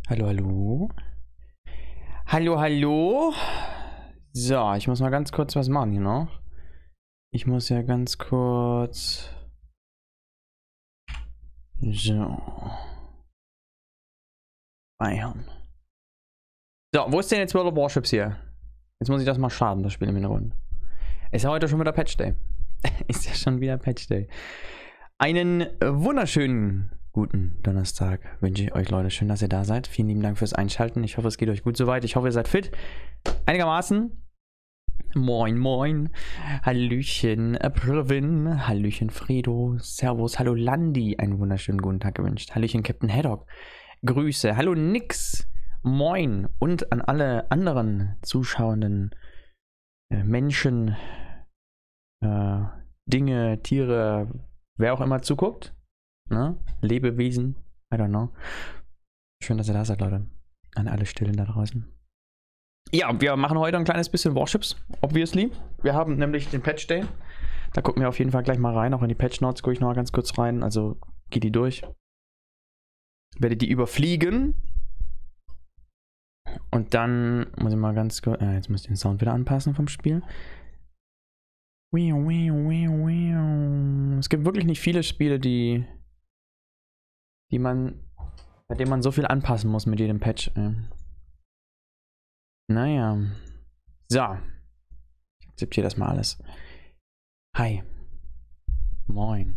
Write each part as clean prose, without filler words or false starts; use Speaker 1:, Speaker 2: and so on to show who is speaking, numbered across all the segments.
Speaker 1: Hallo, hallo. Hallo, hallo. So, ich muss mal ganz kurz was machen hier noch. Ich muss ja ganz kurz... So. Speichern. So, wo ist denn jetzt World of Warships hier? Jetzt muss ich das mal starten, das Spiel im Hintergrund. Ist ja heute schon wieder Patch Day. Ist ja schon wieder Patch Day. Einen wunderschönen guten Donnerstag wünsche ich euch, Leute. Schön, dass ihr da seid. Vielen lieben Dank fürs Einschalten. Ich hoffe, es geht euch gut soweit. Ich hoffe, ihr seid fit. Einigermaßen. Moin, moin. Hallöchen, Privin. Hallöchen, Fredo. Servus. Hallo, Landi. Einen wunderschönen guten Tag gewünscht. Hallöchen, Captain Haddock. Grüße. Hallo, Nix. Moin. Und an alle anderen zuschauenden Menschen, Dinge, Tiere, wer auch immer zuguckt. Ne? Lebewesen. I don't know. Schön, dass ihr da seid, Leute. An alle Stillen da draußen. Ja, wir machen heute ein kleines bisschen Warships, obviously. Wir haben nämlich den Patch Day. Da gucken wir auf jeden Fall gleich mal rein. Auch in die Patch Notes gucke ich noch mal ganz kurz rein. Also geht die durch. Werde die überfliegen. Und dann muss ich mal ganz kurz... jetzt muss ich den Sound wieder anpassen vom Spiel. Es gibt wirklich nicht viele Spiele, bei denen man so viel anpassen muss mit jedem Patch. Naja. So. Ich akzeptiere das mal alles. Hi. Moin.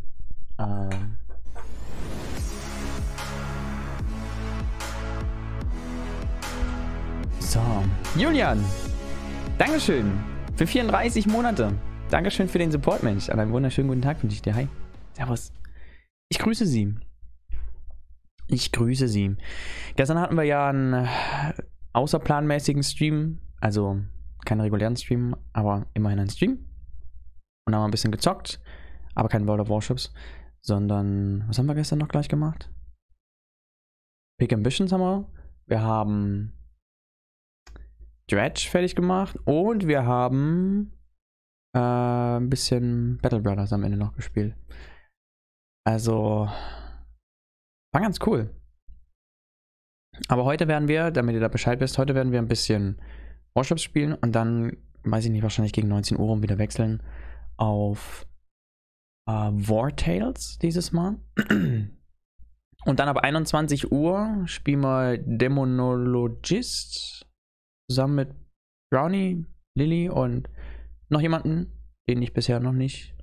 Speaker 1: So. Julian. Dankeschön. Für 34 Monate. Dankeschön für den Support, Mensch. Und einen wunderschönen guten Tag wünsche ich dir. Hi. Servus. Ich grüße Sie. Ich grüße Sie. Gestern hatten wir ja einen außerplanmäßigen Stream, also keinen regulären Stream, aber immerhin einen Stream. Und haben ein bisschen gezockt, aber kein World of Warships, sondern, was haben wir gestern noch gleich gemacht? Peak Ambitions haben wir. Wir haben Dredge fertig gemacht und wir haben ein bisschen Battle Brothers am Ende noch gespielt. Also, war ganz cool. Aber heute werden wir, damit ihr da Bescheid wisst, heute werden wir ein bisschen Warships spielen und dann, weiß ich nicht, wahrscheinlich gegen 19 Uhr wieder wechseln auf War Tales dieses Mal. Und dann ab 21 Uhr spielen wir Demonologist zusammen mit Brownie, Lilly und noch jemanden, den ich bisher noch nicht...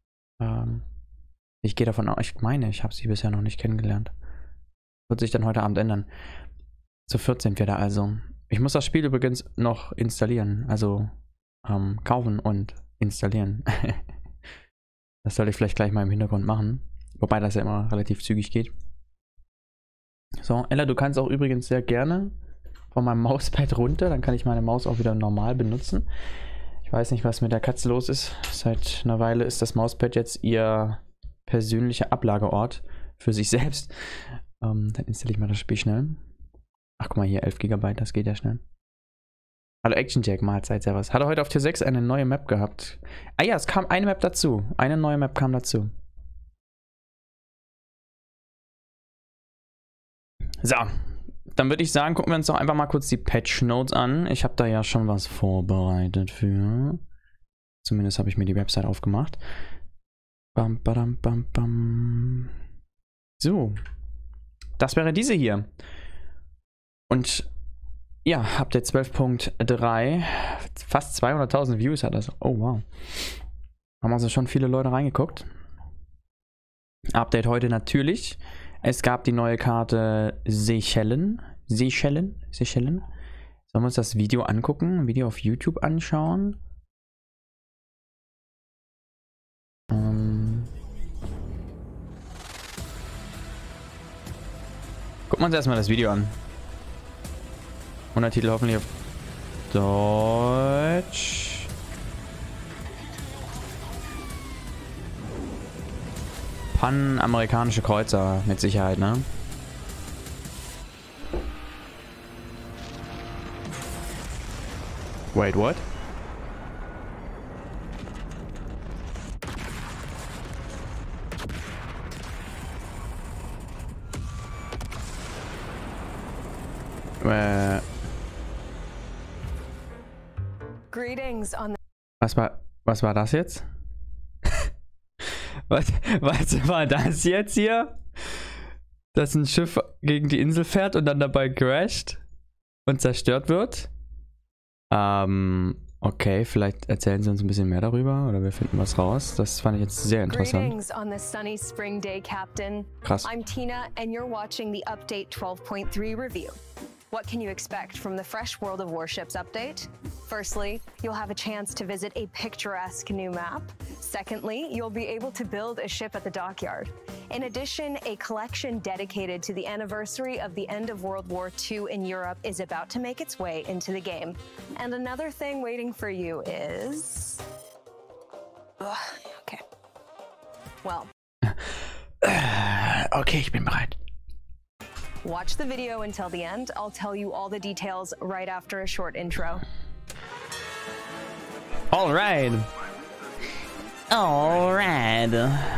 Speaker 1: ich gehe davon aus, ich meine, ich habe sie bisher noch nicht kennengelernt. Wird sich dann heute Abend ändern. Zu 14 sind wir da also. Ich muss das Spiel übrigens noch installieren. Also kaufen und installieren. Das soll ich vielleicht gleich mal im Hintergrund machen. Wobei das ja immer relativ zügig geht. So, Ella, du kannst auch übrigens sehr gerne von meinem Mauspad runter. Dann kann ich meine Maus auch wieder normal benutzen. Ich weiß nicht, was mit der Katze los ist. Seit einer Weile ist das Mauspad jetzt ihr persönlicher Ablageort für sich selbst. Dann installiere ich mal das Spiel schnell. Ach, guck mal hier, 11 GB, das geht ja schnell. Hallo Action Jack, Mahlzeit, servus. Hat er heute auf Tier 6 eine neue Map gehabt? Ah ja, es kam eine Map dazu. Eine neue Map kam dazu. So, dann würde ich sagen, gucken wir uns doch einfach mal kurz die Patch Notes an. Ich habe da ja schon was vorbereitet für. Zumindest habe ich mir die Website aufgemacht. Bam, badam, bam, bam. So. Das wäre diese hier. Und ja, Update 12.3. Fast 200.000 Views hat das. Oh wow. Haben also schon viele Leute reingeguckt. Update heute natürlich. Es gab die neue Karte Seychellen. Sollen wir uns das Video angucken? Ein Video auf YouTube anschauen? Gucken wir uns erstmal das Video an. Untertitel hoffentlich auf Deutsch. Pan-amerikanische Kreuzer mit Sicherheit, ne? Wait, what?
Speaker 2: Greetings on the
Speaker 1: Was war das jetzt? Was war das jetzt hier? Dass ein Schiff gegen die Insel fährt und dann dabei crasht und zerstört wird? Okay, vielleicht erzählen Sie uns ein bisschen mehr darüber oder wir finden was raus. Das fand ich jetzt sehr interessant.
Speaker 2: Greetings on this sunny spring day, Captain.
Speaker 1: Krass.
Speaker 2: I'm Tina, and you're watching the Update 12.3 review. What can you expect from the Fresh World of Warships update? Firstly, you'll have a chance to visit a picturesque new map. Secondly, you'll be able to build a ship at the dockyard. In addition, a collection dedicated to the anniversary of the end of World War II in Europe is about to make its way into the game. And another thing waiting for you is... Ugh, okay. Well...
Speaker 1: Okay, ich bin bereit.
Speaker 2: Watch the video until the end. I'll tell you all the details right after a short intro.
Speaker 1: Alright. Alright.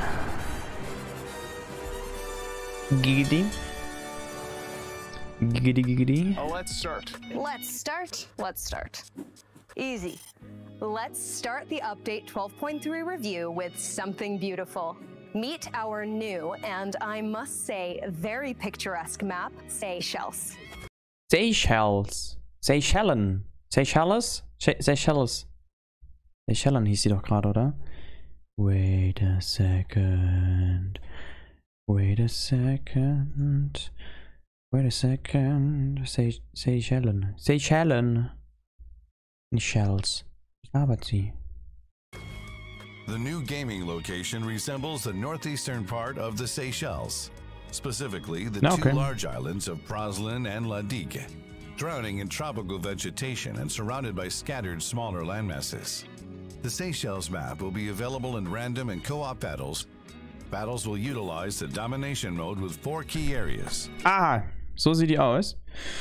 Speaker 1: Giggity. Giggity giggity.
Speaker 3: Oh, let's start.
Speaker 2: Let's start. Easy. Let's start the Update 12.3 review with something beautiful. Meet our new, and I must say, very picturesque map, Seychelles.
Speaker 1: Seychelles. Seychellen. Seychelles? Seychelles. Seychellen hieß sie doch gerade, oder? Wait a second. Wait a second. Wait a second. Seychellen. Seychellen. Nicht Shells. Aber sie.
Speaker 3: The new gaming location resembles the northeastern part of the Seychelles, specifically the two large islands of Praslin and La Digue, drowning in tropical vegetation and surrounded by scattered smaller landmasses. The Seychelles map will be available in random and co-op battles. Battles will utilize the domination mode with 4 key areas.
Speaker 1: Ah, so sieht die aus.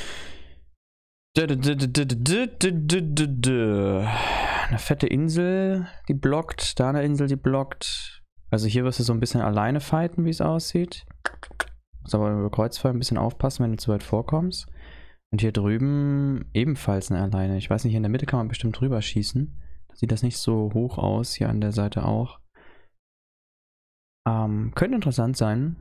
Speaker 1: Eine fette Insel, die blockt. Da eine Insel, die blockt. Also hier wirst du so ein bisschen alleine fighten, wie es aussieht. Muss aber über Kreuzfeuer ein bisschen aufpassen, wenn du zu weit vorkommst. Und hier drüben ebenfalls eine alleine. Ich weiß nicht, hier in der Mitte kann man bestimmt drüber schießen. Da sieht das nicht so hoch aus. Hier an der Seite auch. Könnte interessant sein.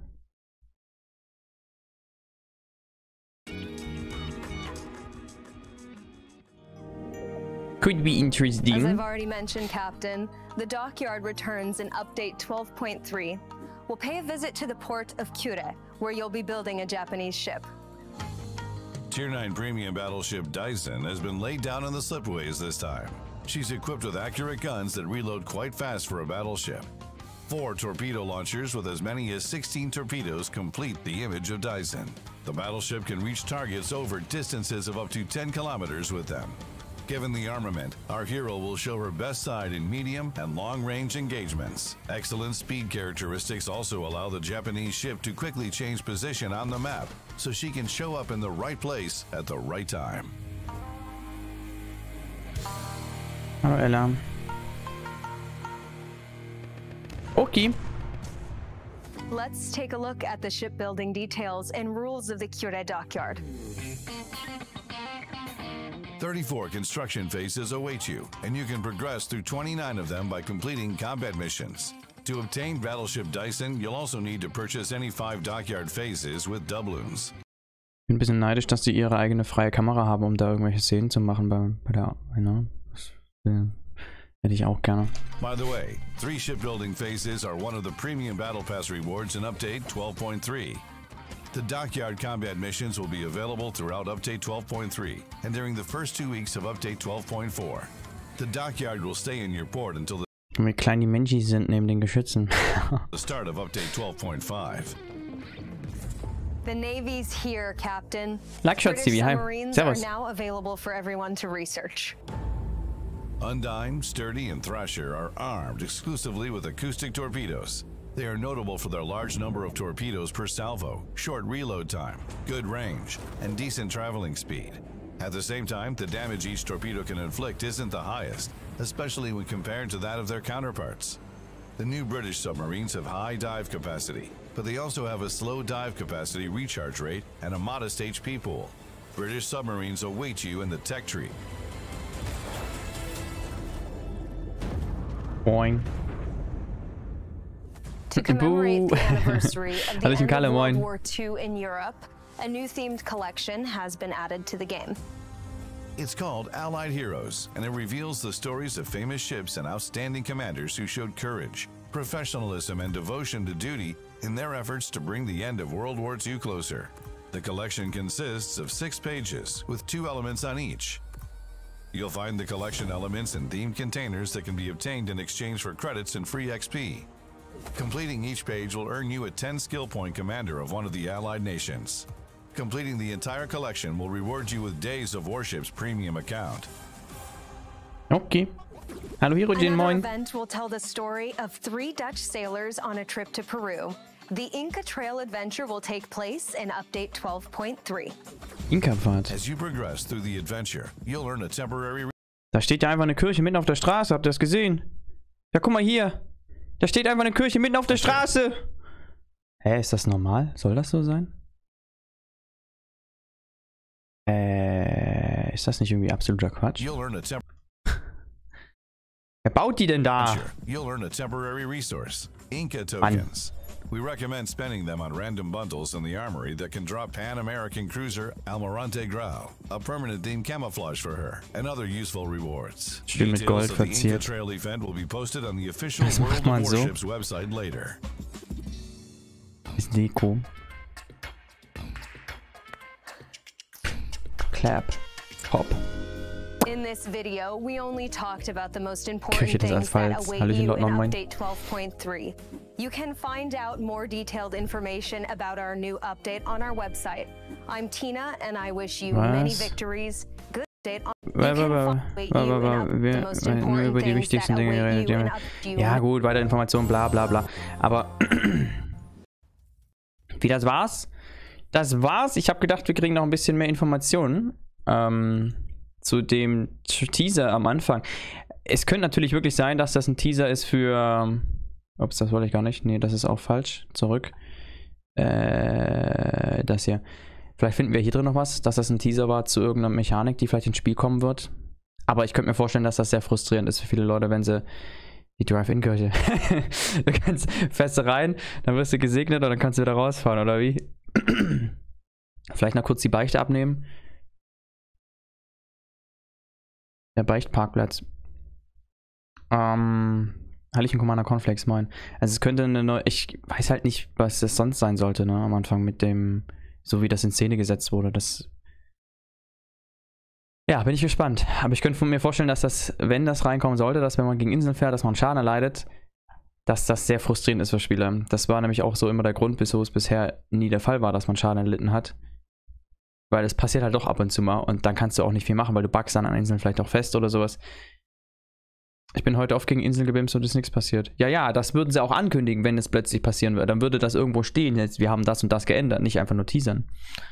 Speaker 1: Could be interesting.
Speaker 2: As I've already mentioned, Captain, the dockyard returns in Update 12.3. We'll pay a visit to the port of Kure, where you'll be building a Japanese ship.
Speaker 3: Tier 9 premium battleship Dyson has been laid down on the slipways this time. She's equipped with accurate guns that reload quite fast for a battleship. 4 torpedo launchers with as many as 16 torpedoes complete the image of Dyson. The battleship can reach targets over distances of up to 10 kilometers with them. Given the armament, our hero will show her best side in medium and long-range engagements. Excellent speed characteristics also allow the Japanese ship to quickly change position on the map, so she can show up in the right place at the right time.
Speaker 1: Hallo Ella. Okay.
Speaker 2: Let's take a look at the shipbuilding details and rules of the Kure dockyard.
Speaker 3: 34 construction phases await you, and you can progress through 29 of them by completing combat missions. To obtain Battleship Dyson, you'll also need to purchase any 5 dockyard phases with doubloons.
Speaker 1: Ich bin ein bisschen neidisch, dass sie ihre eigene freie Kamera haben, um da irgendwelche Szenen zu machen bei der, das hätte ich auch gerne.
Speaker 3: By the way, 3 shipbuilding phases are one of the premium Battle Pass rewards in Update 12.3. The dockyard combat missions will be available throughout Update 12.3 and during the first 2 weeks of Update 12.4. The dockyard will stay in your port until
Speaker 1: Wie klein die Menschis sind neben den Geschützen.
Speaker 3: the start of Update 12.5.
Speaker 2: The Navy's here, Captain.
Speaker 1: Lackshot TV,
Speaker 2: British
Speaker 1: hi.
Speaker 2: submarines are
Speaker 1: Servus.
Speaker 2: now available for everyone to research.
Speaker 3: Undine, Sturdy, and Thrasher are armed exclusively with acoustic torpedoes. They are notable for their large number of torpedoes per salvo, short reload time, good range, and decent traveling speed. At the same time, the damage each torpedo can inflict isn't the highest, especially when compared to that of their counterparts. The new British submarines have high dive capacity, but they also have a slow dive capacity recharge rate and a modest HP pool. British submarines await you in the tech tree.
Speaker 1: Boing.
Speaker 2: To commemorate the anniversary of the end
Speaker 1: Kalle,
Speaker 2: of World
Speaker 1: moin.
Speaker 2: War II in Europe, a new themed collection has been added to the game.
Speaker 3: It's called Allied Heroes, and it reveals the stories of famous ships and outstanding commanders who showed courage, professionalism, and devotion to duty in their efforts to bring the end of World War II closer. The collection consists of 6 pages, with 2 elements on each. You'll find the collection elements in themed containers that can be obtained in exchange for credits and free XP. Completing each page will earn you a 10 skill point commander of one of the Allied nations. Completing the entire collection will reward you with Days of Warship's premium account.
Speaker 1: Okay. Hallo Hirojin,
Speaker 2: Another
Speaker 1: moin.
Speaker 2: event will tell the story of 3 Dutch sailors on a trip to Peru. The Inca Trail adventure will take place in Update 12.3.
Speaker 1: Inka-Pfad.
Speaker 3: As you progress through the adventure, you'll earn a temporary
Speaker 1: Da steht ja einfach eine Kirche mitten auf der Straße. Habt ihr das gesehen? Ja, guck mal hier. Da steht einfach eine Kirche mitten auf der Straße. Hä, ist das normal? Soll das so sein? Ist das nicht irgendwie absoluter Quatsch?
Speaker 3: You'll earn a
Speaker 1: Wer baut die denn da?
Speaker 3: You'll earn a temporary resource, Inca tokens. We recommend spending them on random bundles in the armory that can drop Pan-American cruiser Almirante Grau, a permanent theme camouflage for her, and other useful rewards.
Speaker 1: Schön mit Gold
Speaker 3: Details of the Inca
Speaker 1: verziert.
Speaker 3: Trail event will be posted on the official
Speaker 1: Das macht
Speaker 3: World
Speaker 1: man
Speaker 3: of
Speaker 1: so.
Speaker 3: Warships website later.
Speaker 1: Ist Deko. Clap. Hop.
Speaker 2: In this video, we only talked about the most important
Speaker 1: Küche des
Speaker 2: things that
Speaker 1: Asphalts.
Speaker 2: await
Speaker 1: Hallöchen,
Speaker 2: you in
Speaker 1: Leutnant, moin.
Speaker 2: Update 12.3. You can find out more detailed information about our new update on our website. I'm Tina, and I wish you many
Speaker 1: Was?
Speaker 2: victories. Good update on
Speaker 1: Nur über die wichtigsten Dinge geredet. Ja gut, weitere Informationen, bla bla bla. Aber wie das war's? Das war's. Ich habe gedacht, wir kriegen noch ein bisschen mehr Informationen zu dem Teaser am Anfang. Es könnte natürlich wirklich sein, dass das ein Teaser ist für... Ups, das wollte ich gar nicht. Nee, das ist auch falsch. Zurück. Das hier. Vielleicht finden wir hier drin noch was, dass das ein Teaser war zu irgendeiner Mechanik, die vielleicht ins Spiel kommen wird. Aber ich könnte mir vorstellen, dass das sehr frustrierend ist für viele Leute, wenn sie die Drive-In-Kirche. Du fährst rein, dann wirst du gesegnet und dann kannst du wieder rausfahren, oder wie? Vielleicht noch kurz die Beichte abnehmen. Der Beichtparkplatz. Hallöchen Commander Cornflakes, moin. Also es könnte eine neue... Ich weiß halt nicht, was das sonst sein sollte, ne? Am Anfang mit dem... So wie das in Szene gesetzt wurde. Das... Ja, bin ich gespannt. Aber ich könnte mir vorstellen, dass das, wenn das reinkommen sollte, dass wenn man gegen Inseln fährt, dass man Schaden erleidet, dass das sehr frustrierend ist für Spieler. Das war nämlich auch so immer der Grund, wieso es bisher nie der Fall war, dass man Schaden erlitten hat. Weil es passiert halt doch ab und zu mal und dann kannst du auch nicht viel machen, weil du buggst dann an Inseln vielleicht auch fest oder sowas. Ich bin heute oft gegen Inseln gebimst und ist nichts passiert. Ja, das würden sie auch ankündigen, wenn es plötzlich passieren würde. Dann würde das irgendwo stehen, jetzt, wir haben das und das geändert, nicht einfach nur teasern.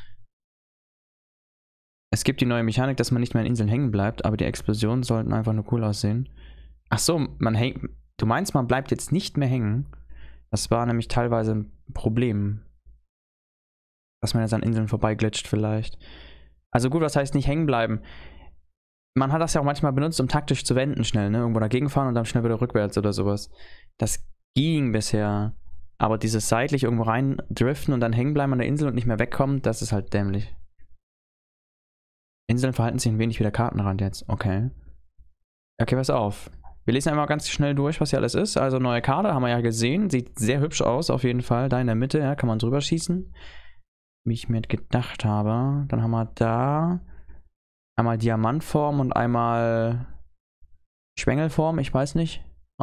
Speaker 1: Es gibt die neue Mechanik, dass man nicht mehr in Inseln hängen bleibt, aber die Explosionen sollten einfach nur cool aussehen. Ach so, man hängt... Du meinst, man bleibt jetzt nicht mehr hängen? Das war nämlich teilweise ein Problem. Dass man jetzt an Inseln vorbeiglitscht vielleicht. Also gut, was heißt nicht hängen bleiben? Man hat das ja auch manchmal benutzt, um taktisch zu wenden schnell, ne? Irgendwo dagegen fahren und dann schnell wieder rückwärts oder sowas. Das ging bisher. Aber dieses seitlich irgendwo rein driften und dann hängen bleiben an der Insel und nicht mehr wegkommen, das ist halt dämlich. Inseln verhalten sich ein wenig wie der Kartenrand jetzt. Okay. Okay, pass auf. Wir lesen einmal ganz schnell durch, was hier alles ist. Also neue Karte, haben wir ja gesehen. Sieht sehr hübsch aus, auf jeden Fall. Da in der Mitte, ja, kann man drüber schießen. Wie ich mir gedacht habe. Dann haben wir da einmal Diamantform und einmal Schwengelform, ich weiß nicht.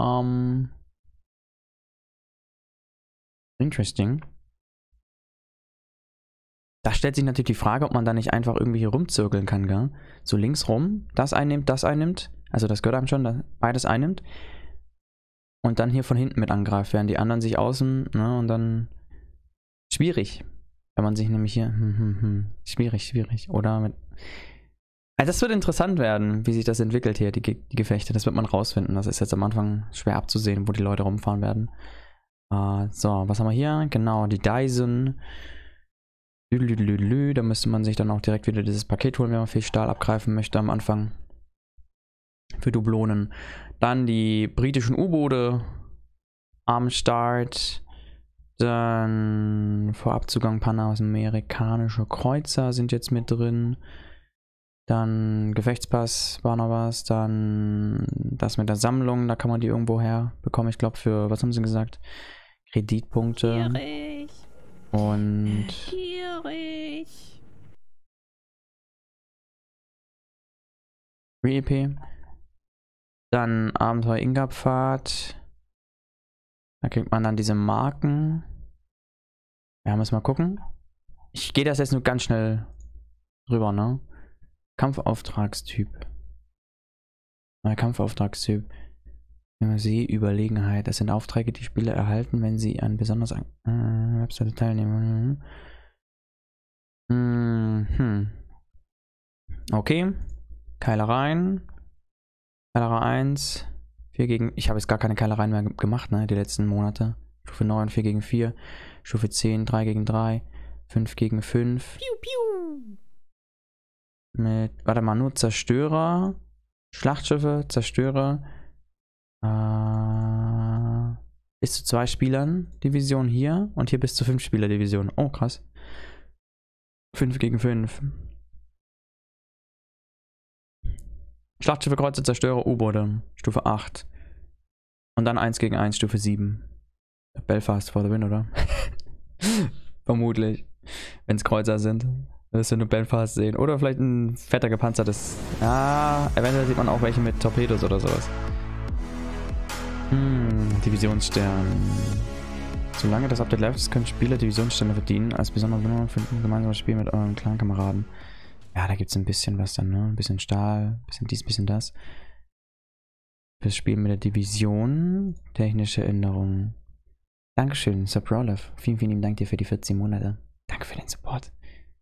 Speaker 1: Interesting. Da stellt sich natürlich die Frage, ob man da nicht einfach irgendwie hier rumzirkeln kann, gell? So links rum, das einnimmt. Also das gehört einem schon, dass beides einnimmt. Und dann hier von hinten mit angreift, während die anderen sich außen, ne, und dann schwierig. Wenn man sich nämlich hier, schwierig. Oder mit... Also das wird interessant werden, wie sich das entwickelt hier, die Gefechte. Das wird man rausfinden. Das ist jetzt am Anfang schwer abzusehen, wo die Leute rumfahren werden. So, was haben wir hier? Genau, die Dyson. Da müsste man sich dann auch direkt wieder dieses Paket holen, wenn man viel Stahl abgreifen möchte am Anfang. Für Dublonen. Dann die britischen U-Boote am Start. Dann Vorabzugang panamerikanische Kreuzer sind jetzt mit drin. Dann Gefechtspass war noch was. Dann das mit der Sammlung, da kann man die irgendwo her bekommen. Ich glaube für, was haben sie gesagt? Kreditpunkte.
Speaker 4: Gierig.
Speaker 1: Und
Speaker 4: Gierig.
Speaker 1: Re-EP. Dann Abenteuer Ingapfad. Da kriegt man dann diese Marken. Ja, müssen wir mal gucken. Ich gehe das jetzt nur ganz schnell rüber, ne? Kampfauftragstyp. Neuer Kampfauftragstyp. Überlegenheit. Das sind Aufträge, die Spieler erhalten, wenn sie an besonders Webseite teilnehmen. Okay. Keilereien. Keilerei 1. 4 gegen... Ich habe jetzt gar keine Keilereien mehr gemacht, ne? Die letzten Monate. Stufe 9, 4 gegen 4. Stufe 10, 3 gegen 3. 5 gegen 5.
Speaker 4: Piu, piu.
Speaker 1: Mit... Warte mal, nur Zerstörer. Schlachtschiffe, Zerstörer. Bis zu 2 Spielern Division hier. Und hier bis zu 5 Spieler Division. Oh, krass. 5 gegen 5. Schlachtschiffe, Kreuzer, Zerstörer, U-Boote. Stufe 8. Und dann 1 gegen 1, Stufe 7. Belfast for the win, oder? Vermutlich. Wenn es Kreuzer sind. Wirst du nur Belfast sehen. Oder vielleicht ein fetter gepanzertes. Ja, eventuell sieht man auch welche mit Torpedos oder sowas. Divisionsstern. Solange das Update läuft, können Spieler Divisionssterne verdienen. Als besondere Belohnung für ein gemeinsames Spiel mit euren Clankameraden. Ja, da gibt es ein bisschen was dann, ne? Ein bisschen Stahl, ein bisschen dies, ein bisschen das. Fürs Spiel mit der Division. Technische Änderungen. Dankeschön, Sir Brolov. Vielen, vielen lieben Dank dir für die 14 Monate. Danke für den Support.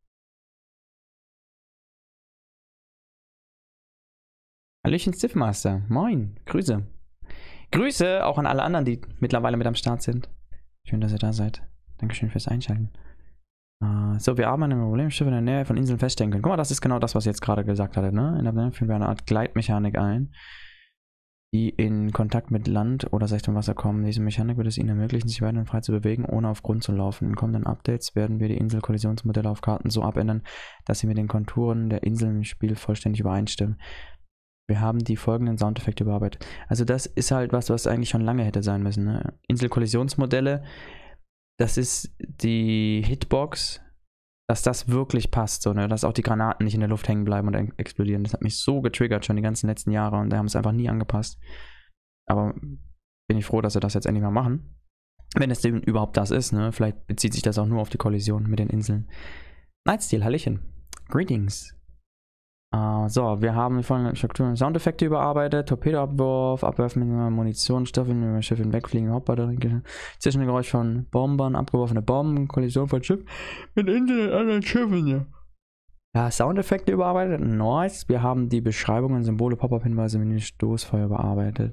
Speaker 1: Hallöchen, Stiffmaster. Moin. Grüße. Grüße auch an alle anderen, die mittlerweile mit am Start sind. Schön, dass ihr da seid. Dankeschön fürs Einschalten. So, wir arbeiten im Problemschiff in der Nähe von Inseln feststellen können. Guck mal, das ist genau das, was ich jetzt gerade gesagt hatte, ne? In der Nähe führen wir eine Art Gleitmechanik ein, die in Kontakt mit Land oder seichtem Wasser kommen. Diese Mechanik wird es ihnen ermöglichen, sich weiterhin frei zu bewegen, ohne auf Grund zu laufen. In kommenden Updates werden wir die Insel-Kollisionsmodelle auf Karten so abändern, dass sie mit den Konturen der Inseln im Spiel vollständig übereinstimmen. Wir haben die folgenden Soundeffekte bearbeitet. Also das ist halt was eigentlich schon lange hätte sein müssen, ne? Insel-Kollisionsmodelle, das ist die Hitbox, dass das wirklich passt, so, ne? Dass auch die Granaten nicht in der Luft hängen bleiben und explodieren. Das hat mich so getriggert schon die ganzen letzten Jahre und da haben es einfach nie angepasst. Aber bin ich froh, dass sie das jetzt endlich mal machen. Wenn es denn überhaupt das ist, ne? Vielleicht bezieht sich das auch nur auf die Kollision mit den Inseln. Nightsteel, Hallöchen. Greetings. So, wir haben die folgenden Strukturen. Soundeffekte überarbeitet, Torpedoabwurf, Abwerfen mit Munition, Stoffeln über Schiff hinwegfliegen, Hauptbatterie, Zwischengeräusch von Bombern, abgeworfene Bomben, Kollision von Schiff mit Inseln und anderen Schiffen, ja. Ja, Soundeffekte überarbeitet, nice. Wir haben die Beschreibungen, Symbole, Pop-Up-Hinweise, Menü, Stoßfeuer überarbeitet.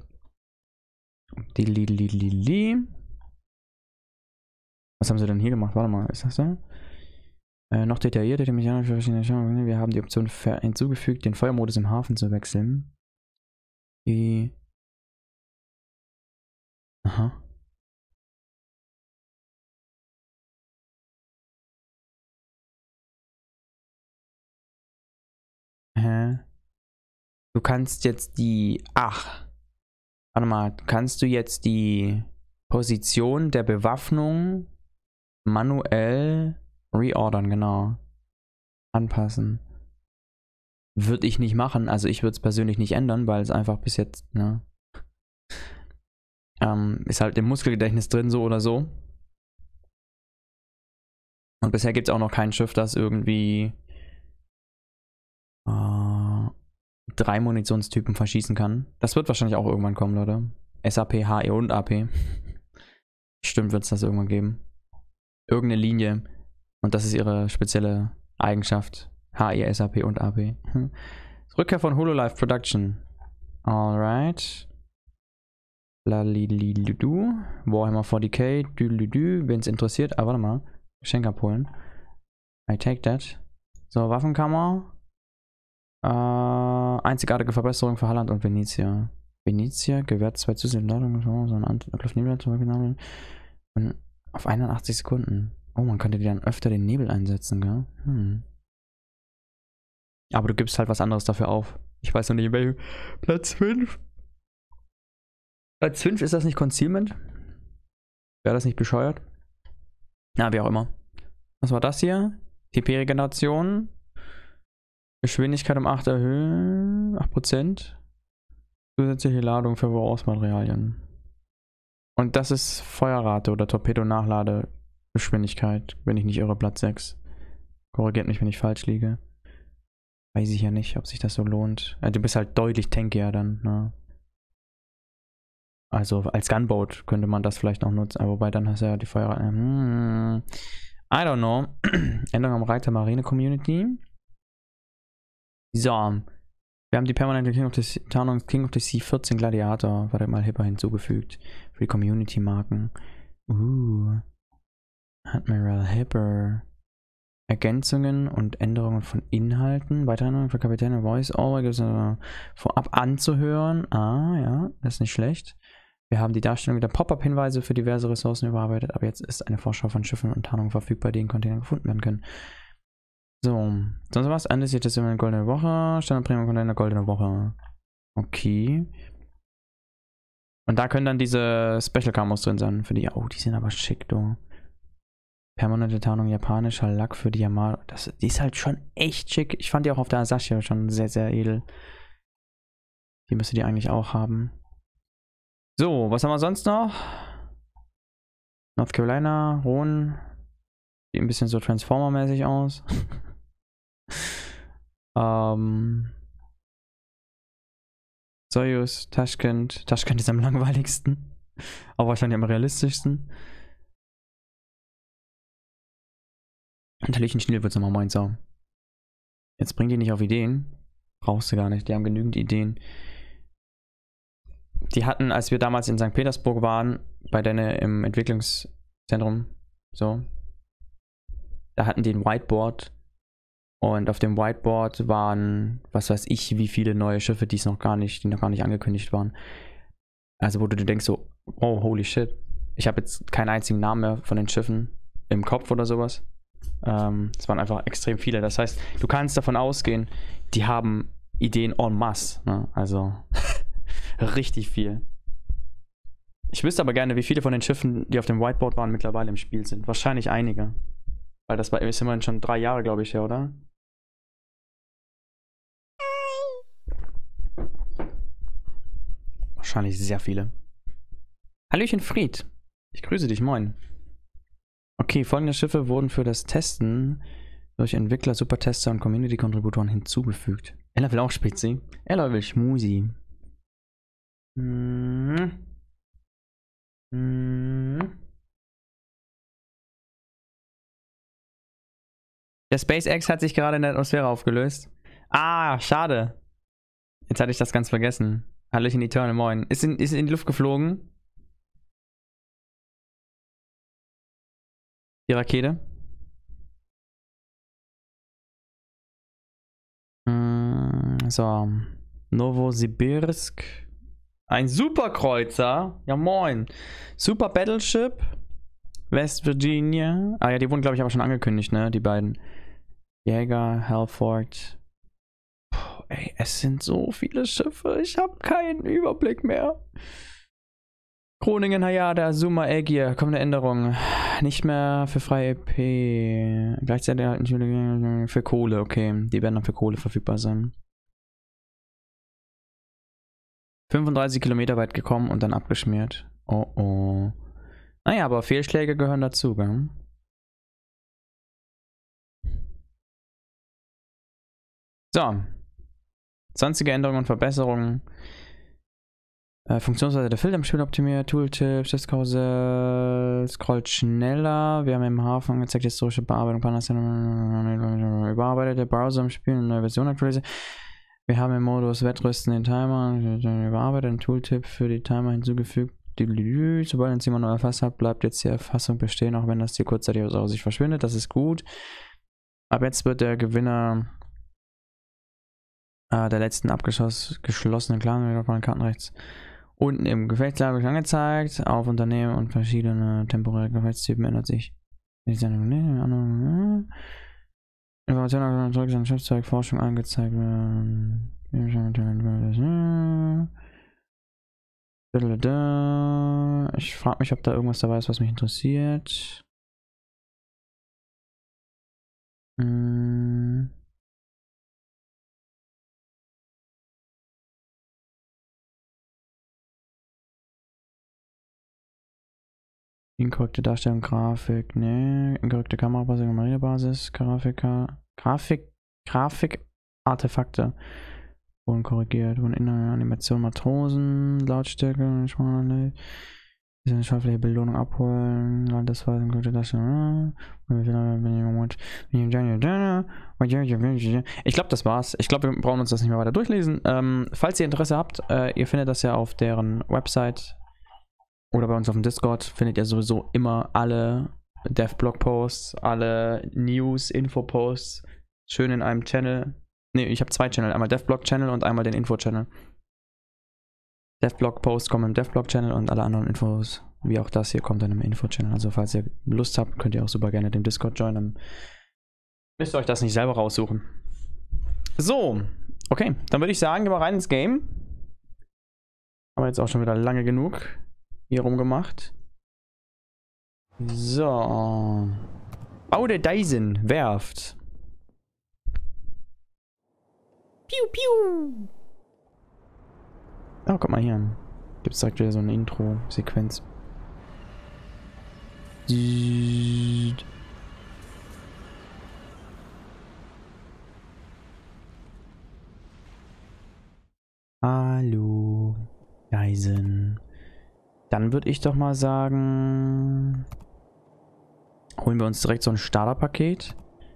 Speaker 1: Was haben sie denn hier gemacht? Warte mal, ist das so? Noch detailliert hätte mich für verschiedene Schauen. Wir haben die Option hinzugefügt, den Feuermodus im Hafen zu wechseln. Aha. Du kannst jetzt die... Ach. Warte mal. Kannst du jetzt die Position der Bewaffnung manuell reordern, genau. Anpassen. Würde ich nicht machen. Also ich würde es persönlich nicht ändern, weil es einfach bis jetzt, ne? Ist halt im Muskelgedächtnis drin, so oder so. Und bisher gibt es auch noch kein Schiff, das irgendwie 3 Munitionstypen verschießen kann. Das wird wahrscheinlich auch irgendwann kommen, Leute. SAP, HE und AP. Stimmt, wird es das irgendwann geben. Irgendeine Linie. Und das ist ihre spezielle Eigenschaft. HE, SAP und AP. Rückkehr von Hololive Production. Alright. Lalilidu. Warhammer 40k. Wenn es interessiert. Aber warte mal. Geschenk abholen. I take that. So, Waffenkammer. Einzigartige Verbesserung für Holland und Venezia. Venezia gewährt 2 zusätzliche Ladungen, so ein Angriff Nebel zurückgenommen. Und auf 81 Sekunden. Oh, man könnte die dann öfter den Nebel einsetzen, gell? Aber du gibst halt was anderes dafür auf. Ich weiß noch nicht, welche. Platz 5. Platz 5, ist das nicht Concealment? Wäre das nicht bescheuert? Na, wie auch immer. Was war das hier? TP-Regeneration. Geschwindigkeit um 8 erhöhen. 8%. Zusätzliche Ladung für Vorausmaterialien. Und das ist Feuerrate oder Torpedo-Nachladegeschwindigkeit, wenn ich nicht irre, Platz 6. Korrigiert mich, wenn ich falsch liege. Weiß ich ja nicht, ob sich das so lohnt. Du bist halt deutlich tankier dann, ne? Also als Gunboat könnte man das vielleicht noch nutzen, aber wobei dann hast du ja die Feuerrate. I don't know. Änderung am Reiter Marine Community. So. Wir haben die permanente Tarnung King of the Sea 14 Gladiator, warte mal, Hipper hinzugefügt. Für die Community-Marken. Admiral Hipper. Ergänzungen und Änderungen von Inhalten. Weitere für Kapitän Voice-Over vorab anzuhören. Ah, ja, das ist nicht schlecht. Wir haben die Darstellung der Pop-Up-Hinweise für diverse Ressourcen überarbeitet, aber jetzt ist eine Vorschau von Schiffen und Tarnungen verfügbar, die in Containern gefunden werden können. So, sonst was? Anders sieht das immer eine goldene Woche. Standard-Premium-Container, goldene Woche. Okay. Und da können dann diese Special-Camos drin sein für die. Oh, die sind aber schick, du. Permanente Tarnung japanischer Lack für die Yamato. Die ist halt schon echt schick. Ich fand die auch auf der Asahi schon sehr, sehr edel. Die müsste die eigentlich auch haben. So, was haben wir sonst noch? North Carolina, Ron. Sieht ein bisschen so Transformer-mäßig aus. Soyuz, Tashkent. Tashkent ist am langweiligsten. Aber wahrscheinlich am realistischsten. Natürlich ein Schnee wird es nochmal meins auch. Jetzt bringt die nicht auf Ideen. Brauchst du gar nicht. Die haben genügend Ideen. Die hatten, als wir damals in St. Petersburg waren, bei denen im Entwicklungszentrum, so, da hatten die ein Whiteboard. Und auf dem Whiteboard waren, was weiß ich, wie viele neue Schiffe, die noch gar nicht angekündigt waren. Also wo du dir denkst so, oh, holy shit. Ich habe jetzt keinen einzigen Namen mehr von den Schiffen im Kopf oder sowas. Es waren einfach extrem viele. Das heißt, du kannst davon ausgehen, die haben Ideen en masse. Ne? Also richtig viel. Ich wüsste aber gerne, wie viele von den Schiffen, die auf dem Whiteboard waren, mittlerweile im Spiel sind. Wahrscheinlich einige. Weil das ist immerhin schon 3 Jahre, glaube ich, her, oder? Wahrscheinlich sehr viele. Hallöchen Fried. Ich grüße dich, moin. Okay, folgende Schiffe wurden für das Testen durch Entwickler, Supertester und Community-Kontributoren hinzugefügt. Ella will auch Spezi. Ella will Schmusi. Der SpaceX hat sich gerade in der Atmosphäre aufgelöst. Ah, schade. Jetzt hatte ich das ganz vergessen. Hallöchen Eternal, moin. Ist in die Luft geflogen. Die Rakete. So. Novosibirsk. Ein Superkreuzer. Ja, moin. Super Battleship. West Virginia. Ah ja, die wurden, glaube ich, aber schon angekündigt, ne? Die beiden. Jäger, Halford. Puh, ey, es sind so viele Schiffe. Ich habe keinen Überblick mehr. Groningen, Hayada, Azuma, Aegir. Kommende Änderung. Nicht mehr für freie EP. Gleichzeitig halt für Kohle, okay. Die werden dann für Kohle verfügbar sein. 35 Kilometer weit gekommen und dann abgeschmiert. Oh oh. Naja, aber Fehlschläge gehören dazu, gell? So. Sonstige Änderungen und Verbesserungen. Funktionsweise der Filter im Spiel optimiert, Tooltip, Schiffskausel, scrollt schneller. Wir haben im Hafen gezeigt, historische Bearbeitung, überarbeitete Browser im Spiel, eine neue Version aktualisiert. Wir haben im Modus Wettrüsten den Timer, überarbeitet, ein Tooltip für die Timer hinzugefügt. Sobald ein Timer neu erfasst hat, bleibt jetzt die Erfassung bestehen, auch wenn das Ziel kurzzeitig aus Aussicht verschwindet. Das ist gut. Ab jetzt wird der Gewinner der letzten geschlossenen Clan von Karten rechts unten im Gefechtslager angezeigt. Auf Unternehmen und verschiedene temporäre Gefechtstypen ändert sich. Informationen zurück an Schiffszeug, Forschung angezeigt werden. Ich frage mich, ob da irgendwas dabei ist, was mich interessiert. Inkorrekte Darstellung, Grafik, ne, inkorrekte Kamerabasis, Marinebasis, Grafik-Artefakte wurden korrigiert, wurden innere Animation, Matrosen, Lautstärke, Schaffliche Belohnung abholen, Landesweise, inkorrekte Darstellung, ich glaube, das war's. Ich glaube, wir brauchen uns das nicht mehr weiter durchlesen. Falls ihr Interesse habt, ihr findet das ja auf deren Website oder bei uns auf dem Discord, findet ihr sowieso immer alle Dev-Blog-Posts, alle News, Info-Posts schön in einem Channel. Ne, ich habe zwei Channel, einmal Dev-Blog-Channel und einmal den Info-Channel. Dev-Blog-Posts kommen im Dev-Blog-Channel und alle anderen Infos, wie auch das hier, kommt dann im Info-Channel. Also falls ihr Lust habt, könnt ihr auch super gerne den Discord joinen. Müsst ihr euch das nicht selber raussuchen. So, okay, dann würde ich sagen, gehen wir rein ins Game. Haben wir jetzt auch schon wieder lange genug hier rumgemacht. So. Bau der Dyson, Werft.
Speaker 4: Piu, piu.
Speaker 1: Oh, guck mal hier. Gibt es direkt wieder so eine Intro-Sequenz. Hallo, Dyson. Dann würde ich doch mal sagen, holen wir uns direkt so ein Starterpaket.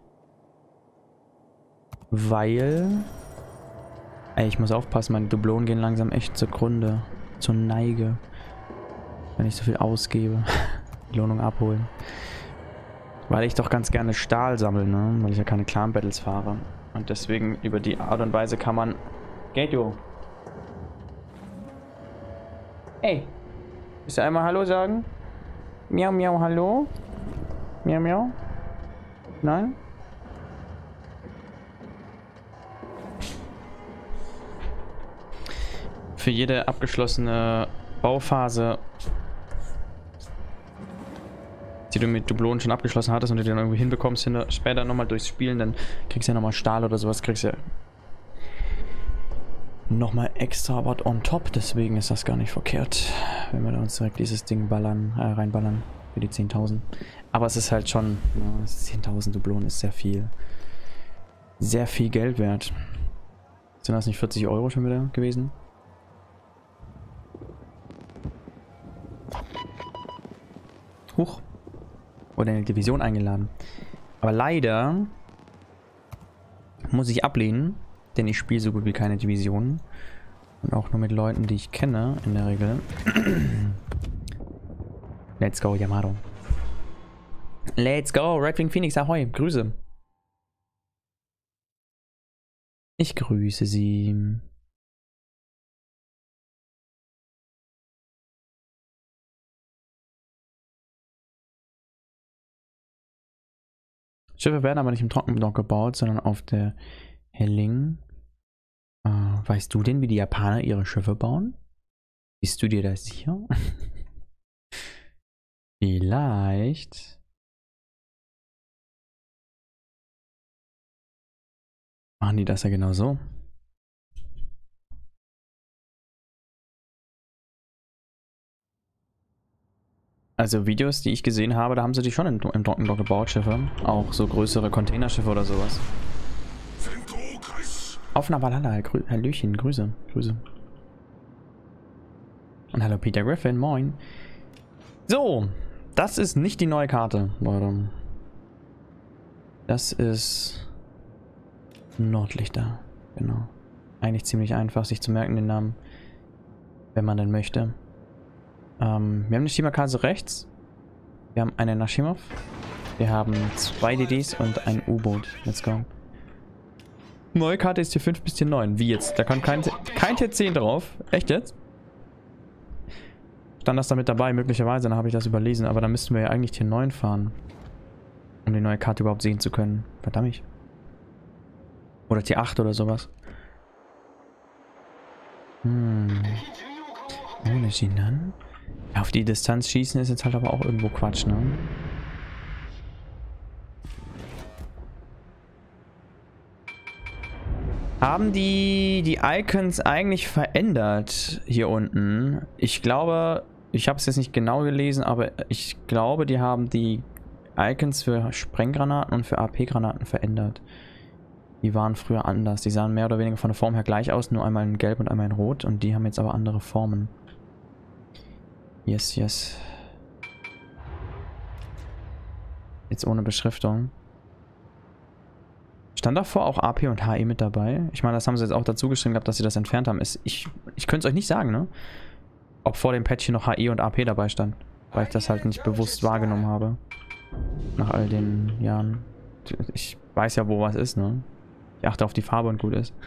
Speaker 1: Weil, ey, ich muss aufpassen, meine Dublonen gehen langsam echt zugrunde, zur Neige, wenn ich so viel ausgebe. Belohnung abholen. Weil ich doch ganz gerne Stahl sammle, ne? Weil ich ja keine Clan-Battles fahre. Und deswegen über die Art und Weise kann man... Geht du. Ey. Willst du einmal Hallo sagen? Miau, miau, hallo? Miau, miau? Nein? Für jede abgeschlossene Bauphase, die du mit Dublonen schon abgeschlossen hattest und du dann irgendwie hinbekommst, später nochmal durchs Spielen, dann kriegst du ja nochmal Stahl oder sowas, kriegst du ja nochmal extra was on top, deswegen ist das gar nicht verkehrt, wenn wir da uns direkt dieses Ding reinballern für die 10.000. Aber es ist halt schon, ja, 10.000 Dublonen ist sehr viel Geld wert. Sind das nicht 40 Euro schon wieder gewesen? Huch. Wurde eine Division eingeladen. Aber leider muss ich ablehnen, denn ich spiele so gut wie keine Divisionen. Und auch nur mit Leuten, die ich kenne, in der Regel. Let's go, Yamato. Let's go, Red Wing Phoenix, ahoi, Grüße. Ich grüße Sie. Schiffe werden aber nicht im Trockendock gebaut, sondern auf der Helling. Weißt du denn, wie die Japaner ihre Schiffe bauen? Bist du dir da sicher? Vielleicht. Machen die das ja genau so? Also Videos, die ich gesehen habe, da haben sie die schon im Trockendock gebaut, Schiffe. Auch so größere Containerschiffe oder sowas. Auf Navalhalla, Hallöchen, Grüße. Und hallo Peter Griffin, moin. So, das ist nicht die neue Karte, Leute. Das ist Nordlichter, genau. Eigentlich ziemlich einfach, sich zu merken, den Namen, wenn man denn möchte. Wir haben eine Shimakase rechts. Wir haben eine Nashimov Wir haben 2 DDs und ein U-Boot. Let's go. Neue Karte ist Tier 5 bis Tier 9. Wie jetzt? Da kommt kein Tier 10 drauf. Echt jetzt? Stand das da mit dabei? Möglicherweise, dann habe ich das überlesen. Aber dann müssten wir ja eigentlich Tier 9 fahren. Um die neue Karte überhaupt sehen zu können. Verdammt. Oder Tier 8 oder sowas. Ohne Schienen. Ja, auf die Distanz schießen ist jetzt halt aber auch irgendwo Quatsch, ne? Haben die Icons eigentlich verändert hier unten? Ich glaube, ich habe es jetzt nicht genau gelesen, aber ich glaube, die haben die Icons für Sprenggranaten und für AP-Granaten verändert. Die waren früher anders. Die sahen mehr oder weniger von der Form her gleich aus, nur einmal in Gelb und einmal in Rot. Und die haben jetzt aber andere Formen. Yes, yes. Jetzt ohne Beschriftung. Stand davor auch AP und HE mit dabei? Ich meine, das haben sie jetzt auch dazu geschrieben gehabt, dass sie das entfernt haben. Ich könnte es euch nicht sagen, ne? Ob vor dem Patch hier noch HE und AP dabei stand. Weil ich das halt nicht bewusst wahrgenommen habe. Nach all den Jahren. Ich weiß ja, wo was ist, ne? Ich achte auf die Farbe und gut ist.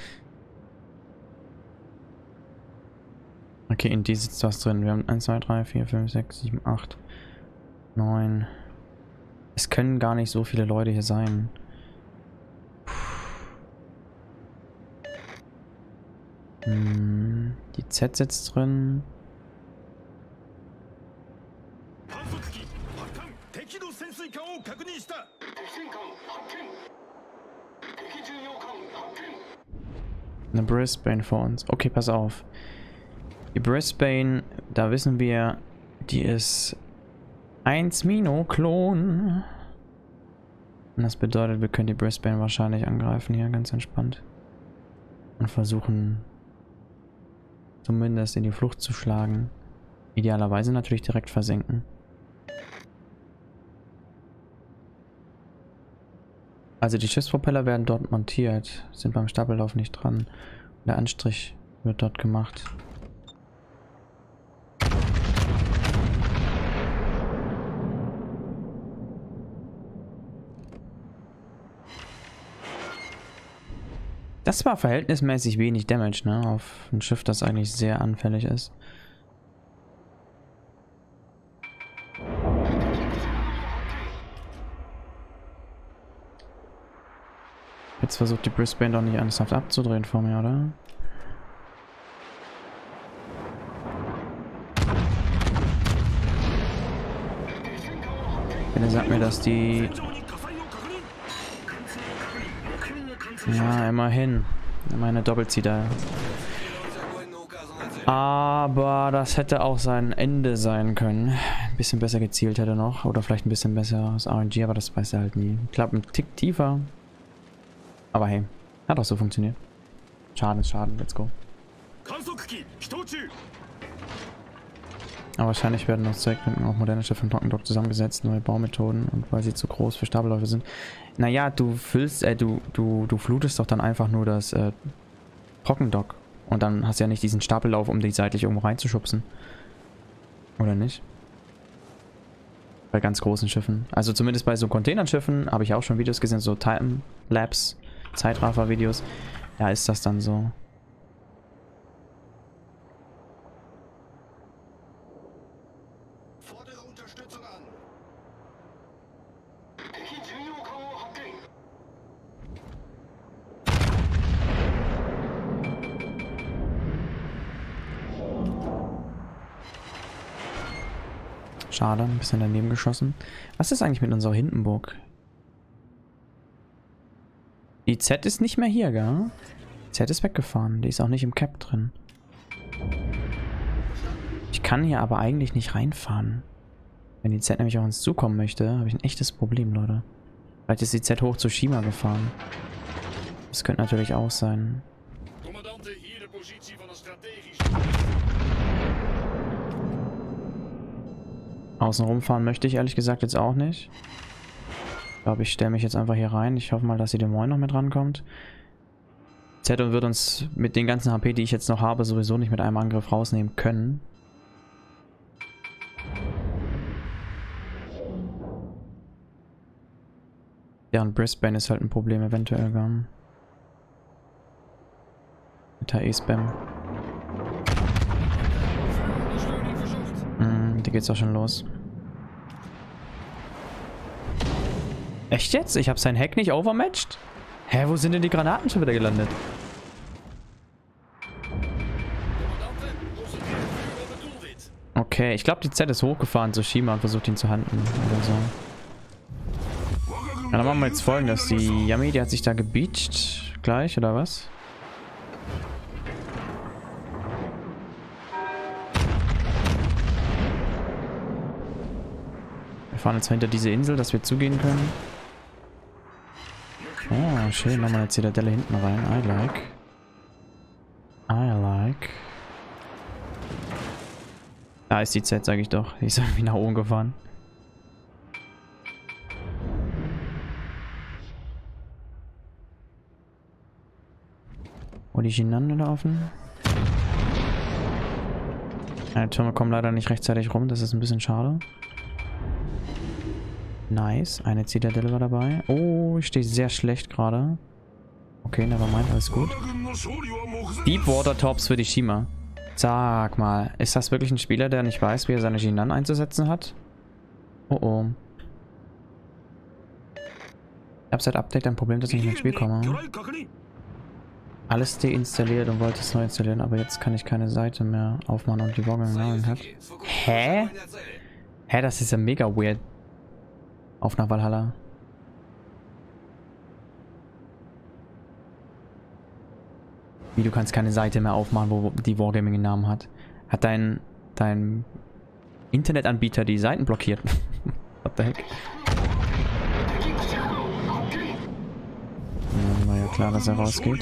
Speaker 1: Okay, in die sitzt was drin. Wir haben 1, 2, 3, 4, 5, 6, 7, 8, 9. Es können gar nicht so viele Leute hier sein. Die Z sitzt drin. Eine Brisbane vor uns. Okay, pass auf. Die Brisbane, da wissen wir, die ist 1 Mino-Klon. Und das bedeutet, wir können die Brisbane wahrscheinlich angreifen hier, ganz entspannt. Und versuchen, zumindest in die Flucht zu schlagen. Idealerweise natürlich direkt versenken. Also die Schiffspropeller werden dort montiert, sind beim Stapellauf nicht dran. Und der Anstrich wird dort gemacht. Das war verhältnismäßig wenig Damage, ne? Auf ein Schiff, das eigentlich sehr anfällig ist. Jetzt versucht die Brisbane doch nicht ernsthaft abzudrehen vor mir, oder? Bitte sag mir, dass die... Ja, immerhin. Meine Doppelzieher. Aber das hätte auch sein Ende sein können. Ein bisschen besser gezielt hätte noch. Oder vielleicht ein bisschen besser aus RNG, aber das weiß er halt nie. Ich glaube, ein Tick tiefer. Aber hey, hat auch so funktioniert. Schaden ist Schaden, let's go. Aber wahrscheinlich werden aus Zweckgründen auch moderne Schiffe im Trockendock zusammengesetzt, neue Baumethoden und weil sie zu groß für Stapelläufe sind. Naja, du füllst, du flutest doch dann einfach nur das Trockendock und dann hast du ja nicht diesen Stapellauf, um die seitlich irgendwo reinzuschubsen. Oder nicht? Bei ganz großen Schiffen. Also zumindest bei so Containerschiffen habe ich auch schon Videos gesehen, so Time-Lapse, Zeitraffer-Videos. Ja, ist das dann so. Schade, ein bisschen daneben geschossen. Was ist eigentlich mit unserer Hindenburg? Die Z ist nicht mehr hier, gell? Die Z ist weggefahren. Die ist auch nicht im Cap drin. Ich kann hier aber eigentlich nicht reinfahren. Wenn die Z nämlich auf uns zukommen möchte, habe ich ein echtes Problem, Leute. Vielleicht ist die Z hoch zu Shima gefahren. Das könnte natürlich auch sein. Außen rumfahren möchte ich ehrlich gesagt jetzt auch nicht. Ich glaube, ich stelle mich jetzt einfach hier rein. Ich hoffe mal, dass die Des Moines noch mit rankommt. Z wird uns mit den ganzen HP, die ich jetzt noch habe, sowieso nicht mit einem Angriff rausnehmen können. Deren Brisbane ist halt ein Problem eventuell. Mit HE-Spam. Die geht's auch schon los. Echt jetzt? Ich habe sein Hack nicht overmatched? Hä, wo sind denn die Granaten schon wieder gelandet? Okay, ich glaube, die Z ist hochgefahren zu Shima und versucht ihn zu handen oder so. Ja, dann machen wir jetzt Folgendes. Die Yami, die hat sich da gebeacht. Gleich, oder was? Wir fahren jetzt hinter diese Insel, dass wir zugehen können. Oh, schön. Nochmal eine Zitadelle hinten rein. I like. I like. Da ist die Z, sage ich doch. Die ist irgendwie nach oben gefahren. Oh, die Jinan da offen. Ja, die Türme kommen leider nicht rechtzeitig rum. Das ist ein bisschen schade. Nice. Eine Zitadelle war dabei. Oh, ich stehe sehr schlecht gerade. Okay, nevermind. Alles gut. Deepwater Tops für die Shima. Sag mal, ist das wirklich ein Spieler, der nicht weiß, wie er seine Jinan einzusetzen hat? Oh oh. Ich habe seit Update ein Problem, dass ich nicht ins Spiel komme. Alles deinstalliert und wollte es neu installieren, aber jetzt kann ich keine Seite mehr aufmachen und die Wargaming hat. Hä? Hä, das ist ja mega weird. Auf nach Valhalla. Wie, du kannst keine Seite mehr aufmachen, wo die Wargaming einen Namen hat. Hat dein Internetanbieter die Seiten blockiert? What the heck? Ja, war ja klar, dass er rausgeht.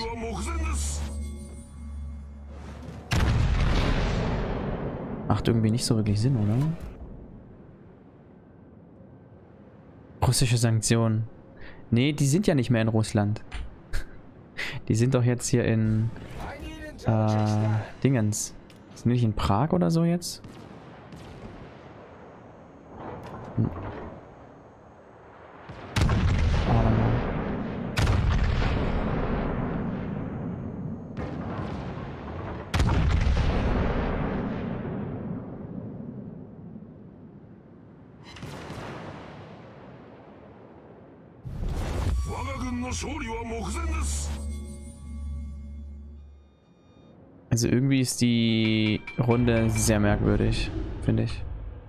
Speaker 1: Macht irgendwie nicht so wirklich Sinn, oder? Russische Sanktionen. Nee, die sind ja nicht mehr in Russland. Die sind doch jetzt hier in Dingens. Sind die nicht in Prag oder so jetzt? Hm. Oh, warte mal. Also irgendwie ist die Runde sehr merkwürdig, finde ich.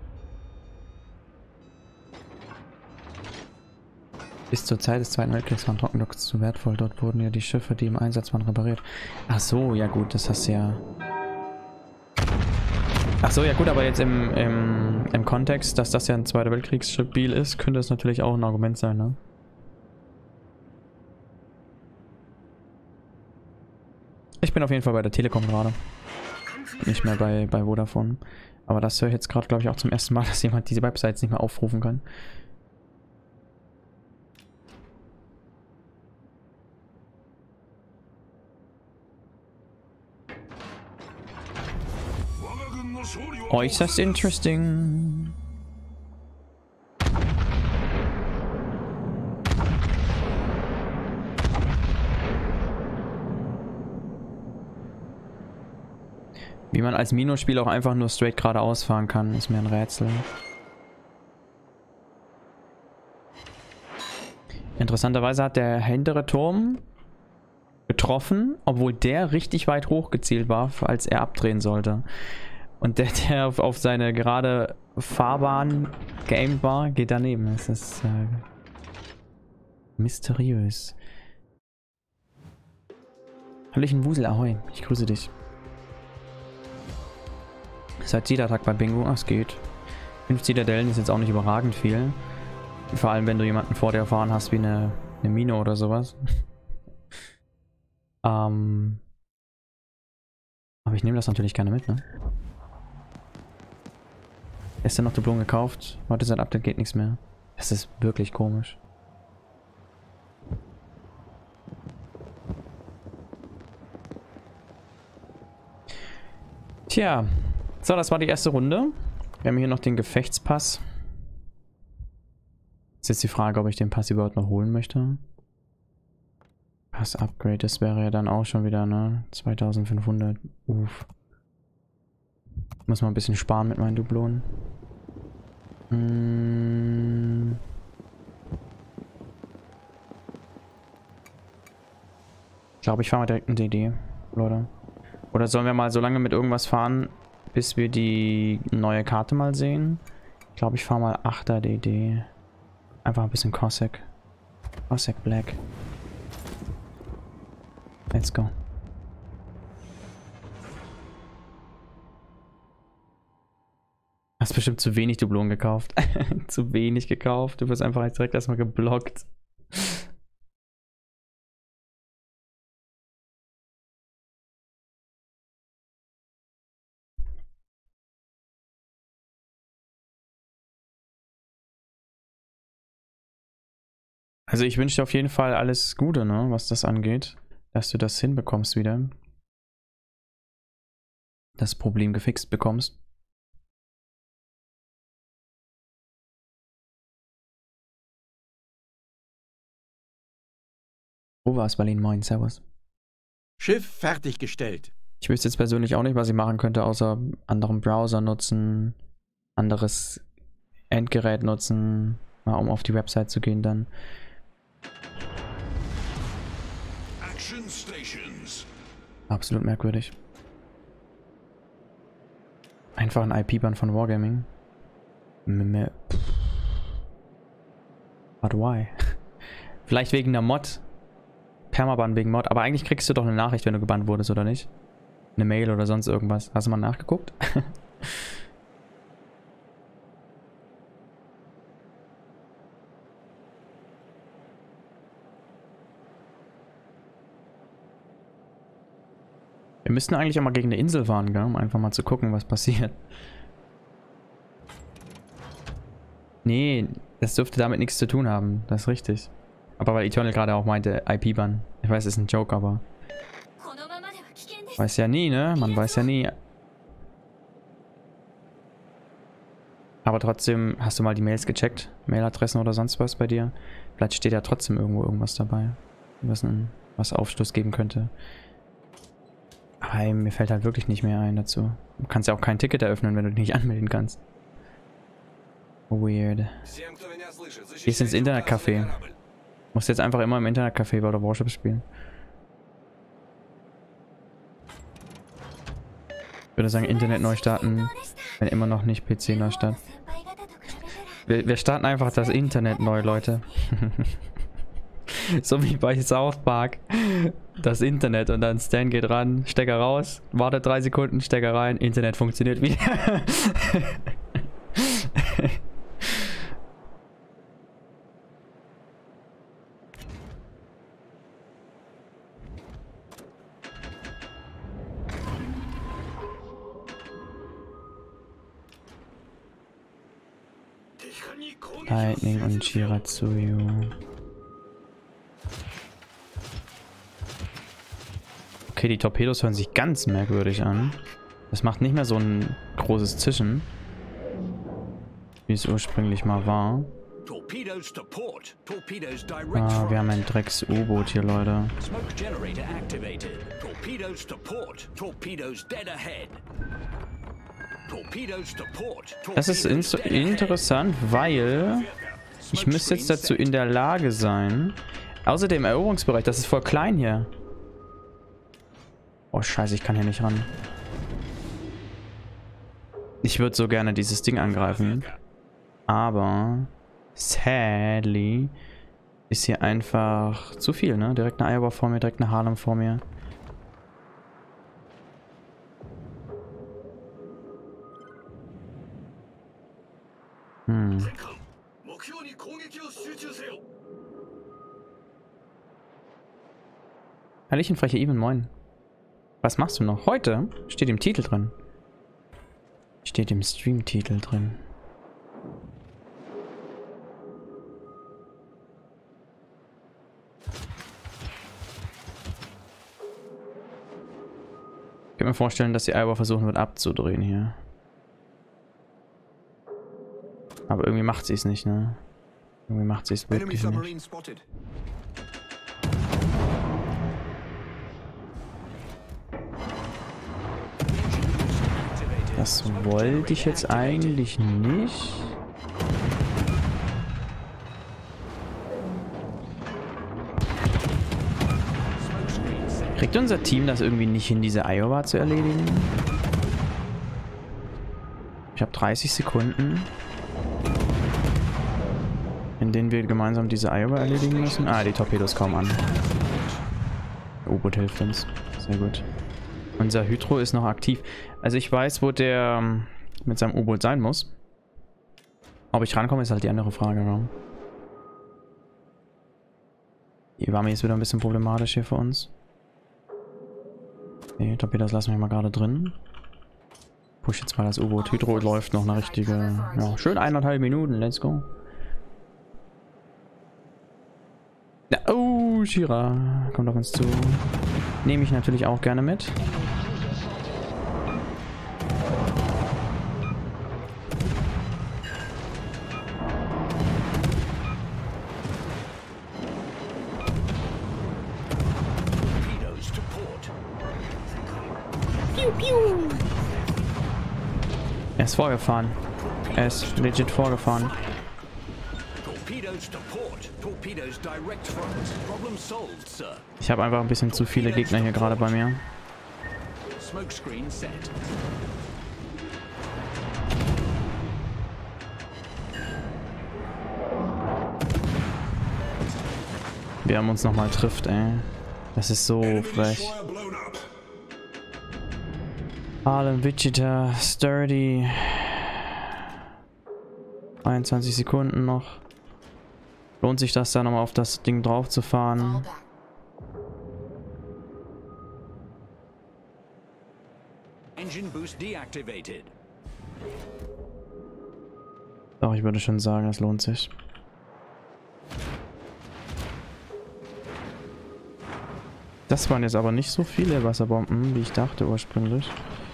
Speaker 1: Bis zur Zeit des Zweiten Weltkriegs waren Trockendocks zu wertvoll. Dort wurden ja die Schiffe, die im Einsatz waren, repariert. Ach so, ja gut, das hast du ja... Ach so, ja gut, aber jetzt im Kontext, dass das ja ein Zweiter Weltkriegsspiel ist, könnte das natürlich auch ein Argument sein, ne? Ich bin auf jeden Fall bei der Telekom gerade. Nicht mehr bei Vodafone. Aber das höre ich jetzt gerade, glaube ich, auch zum ersten Mal, dass jemand diese Websites nicht mehr aufrufen kann. Äußerst interesting. Wie man als Minospieler auch einfach nur straight geradeaus fahren kann, ist mir ein Rätsel. Interessanterweise hat der hintere Turm getroffen, obwohl der richtig weit hochgezielt war, als er abdrehen sollte. Und der auf seine gerade Fahrbahn geaimt war, geht daneben. Das ist mysteriös. Hallöchen Wusel, ahoi. Ich grüße dich. Seit Zitadrak bei Bingo. Ach, es geht. 5 Zitadellen ist jetzt auch nicht überragend viel. Vor allem, wenn du jemanden vor dir erfahren hast, wie eine Mine oder sowas. Aber ich nehme das natürlich gerne mit, ne? Ist denn noch Dublonen gekauft? Heute seit Update geht nichts mehr. Das ist wirklich komisch. Tja. So, das war die erste Runde. Wir haben hier noch den Gefechtspass. Ist jetzt die Frage, ob ich den Pass überhaupt noch holen möchte. Pass-Upgrade, das wäre ja dann auch schon wieder, ne? 2500. Uff. Muss mal ein bisschen sparen mit meinen Dublonen. Ich glaube, ich fahre mal direkt ein DD, Leute. Oder sollen wir mal so lange mit irgendwas fahren, bis wir die neue Karte mal sehen? Ich glaube, ich fahre mal 8er DD. Einfach ein bisschen Cossack. Cossack Black. Let's go. Hast bestimmt zu wenig Dublonen gekauft. Zu wenig gekauft. Du wirst einfach jetzt direkt erstmal geblockt. Also ich wünsche dir auf jeden Fall alles Gute, ne, was das angeht. Dass du das hinbekommst wieder. Das Problem gefixt bekommst. Wo war es, Berlin? Moin, servus.
Speaker 5: Schiff fertiggestellt.
Speaker 1: Ich wüsste jetzt persönlich auch nicht, was ich machen könnte, außer anderen Browser nutzen, anderes Endgerät nutzen, mal um auf die Website zu gehen dann. Absolut merkwürdig. Einfach ein IP-Ban von Wargaming. But why? Vielleicht wegen der Mod. Permaban wegen Mod. Aber eigentlich kriegst du doch eine Nachricht, wenn du gebannt wurdest, oder nicht? Eine Mail oder sonst irgendwas. Hast du mal nachgeguckt? Wir müssten eigentlich auch mal gegen eine Insel fahren, gell? Um einfach mal zu gucken, was passiert. Nee, das dürfte damit nichts zu tun haben. Das ist richtig. Aber weil Eternal gerade auch meinte, IP-Ban. Ich weiß, es ist ein Joke, aber... Weiß ja nie, ne? Man weiß ja nie. Aber trotzdem, hast du mal die Mails gecheckt? Mailadressen oder sonst was bei dir? Vielleicht steht ja trotzdem irgendwo irgendwas dabei. Was Aufschluss geben könnte. Aber mir fällt halt wirklich nicht mehr ein dazu. Du kannst ja auch kein Ticket eröffnen, wenn du dich nicht anmelden kannst. Weird. Gehst ins Internetcafé. Musst jetzt einfach immer im Internetcafé World of Warships spielen. Ich würde sagen, Internet neu starten, wenn immer noch nicht PC neu startet. Wir starten einfach das Internet neu, Leute. So wie bei South Park. Das Internet und dann Stan geht ran, Stecker raus, wartet 3 Sekunden, Stecker rein, Internet funktioniert wieder. Lightning und Shiratsuyu. Okay, die Torpedos hören sich ganz merkwürdig an. Das macht nicht mehr so ein großes Zischen, wie es ursprünglich mal war. Ah, wir haben ein Drecks-U-Boot hier, Leute. Das ist interessant, weil ich müsste jetzt dazu in der Lage sein. Außerdem Eroberungsbereich, das ist voll klein hier. Oh scheiße, ich kann hier nicht ran. Ich würde so gerne dieses Ding angreifen. Aber sadly ist hier einfach zu viel, ne? Direkt eine Iowa vor mir, direkt eine Harlem vor mir. Hallöchen, freche Even, moin. Was machst du noch? Heute? Steht im Titel drin. Steht im Stream-Titel drin. Ich kann mir vorstellen, dass die Iowa versuchen wird abzudrehen hier. Aber irgendwie macht sie es nicht, ne? Irgendwie macht sie es
Speaker 5: Enemy
Speaker 1: wirklich
Speaker 5: submarine
Speaker 1: nicht.
Speaker 5: spotted.
Speaker 1: Das wollte ich jetzt eigentlich nicht. Kriegt unser Team das irgendwie nicht hin, diese Iowa zu erledigen? Ich habe 30 Sekunden, in denen wir gemeinsam diese Iowa erledigen müssen. Ah, die Torpedos kommen an. Der U-Boot hilft uns. Sehr gut. Unser Hydro ist noch aktiv. Also ich weiß, wo der mit seinem U-Boot sein muss. Ob ich rankomme, ist halt die andere Frage. Ne? Die Iwami ist wieder ein bisschen problematisch hier für uns. Okay, Torpedos lassen wir mal gerade drin. Push jetzt mal das U-Boot. Hydro läuft noch eine richtige... Ja, schön 1,5 Minuten. Let's go. Ja, oh, Shira kommt auf uns zu. Nehme ich natürlich auch gerne mit.
Speaker 4: Piu, piu.
Speaker 1: Er ist vorgefahren. Er ist legit vorgefahren.
Speaker 5: Torpedoes to port. Torpedoes direct front. Problem solved, sir.
Speaker 1: Ich habe einfach ein bisschen zu viele Gegner hier gerade bei mir.
Speaker 5: Smokescreen set.
Speaker 1: Wir haben uns nochmal trifft, ey. Das ist so frech. Harlem, Wichita, Sturdy. 23 Sekunden noch. Lohnt sich das da nochmal auf das Ding drauf zu fahren?
Speaker 5: Engine boost deactivated.
Speaker 1: Doch, ich würde schon sagen, es lohnt sich. Das waren jetzt aber nicht so viele Wasserbomben, wie ich dachte ursprünglich.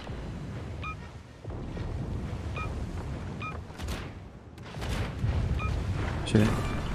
Speaker 1: Schön.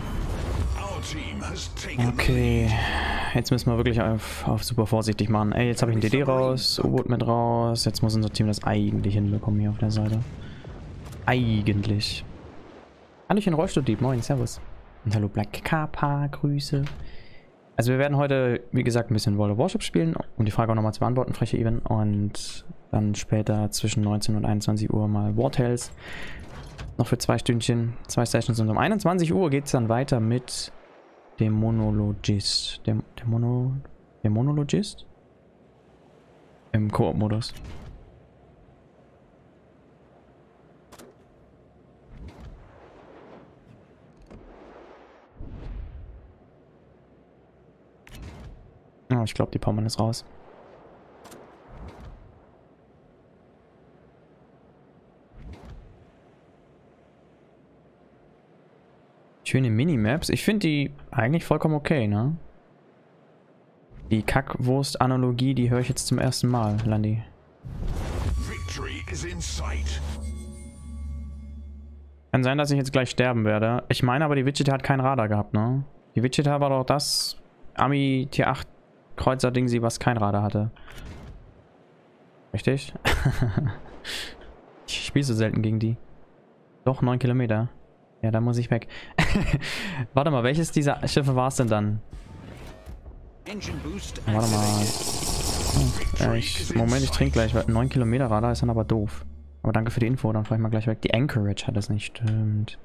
Speaker 1: Okay, jetzt müssen wir wirklich auf super vorsichtig machen. Ey, jetzt habe ich ein DD raus, U-Boot mit raus. Jetzt muss unser Team das eigentlich hinbekommen hier auf der Seite. Eigentlich. Hallöchen Rollstuhldieb, moin, servus. Und hallo Black Kappa, Grüße. Also wir werden heute, wie gesagt, ein bisschen World of Warship spielen, um die Frage auch nochmal zu beantworten, freche Even. Und dann später zwischen 19 und 21 Uhr mal War Tales. Noch für 2 Stündchen, 2 Sessions. Und um 21 Uhr geht es dann weiter mit dem Monologist. Der Monologist? Im Koop-Modus. Oh, ich glaube, die Pommern ist raus. Schöne Minimaps. Ich finde die eigentlich vollkommen okay, ne? Die Kackwurst-Analogie, die höre ich jetzt zum ersten Mal, Landi. Kann sein, dass ich jetzt gleich sterben werde. Ich meine aber, die Wichita hat kein Radar gehabt, ne? Die Wichita war doch das Ami Tier 8 Kreuzer-Ding, was kein Radar hatte. Richtig? Ich spiele so selten gegen die. Doch, 9 Kilometer. Ja, da muss ich weg. Warte mal, welches dieser Schiffe war es denn dann? Warte mal. Moment, ich trinke gleich. 9 Kilometer Radar ist dann aber doof. Aber danke für die Info, dann fahre ich mal gleich weg. Die Anchorage hat das nicht, stimmt.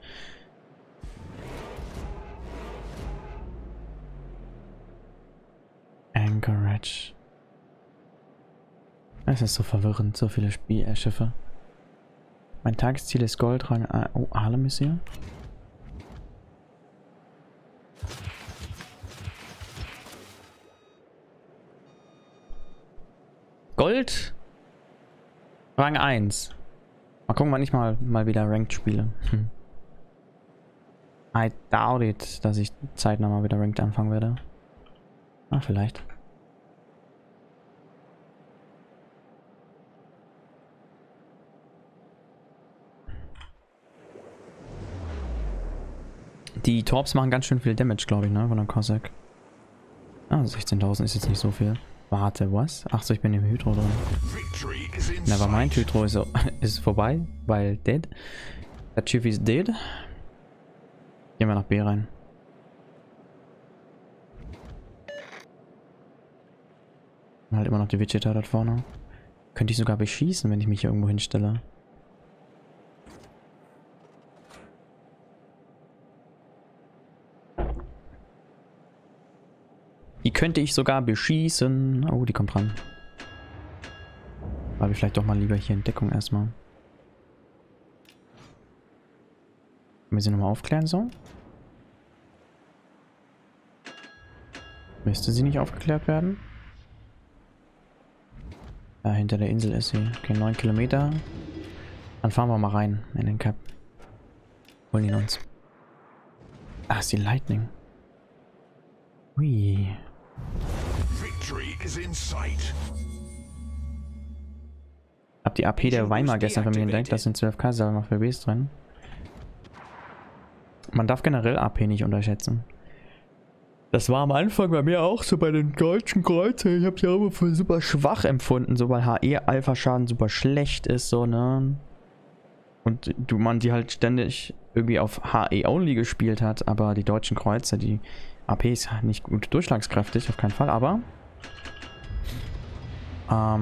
Speaker 1: Anchorage. Es ist so verwirrend, so viele Schiffe. Mein Tagesziel ist Goldrang. Oh, Harlem ist hier. Gold. Rang 1. Mal gucken, wann ich mal wieder Ranked spiele. I doubt it, dass ich zeitnah mal wieder Ranked anfangen werde. Ah, vielleicht. Die Torps machen ganz schön viel Damage, glaube ich, ne? Von der Cossack. Ah, 16.000 ist jetzt nicht so viel. Warte, was? Achso, ich bin im Hydro drin. Nevermind, Hydro ist vorbei, weil dead. Der Chief ist dead. Gehen wir nach B rein. Halt immer noch die Vegeta dort vorne. Könnte ich sogar beschießen, wenn ich mich hier irgendwo hinstelle. Die könnte ich sogar beschießen. Oh, die kommt ran. Aber vielleicht doch mal lieber hier in Deckung erstmal. Können wir sie nochmal aufklären so? Müsste sie nicht aufgeklärt werden? Da hinter der Insel ist sie. Okay, 9 Kilometer. Dann fahren wir mal rein in den Cap. Holen ihn uns. Ah, ist die Lightning. Ui. Hab die AP der Weimar gestern von mir entdeckt. Das sind 12k Salma für Bs drin. Man darf generell AP nicht unterschätzen. Das war am Anfang bei mir auch so bei den deutschen Kreuzer. Ich habe sie auch immer für super schwach empfunden, so weil HE-Alpha-Schaden super schlecht ist, so, ne? Und man die halt ständig irgendwie auf HE-Only gespielt hat, aber die deutschen Kreuzer, die AP ist nicht gut durchschlagskräftig, auf keinen Fall, aber wir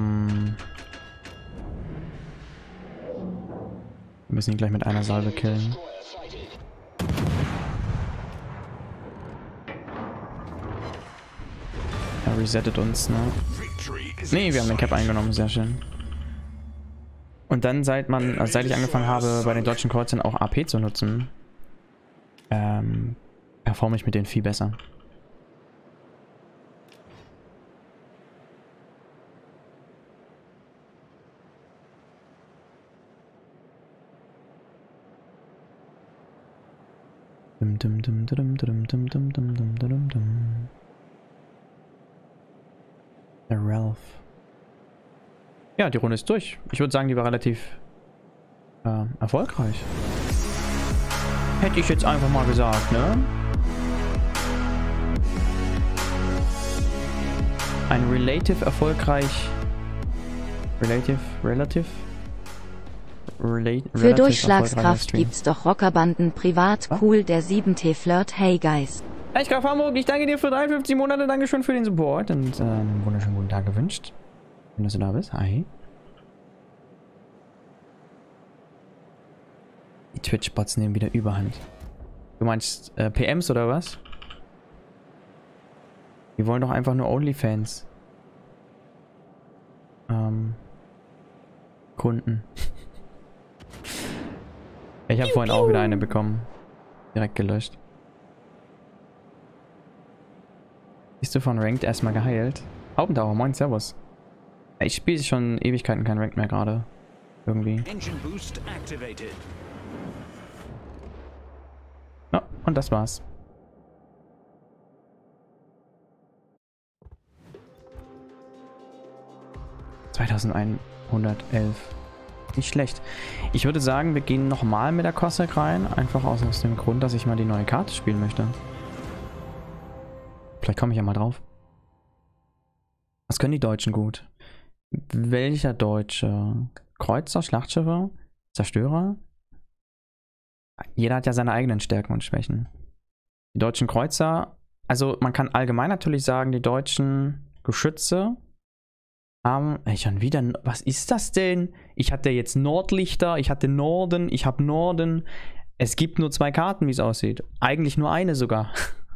Speaker 1: müssen ihn gleich mit einer Salve killen. Er resettet uns, ne? Ne, wir haben den Cap eingenommen, sehr schön. Und dann, seit ich angefangen habe, bei den deutschen Kreuzern auch AP zu nutzen, performe ich mit denen viel besser. Der Ralph. Ja, die Runde ist durch. Ich würde sagen, die war relativ erfolgreich. Hätte ich jetzt einfach mal gesagt, ne? Ein relativ erfolgreich.
Speaker 6: Für Durchschlagskraft gibt's doch Rockerbanden privat. Cool, der 7T Flirt. Hey guys.
Speaker 1: Ich Graf Hamburg, ich danke dir für 53 Monate. Dankeschön für den Support und einen wunderschönen guten Tag gewünscht. Schön, dass du da bist. Hi. Die Twitch-Bots nehmen wieder Überhand. Du meinst PMs oder was? Die wollen doch einfach nur OnlyFans. Kunden. Ich habe vorhin auch wieder eine bekommen. Direkt gelöscht. Bist du von Ranked erstmal geheilt? Haupentaucher, moin, servus. Ich spiele schon Ewigkeiten kein Ranked mehr gerade. Irgendwie. Ja, und das war's. $2111. Nicht schlecht. Ich würde sagen, wir gehen nochmal mit der Cossack rein. Einfach aus dem Grund, dass ich mal die neue Karte spielen möchte. Vielleicht komme ich ja mal drauf. Was können die Deutschen gut? Welcher Deutsche? Kreuzer, Schlachtschiffe, Zerstörer? Jeder hat ja seine eigenen Stärken und Schwächen. Die deutschen Kreuzer, also man kann allgemein natürlich sagen, die deutschen Geschütze haben... schon wieder... Was ist das denn? Ich hatte jetzt Nordlichter, ich hatte Norden, ich habe Norden. Es gibt nur 2 Karten, wie es aussieht. Eigentlich nur eine sogar.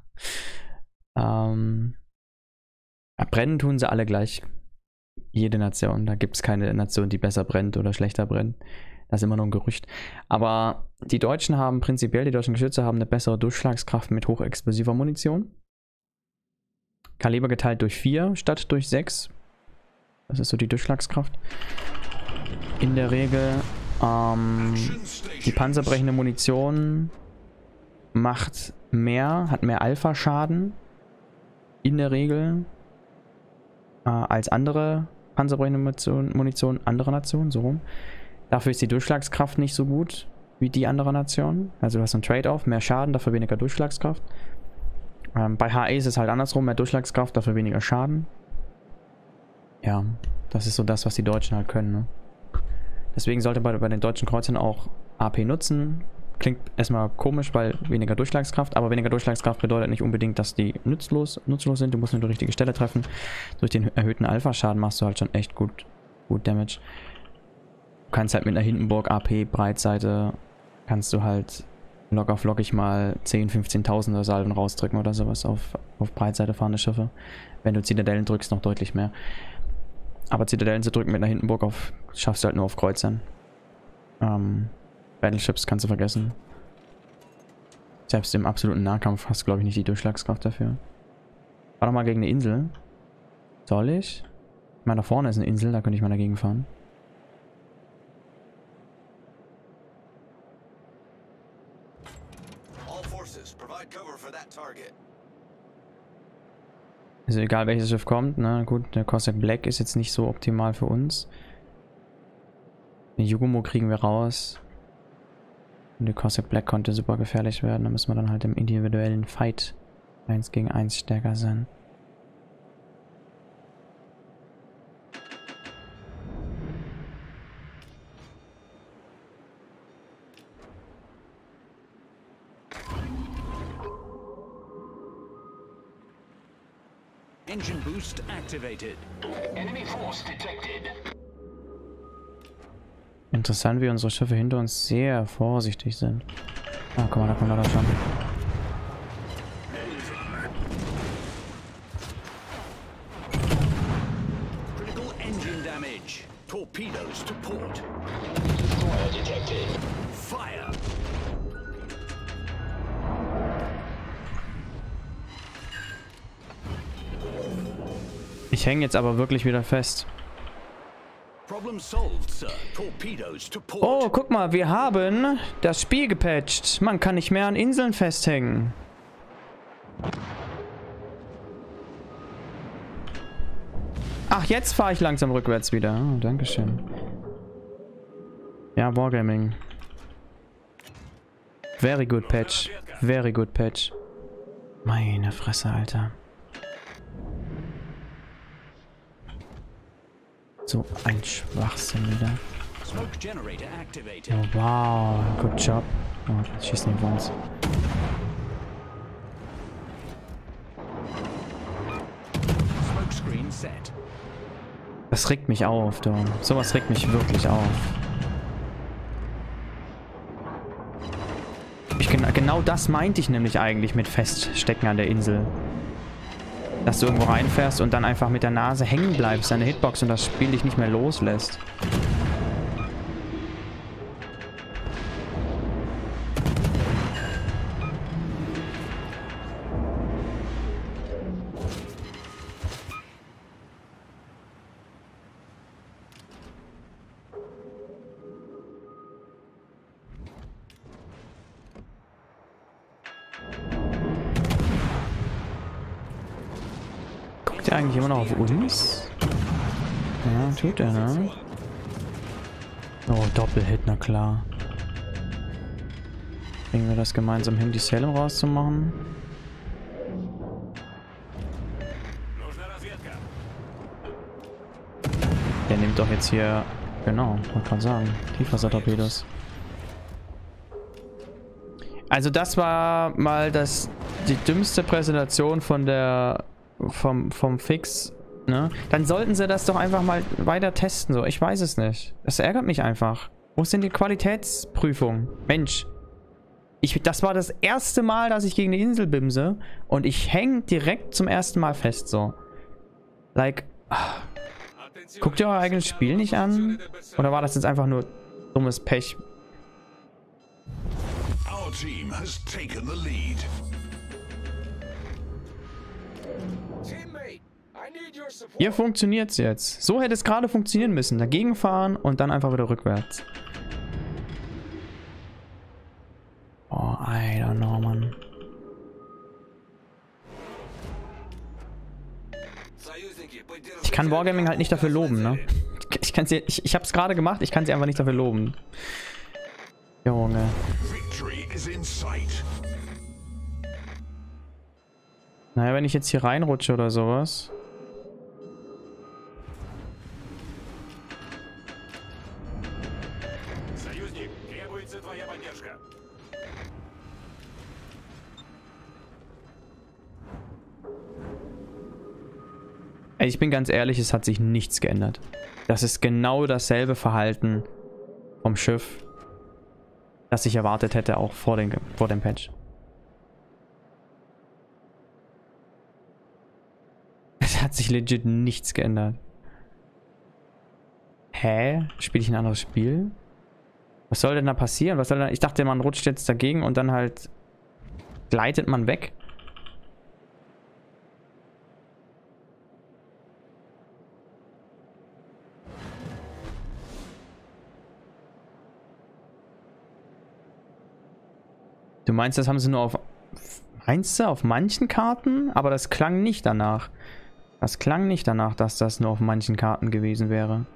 Speaker 1: Brennen tun sie alle gleich. Jede Nation. Da gibt es keine Nation, die besser brennt oder schlechter brennt. Das ist immer nur ein Gerücht. Aber die Deutschen haben prinzipiell, die deutschen Geschütze haben eine bessere Durchschlagskraft mit hochexplosiver Munition. Kaliber geteilt durch 4 statt durch 6. Das ist so die Durchschlagskraft. In der Regel die panzerbrechende Munition macht mehr, hat mehr Alpha-Schaden. In der Regel als andere panzerbrechende Munition anderer Nationen, so rum. Dafür ist die Durchschlagskraft nicht so gut wie wie die andere Nation. Also du hast einen Trade-off, mehr Schaden, dafür weniger Durchschlagskraft. Bei HE ist es halt andersrum, mehr Durchschlagskraft, dafür weniger Schaden. Ja, das ist so das, was die Deutschen halt können, ne? Deswegen sollte bei den deutschen Kreuzern auch AP nutzen. Klingt erstmal komisch, weil weniger Durchschlagskraft, aber weniger Durchschlagskraft bedeutet nicht unbedingt, dass die nutzlos sind. Du musst nur die richtige Stelle treffen. Durch den erhöhten Alpha-Schaden machst du halt schon echt gut Damage. Du kannst halt mit einer Hindenburg AP Breitseite, kannst du halt lockig mal 10.000, 15.000er Salven rausdrücken oder sowas auf Breitseite fahrende Schiffe. Wenn du Zitadellen drückst, noch deutlich mehr. Aber Zitadellen zu drücken mit einer Hindenburg schaffst du halt nur auf Kreuzern. Battleships kannst du vergessen. Selbst im absoluten Nahkampf hast du, glaube ich, nicht die Durchschlagskraft dafür. War doch mal gegen eine Insel. Soll ich? Ich meine, da vorne ist eine Insel, da könnte ich mal dagegen fahren. Also egal welches Schiff kommt, ne? Gut, der Cossack Black ist jetzt nicht so optimal für uns. Den Yugumo kriegen wir raus. Und der Cossack Black konnte super gefährlich werden. Da müssen wir dann halt im individuellen Fight 1 gegen 1 stärker sein.
Speaker 5: Engine boost activated. Enemy force detected.
Speaker 1: Interessant, wie unsere Schiffe hinter uns sehr vorsichtig sind. Ah, guck mal, da kommt er schon.
Speaker 5: Critical engine damage. Torpedoes to port. Destroyer detected. Fire.
Speaker 1: Ich hänge jetzt aber wirklich wieder fest. Oh, guck mal, wir haben das Spiel gepatcht. Man kann nicht mehr an Inseln festhängen. Ach, jetzt fahre ich langsam rückwärts wieder. Oh, dankeschön. Ja, Wargaming. Very good patch. Very good patch. Meine Fresse, Alter. So ein Schwachsinn wieder. Oh, wow, good job. Oh, jetzt schießen die auf uns. Das regt mich auf, du. Sowas regt mich wirklich auf. Genau das meinte ich nämlich eigentlich mit Feststecken an der Insel. Dass du irgendwo reinfährst und dann einfach mit der Nase hängen bleibst an der Hitbox und das Spiel dich nicht mehr loslässt. Guckt der eigentlich immer noch auf uns? Ja, tut er, ne? Oh, Doppelhit, na klar. Kriegen wir das gemeinsam hin, die Salem rauszumachen? Der nimmt doch jetzt hier... Genau, wollte gerade sagen. Tiefwassertorpedos. Also das war mal die dümmste Präsentation von vom Fix, ne? Dann sollten sie das doch einfach mal weiter testen, so. Ich weiß es nicht. Das ärgert mich einfach. Wo ist denn die Qualitätsprüfung? Mensch. Das war das erste Mal, dass ich gegen eine Insel bimse und ich hänge direkt zum ersten Mal fest, so. Like, guckt ihr euer eigenes Spiel nicht an? Oder war das jetzt einfach nur dummes Pech?
Speaker 3: Our team has taken the lead.
Speaker 1: Hier funktioniert es jetzt. So hätte es gerade funktionieren müssen. Dagegen fahren und dann einfach wieder rückwärts. Oh, I don't know, Mann. Ich kann Wargaming halt nicht dafür loben, ne? Ich hab's gerade gemacht, ich kann sie einfach nicht dafür loben. Junge. Naja, wenn ich jetzt hier reinrutsche oder sowas. Ich bin ganz ehrlich, es hat sich nichts geändert. Das ist genau dasselbe Verhalten vom Schiff, das ich erwartet hätte, auch vor dem Patch. Es hat sich legit nichts geändert. Hä? Spiele ich ein anderes Spiel? Was soll denn da passieren? Was soll denn... Ich dachte, man rutscht jetzt dagegen und dann halt gleitet man weg. Du meinst, das haben sie nur auf... Meinst du, auf manchen Karten? Aber das klang nicht danach. Das klang nicht danach, dass das nur auf manchen Karten gewesen wäre.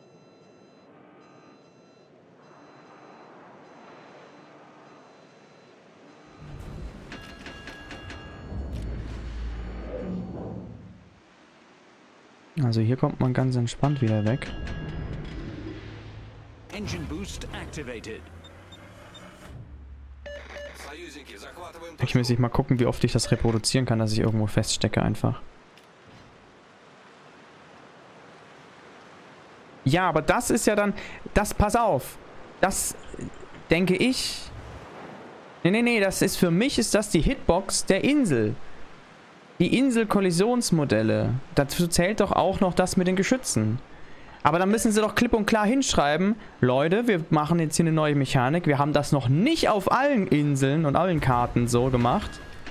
Speaker 1: Also hier kommt man ganz entspannt wieder weg.
Speaker 5: Engine boost activated.
Speaker 1: Ich muss mal gucken, wie oft ich das reproduzieren kann, dass ich irgendwo feststecke einfach. Ja, aber das ist ja dann... Das, pass auf. Das denke ich... Nee, das ist für mich ist das die Hitbox der Insel. Die Insel-Kollisionsmodelle. Dazu zählt doch auch noch das mit den Geschützen. Aber dann müssen sie doch klipp und klar hinschreiben, Leute, wir machen jetzt hier eine neue Mechanik. Wir haben das noch nicht auf allen Inseln und allen Karten so gemacht,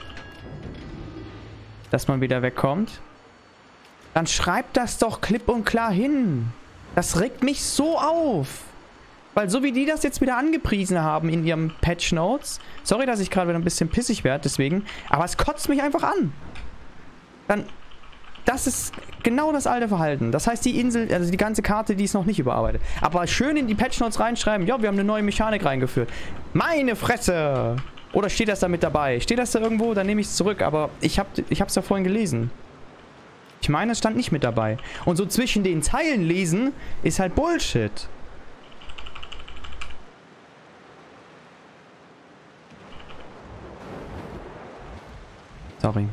Speaker 1: dass man wieder wegkommt. Dann schreibt das doch klipp und klar hin. Das regt mich so auf. Weil so wie die das jetzt wieder angepriesen haben in ihrem Patch Notes. Sorry, dass ich gerade wieder ein bisschen pissig werde, deswegen. Aber es kotzt mich einfach an. Dann... Das ist genau das alte Verhalten. Das heißt, die Insel, also die ganze Karte, die ist noch nicht überarbeitet. Aber schön in die Patch Notes reinschreiben, ja, wir haben eine neue Mechanik reingeführt. Meine Fresse! Oder steht das da mit dabei? Steht das da irgendwo? Dann nehme ich es zurück. Aber ich hab's ja vorhin gelesen. Ich meine, es stand nicht mit dabei. Und so zwischen den Zeilen lesen ist halt Bullshit. Sorry.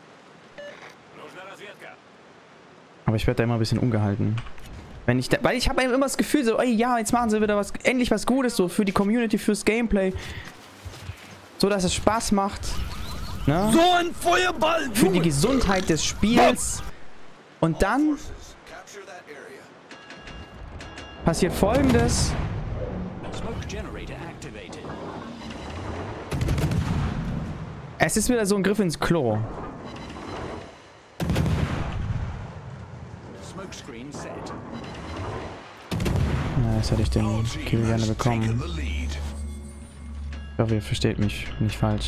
Speaker 1: Aber ich werde da immer ein bisschen ungehalten. Weil ich habe immer das Gefühl so, ey, ja, jetzt machen sie wieder was, endlich was Gutes, so für die Community, fürs Gameplay. So, dass es Spaß macht. Ne?
Speaker 5: So ein Feuerball!
Speaker 1: Für die Gesundheit des Spiels. Und dann passiert Folgendes. Es ist wieder so ein Griff ins Klo. Na, jetzt hätte ich den Kill gerne bekommen. Ich hoffe, ihr versteht mich nicht falsch.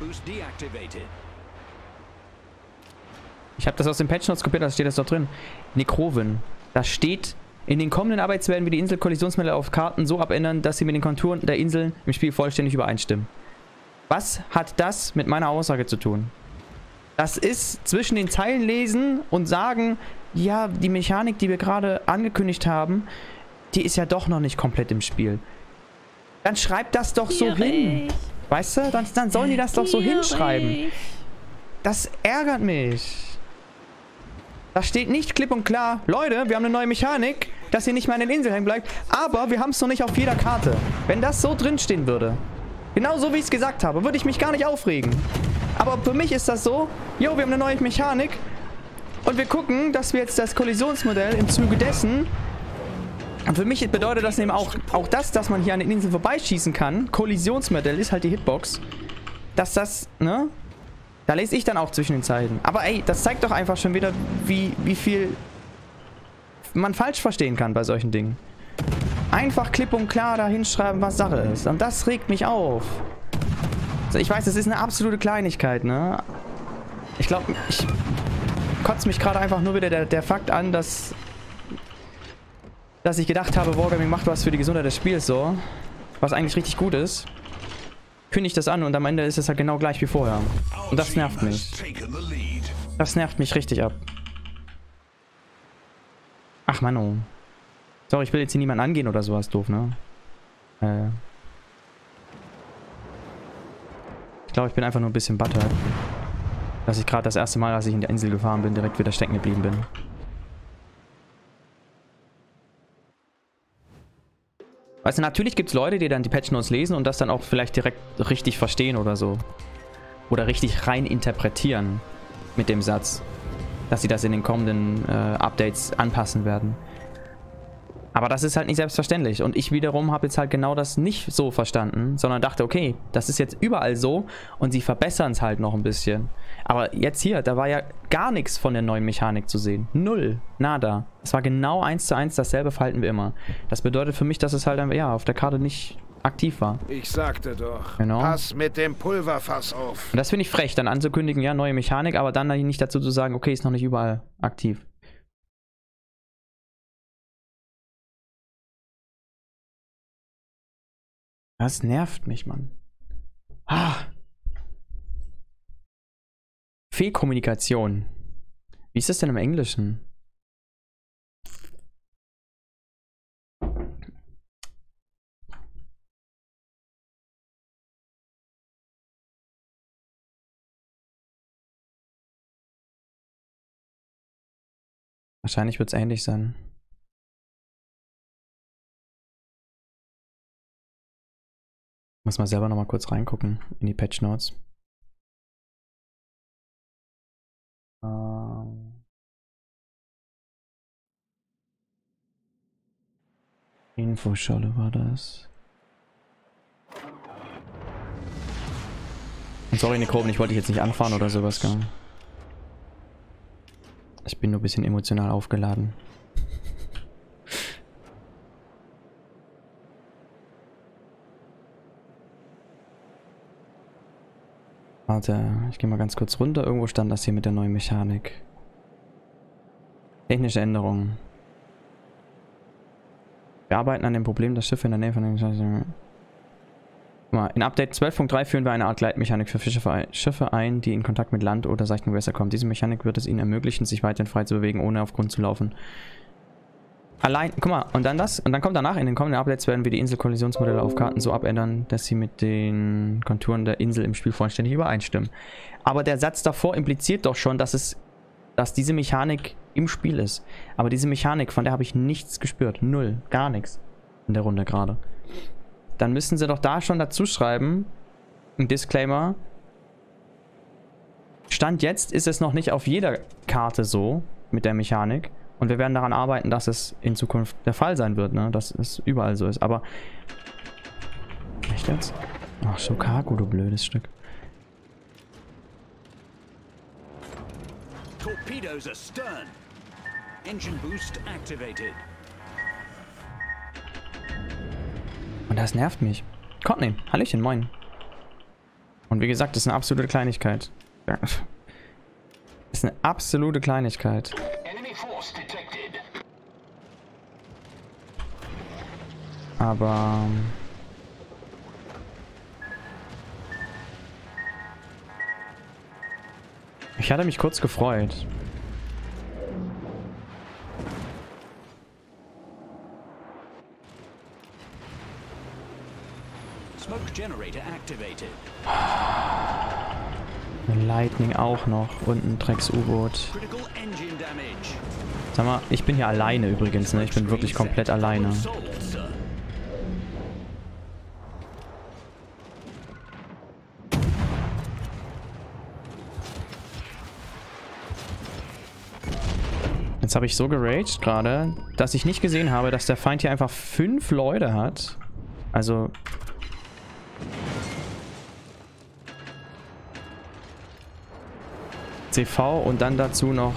Speaker 1: Ich habe das aus den Patch Notes kopiert, da steht das doch drin. Nekroven. Da steht, in den kommenden Updates werden wir die Insel-Kollisionsmodelle auf Karten so abändern, dass sie mit den Konturen der Inseln im Spiel vollständig übereinstimmen. Was hat das mit meiner Aussage zu tun? Das ist zwischen den Zeilen lesen und sagen, ja, die Mechanik, die wir gerade angekündigt haben, die ist ja doch noch nicht komplett im Spiel. Dann schreibt das doch so hin. Weißt du? Dann sollen die das doch so hinschreiben. Das ärgert mich. Da steht nicht klipp und klar, Leute, wir haben eine neue Mechanik, dass ihr nicht mehr an den Inseln hängen bleibt, aber wir haben es noch nicht auf jeder Karte. Wenn das so drinstehen würde, genau so wie ich es gesagt habe, würde ich mich gar nicht aufregen. Aber für mich ist das so, jo, wir haben eine neue Mechanik und wir gucken, dass wir jetzt das Kollisionsmodell im Zuge dessen, und für mich bedeutet das eben auch das, dass man hier an den Inseln vorbeischießen kann, Kollisionsmodell ist halt die Hitbox, dass das, ne, da lese ich dann auch zwischen den Zeilen. Aber ey, das zeigt doch einfach schon wieder, wie viel man falsch verstehen kann bei solchen Dingen. Einfach klipp und klar da hinschreiben, was Sache ist. Und das regt mich auf. Also ich weiß, das ist eine absolute Kleinigkeit, ne? Ich glaube, ich kotze mich gerade einfach nur wieder der Fakt an, dass ich gedacht habe, Wargaming macht was für die Gesundheit des Spiels so. was eigentlich richtig gut ist, kündigt das an und am Ende ist es halt genau gleich wie vorher. Und das nervt mich. Das nervt mich richtig ab. Ach Mann, oh. Sorry, ich will jetzt hier niemanden angehen oder sowas, doof, ne? Ich glaube, ich bin einfach nur ein bisschen butter. Dass ich gerade das erste Mal, als ich in der Insel gefahren bin, direkt wieder stecken geblieben bin. Also natürlich gibt es Leute, die dann die Patch Notes lesen und das dann auch vielleicht direkt richtig verstehen oder so. Oder richtig rein interpretieren mit dem Satz. Dass sie das in den kommenden Updates anpassen werden. Aber das ist halt nicht selbstverständlich. Und ich wiederum habe jetzt halt genau das nicht so verstanden, sondern dachte, okay, das ist jetzt überall so und sie verbessern es halt noch ein bisschen. Aber jetzt hier, da war ja gar nichts von der neuen Mechanik zu sehen. Null. Nada. Es war genau 1:1 dasselbe Verhalten wie immer. Das bedeutet für mich, dass es halt ja, auf der Karte nicht aktiv war.
Speaker 7: Ich sagte doch,
Speaker 1: genau.
Speaker 7: Pass mit dem Pulverfass auf.
Speaker 1: Und das finde ich frech, dann anzukündigen, ja, neue Mechanik, aber dann nicht dazu zu sagen, okay, ist noch nicht überall aktiv. Das nervt mich, Mann. Ah. Fehlkommunikation. Wie ist das denn im Englischen? Wahrscheinlich wird es ähnlich sein. Muss mal selber nochmal kurz reingucken in die Patch Notes. Infoscholle war das. Und sorry, Nekroben, ich wollte dich jetzt nicht anfahren oder sowas. Gell? Ich bin nur ein bisschen emotional aufgeladen. Warte, ich gehe mal ganz kurz runter. Irgendwo stand das hier mit der neuen Mechanik. Technische Änderungen. Wir arbeiten an dem Problem, dass Schiffe in der Nähe von den... In Update 12.3 führen wir eine Art Gleitmechanik für Schiffe ein, die in Kontakt mit Land oder seichten Gewässer kommen. Diese Mechanik wird es ihnen ermöglichen, sich weiterhin frei zu bewegen, ohne auf Grund zu laufen. Allein, guck mal, und dann das, und dann kommt danach, in den kommenden Updates werden wir die Insel-Kollisionsmodelle auf Karten so abändern, dass sie mit den Konturen der Insel im Spiel vollständig übereinstimmen. Aber der Satz davor impliziert doch schon, dass diese Mechanik im Spiel ist. Aber diese Mechanik, von der habe ich nichts gespürt. Null, gar nichts in der Runde gerade. Dann müssen sie doch da schon dazu schreiben, ein Disclaimer. Stand jetzt ist es noch nicht auf jeder Karte so, mit der Mechanik. Und wir werden daran arbeiten, dass es in Zukunft der Fall sein wird, ne? Dass es überall so ist. Aber... Echt jetzt? Ach, Shokaku, du blödes Stück.
Speaker 5: Torpedoes astern. Engine boost activated.
Speaker 1: Und das nervt mich. Courtney, Hallöchen, moin. Und wie gesagt, das ist eine absolute Kleinigkeit. Ja. Das ist eine absolute Kleinigkeit. Aber... Ich hatte mich kurz gefreut.
Speaker 5: Smoke generator activated.
Speaker 1: Lightning auch noch und ein Drecks-U-Boot.
Speaker 5: Critical engine damage.
Speaker 1: Sag mal, ich bin hier alleine übrigens, ne? Ich bin wirklich komplett alleine. Jetzt habe ich so geraged gerade, dass ich nicht gesehen habe, dass der Feind hier einfach 5 Leute hat. Also... CV und dann dazu noch...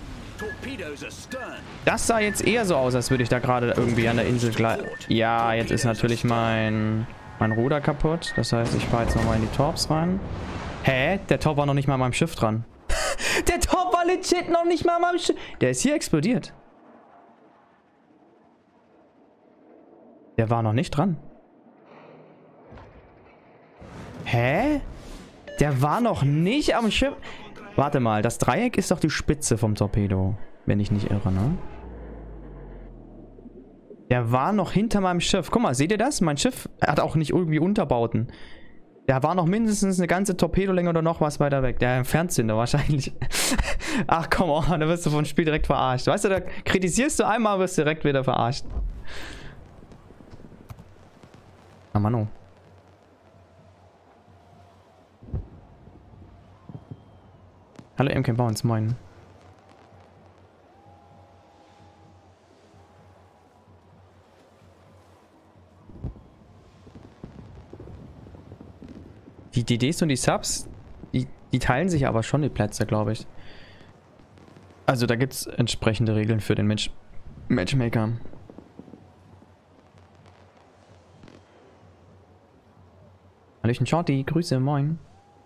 Speaker 1: Das sah jetzt eher so aus, als würde ich da gerade irgendwie an der Insel gleich... Ja, jetzt ist natürlich mein Ruder kaputt. Das heißt, ich fahre jetzt nochmal in die Torps rein. Hä? Der Torp war noch nicht mal an meinem Schiff dran. Der Torp war legit noch nicht mal an meinem Schiff. Der ist hier explodiert. Der war noch nicht dran. Hä? Der war noch nicht am Schiff. Warte mal, das Dreieck ist doch die Spitze vom Torpedo. Wenn ich nicht irre, ne? Der war noch hinter meinem Schiff. Guck mal, seht ihr das? Mein Schiff hat auch nicht irgendwie Unterbauten. Der war noch mindestens eine ganze Torpedolänge oder noch was weiter weg. Der Fernzünder wahrscheinlich. Ach komm, da wirst du vom Spiel direkt verarscht. Weißt du, da kritisierst du einmal, wirst du direkt wieder verarscht. Ah, Mano. Hallo MK Bounce, moin. Die DDs und die Subs, die teilen sich aber schon die Plätze, glaube ich. Also da gibt es entsprechende Regeln für den Matchmaker. Hallöchen Shorty, Grüße, moin.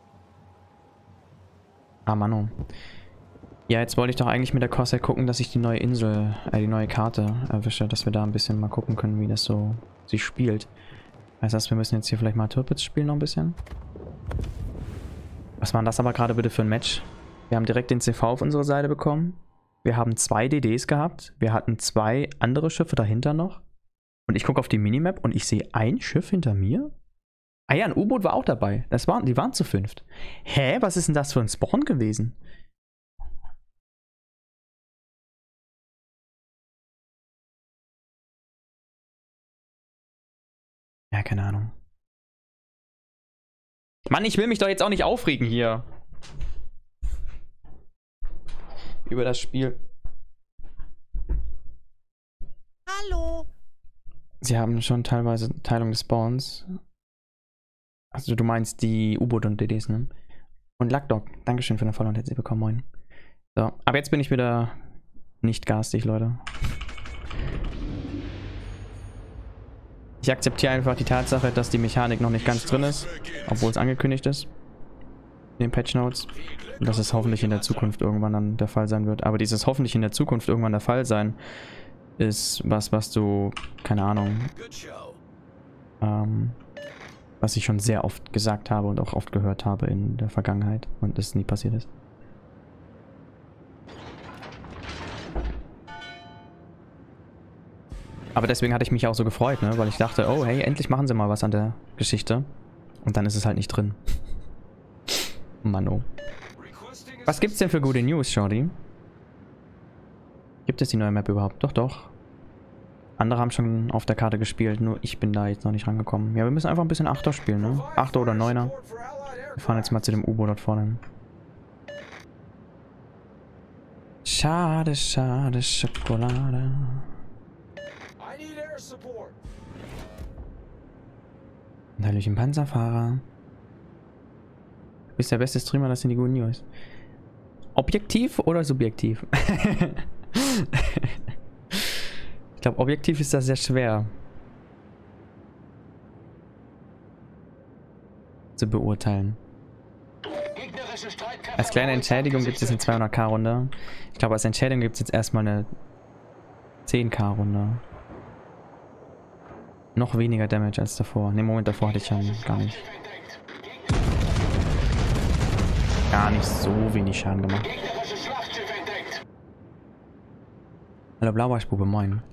Speaker 1: Ah, Mano. Ja, jetzt wollte ich doch eigentlich mit der Cossack gucken, dass ich die neue Insel, die neue Karte erwische, dass wir da ein bisschen mal gucken können, wie das so sich spielt. Das heißt, wir müssen jetzt hier vielleicht mal Tirpitz spielen noch ein bisschen. Was war denn das aber gerade bitte für ein Match? Wir haben direkt den CV auf unsere Seite bekommen. Wir haben 2 DDs gehabt. Wir hatten 2 andere Schiffe dahinter noch. Und ich gucke auf die Minimap und ich sehe ein Schiff hinter mir. Ah ja, ein U-Boot war auch dabei. Die waren zu 5. Hä? Was ist denn das für ein Spawn gewesen? Ja, keine Ahnung. Mann, ich will mich doch jetzt auch nicht aufregen hier. Über das Spiel.
Speaker 4: Hallo.
Speaker 1: Sie haben schon teilweise Teilung des Spawns. Also du meinst die U-Boot und DDs, ne? Und Luckdog, dankeschön für den Follow und herzlich willkommen, moin. So, aber jetzt bin ich wieder nicht garstig, Leute. Ich akzeptiere einfach die Tatsache, dass die Mechanik noch nicht ganz drin ist, obwohl es angekündigt ist in den Patch Notes. Und dass es hoffentlich in der Zukunft irgendwann dann der Fall sein wird. Aber dieses hoffentlich in der Zukunft irgendwann der Fall sein ist was du, keine Ahnung, was ich schon sehr oft gesagt habe und auch oft gehört habe in der Vergangenheit und es nie passiert ist. Aber deswegen hatte ich mich auch so gefreut, ne? Weil ich dachte, oh hey, endlich machen sie mal was an der Geschichte. Und dann ist es halt nicht drin. Mann, oh. Was gibt's denn für gute News, Shorty? Gibt es die neue Map überhaupt? Doch, doch. Andere haben schon auf der Karte gespielt, nur ich bin da jetzt noch nicht rangekommen. Ja, wir müssen einfach ein bisschen 8er spielen, ne? 8er oder 9er. Wir fahren jetzt mal zu dem U-Boot dort vorne. Schade, schade, Schokolade. Und Hallöchen Panzerfahrer. Du bist der beste Streamer, das sind die guten News. Objektiv oder subjektiv? Ich glaube, objektiv ist das sehr schwer zu beurteilen. Als kleine Entschädigung gibt es eine 200k Runde. Ich glaube, als Entschädigung gibt es jetzt erstmal eine 10k Runde. Noch weniger Damage als davor. Ne, Moment, davor hatte ich ja gar nicht. Gar nicht so wenig Schaden gemacht. Hallo Blaubarschbube, moin.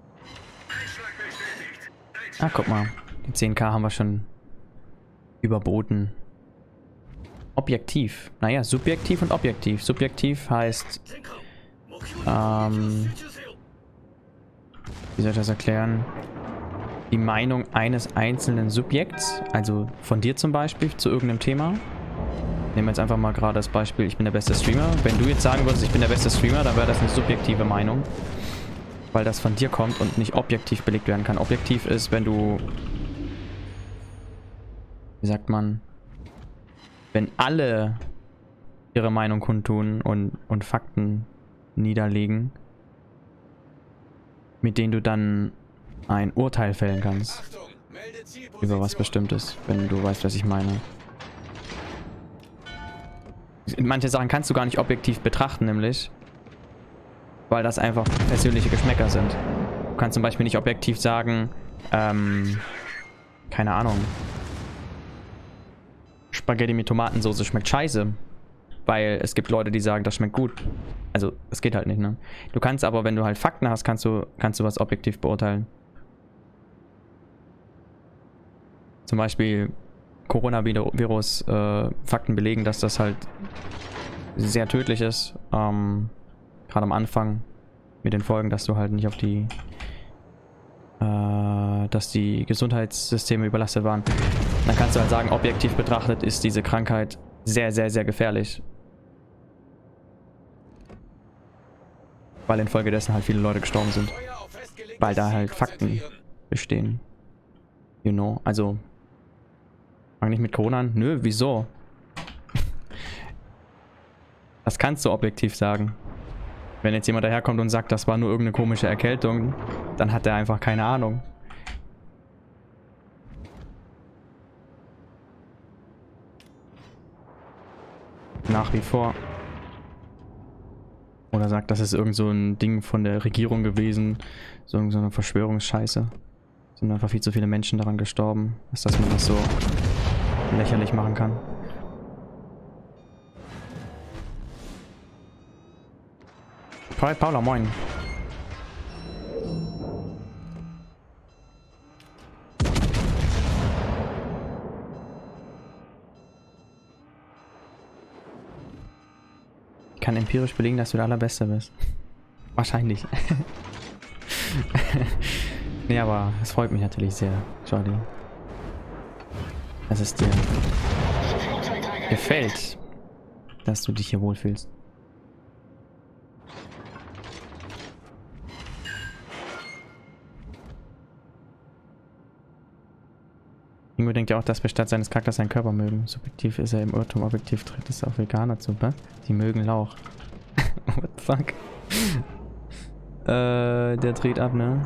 Speaker 1: Ah, guck mal. Die 10k haben wir schon überboten. Objektiv. Naja, subjektiv und objektiv. Subjektiv heißt... wie soll ich das erklären? Die Meinung eines einzelnen Subjekts, also von dir zum Beispiel, zu irgendeinem Thema. Nehmen wir jetzt einfach mal gerade das Beispiel, ich bin der beste Streamer. Wenn du jetzt sagen würdest, ich bin der beste Streamer, dann wäre das eine subjektive Meinung. Weil das von dir kommt und nicht objektiv belegt werden kann. Objektiv ist, wenn du... Wie sagt man? Wenn alle ihre Meinung kundtun und Fakten niederlegen, mit denen du dann ein Urteil fällen kannst. Über was Bestimmtes, wenn du weißt, was ich meine. Manche Sachen kannst du gar nicht objektiv betrachten, nämlich. Weil das einfach persönliche Geschmäcker sind. Du kannst zum Beispiel nicht objektiv sagen, keine Ahnung. Spaghetti mit Tomatensauce schmeckt scheiße. Weil es gibt Leute, die sagen, das schmeckt gut. Also, es geht halt nicht, ne? Du kannst aber, wenn du halt Fakten hast, kannst du was objektiv beurteilen. Zum Beispiel Coronavirus, Fakten belegen, dass das halt sehr tödlich ist. Gerade am Anfang mit den Folgen, dass du halt nicht auf die dass die Gesundheitssysteme überlastet waren. Dann kannst du halt sagen, objektiv betrachtet ist diese Krankheit sehr, sehr, sehr gefährlich. Weil infolgedessen halt viele Leute gestorben sind. Weil da halt Fakten bestehen. You know, also fang nicht mit Corona an. Nö, wieso? Das kannst du objektiv sagen. Wenn jetzt jemand daherkommt und sagt, das war nur irgendeine komische Erkältung, dann hat er einfach keine Ahnung. Nach wie vor. Oder sagt, das ist irgend so ein Ding von der Regierung gewesen. So eine Verschwörungsscheiße. Sind einfach viel zu viele Menschen daran gestorben, dass man das so lächerlich machen kann. Paula, moin. Ich kann empirisch belegen, dass du der Allerbeste bist. Wahrscheinlich. Nee, aber es freut mich natürlich sehr, Jordi. Dass es dir gefällt, dass du dich hier wohlfühlst. Ingo denkt ja auch, dass wir statt seines Charakters seinen Körper mögen. Subjektiv ist er im Irrtum, objektiv tritt es auf Veganer zu, was? Die mögen Lauch. What the fuck? Der dreht ab, ne?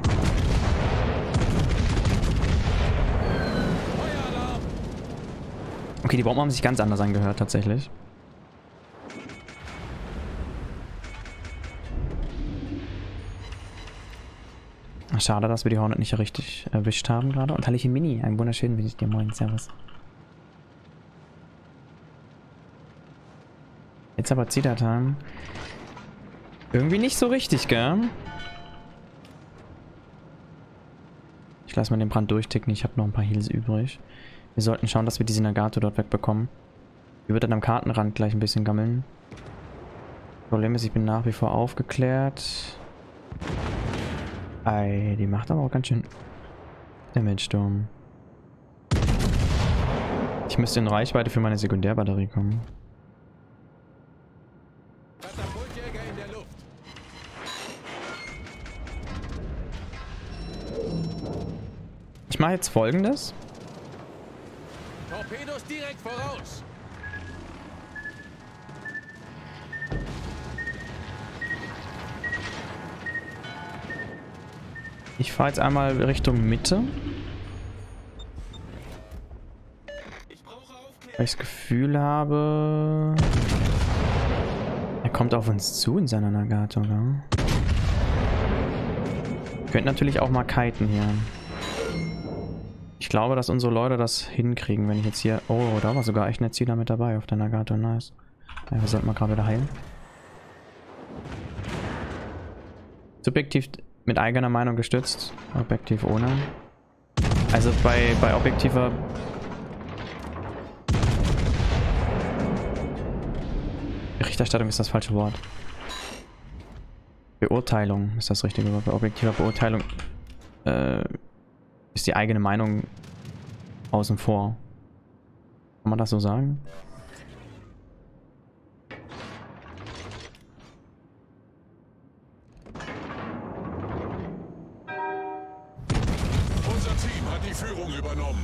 Speaker 1: Okay, die Bomben haben sich ganz anders angehört, tatsächlich. Schade, dass wir die Hornet nicht richtig erwischt haben gerade. Und Hallöchen Mini, einen wunderschönen Video dir. Moin, servus. Jetzt aber Zitat-Time. Irgendwie nicht so richtig, gell? Ich lasse mal den Brand durchticken. Ich habe noch ein paar Heals übrig. Wir sollten schauen, dass wir diese Nagato dort wegbekommen. Die wird dann am Kartenrand gleich ein bisschen gammeln. Problem ist, ich bin nach wie vor aufgeklärt. Ei, die macht aber auch ganz schön Damage, Sturm. Ich müsste in Reichweite für meine Sekundärbatterie kommen. Ich mache jetzt Folgendes.
Speaker 5: Torpedos direkt voraus.
Speaker 1: Ich fahre jetzt einmal Richtung Mitte. Weil ich das Gefühl habe... Er kommt auf uns zu in seiner Nagato, oder? Könnte natürlich auch mal kiten hier. Ich glaube, dass unsere Leute das hinkriegen, wenn ich jetzt hier... Oh, da war sogar echt ein Erzieher mit dabei auf der Nagato. Nice. Ja, wir sollten mal gerade wieder heilen. Subjektiv mit eigener Meinung gestützt. Objektiv ohne. Also bei objektiver... Berichterstattung ist das falsche Wort. Beurteilung ist das richtige Wort. Bei objektiver Beurteilung ist die eigene Meinung außen vor. Kann man das so sagen?
Speaker 8: Unser Team hat die Führung übernommen.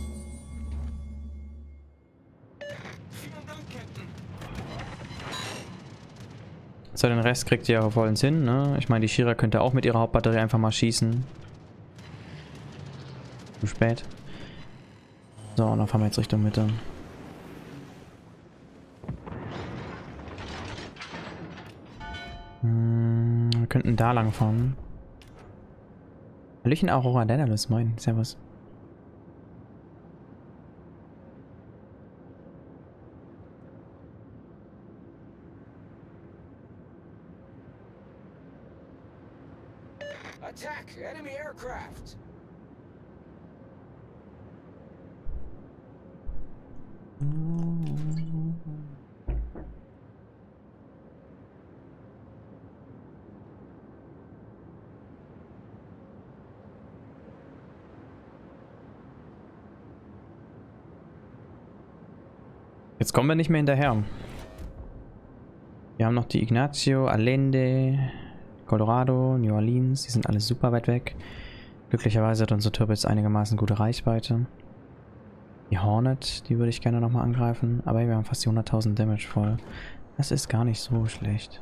Speaker 1: So, den Rest kriegt ihr ja vollends hin, ne? Ich meine, die Shira könnte auch mit ihrer Hauptbatterie einfach mal schießen. Zu spät. So, und dann fahren wir jetzt Richtung Mitte. Wir könnten da lang fahren. Hallöchen Aurora Daedalus, moin, servus.
Speaker 5: Attack! Enemy aircraft!
Speaker 1: Jetzt kommen wir nicht mehr hinterher. Wir haben noch die Ignacio, Allende, Colorado, New Orleans. Die sind alle super weit weg. Glücklicherweise hat unsere Turbo jetzt einigermaßen gute Reichweite. Die Hornet, die würde ich gerne nochmal angreifen. Aber wir haben fast die 100.000 Damage voll. Das ist gar nicht so schlecht.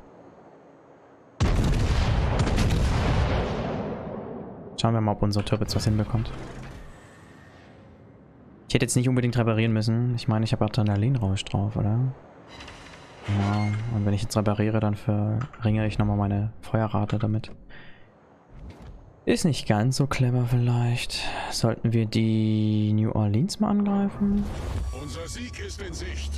Speaker 1: Schauen wir mal, ob unsere Turbo was hinbekommt. Ich hätte jetzt nicht unbedingt reparieren müssen. Ich meine, ich habe Adrenalinrausch drauf, oder? Genau. Und wenn ich jetzt repariere, dann verringere ich nochmal meine Feuerrate damit. Ist nicht ganz so clever vielleicht. Sollten wir die New Orleans mal angreifen?
Speaker 8: Unser Sieg ist in Sicht.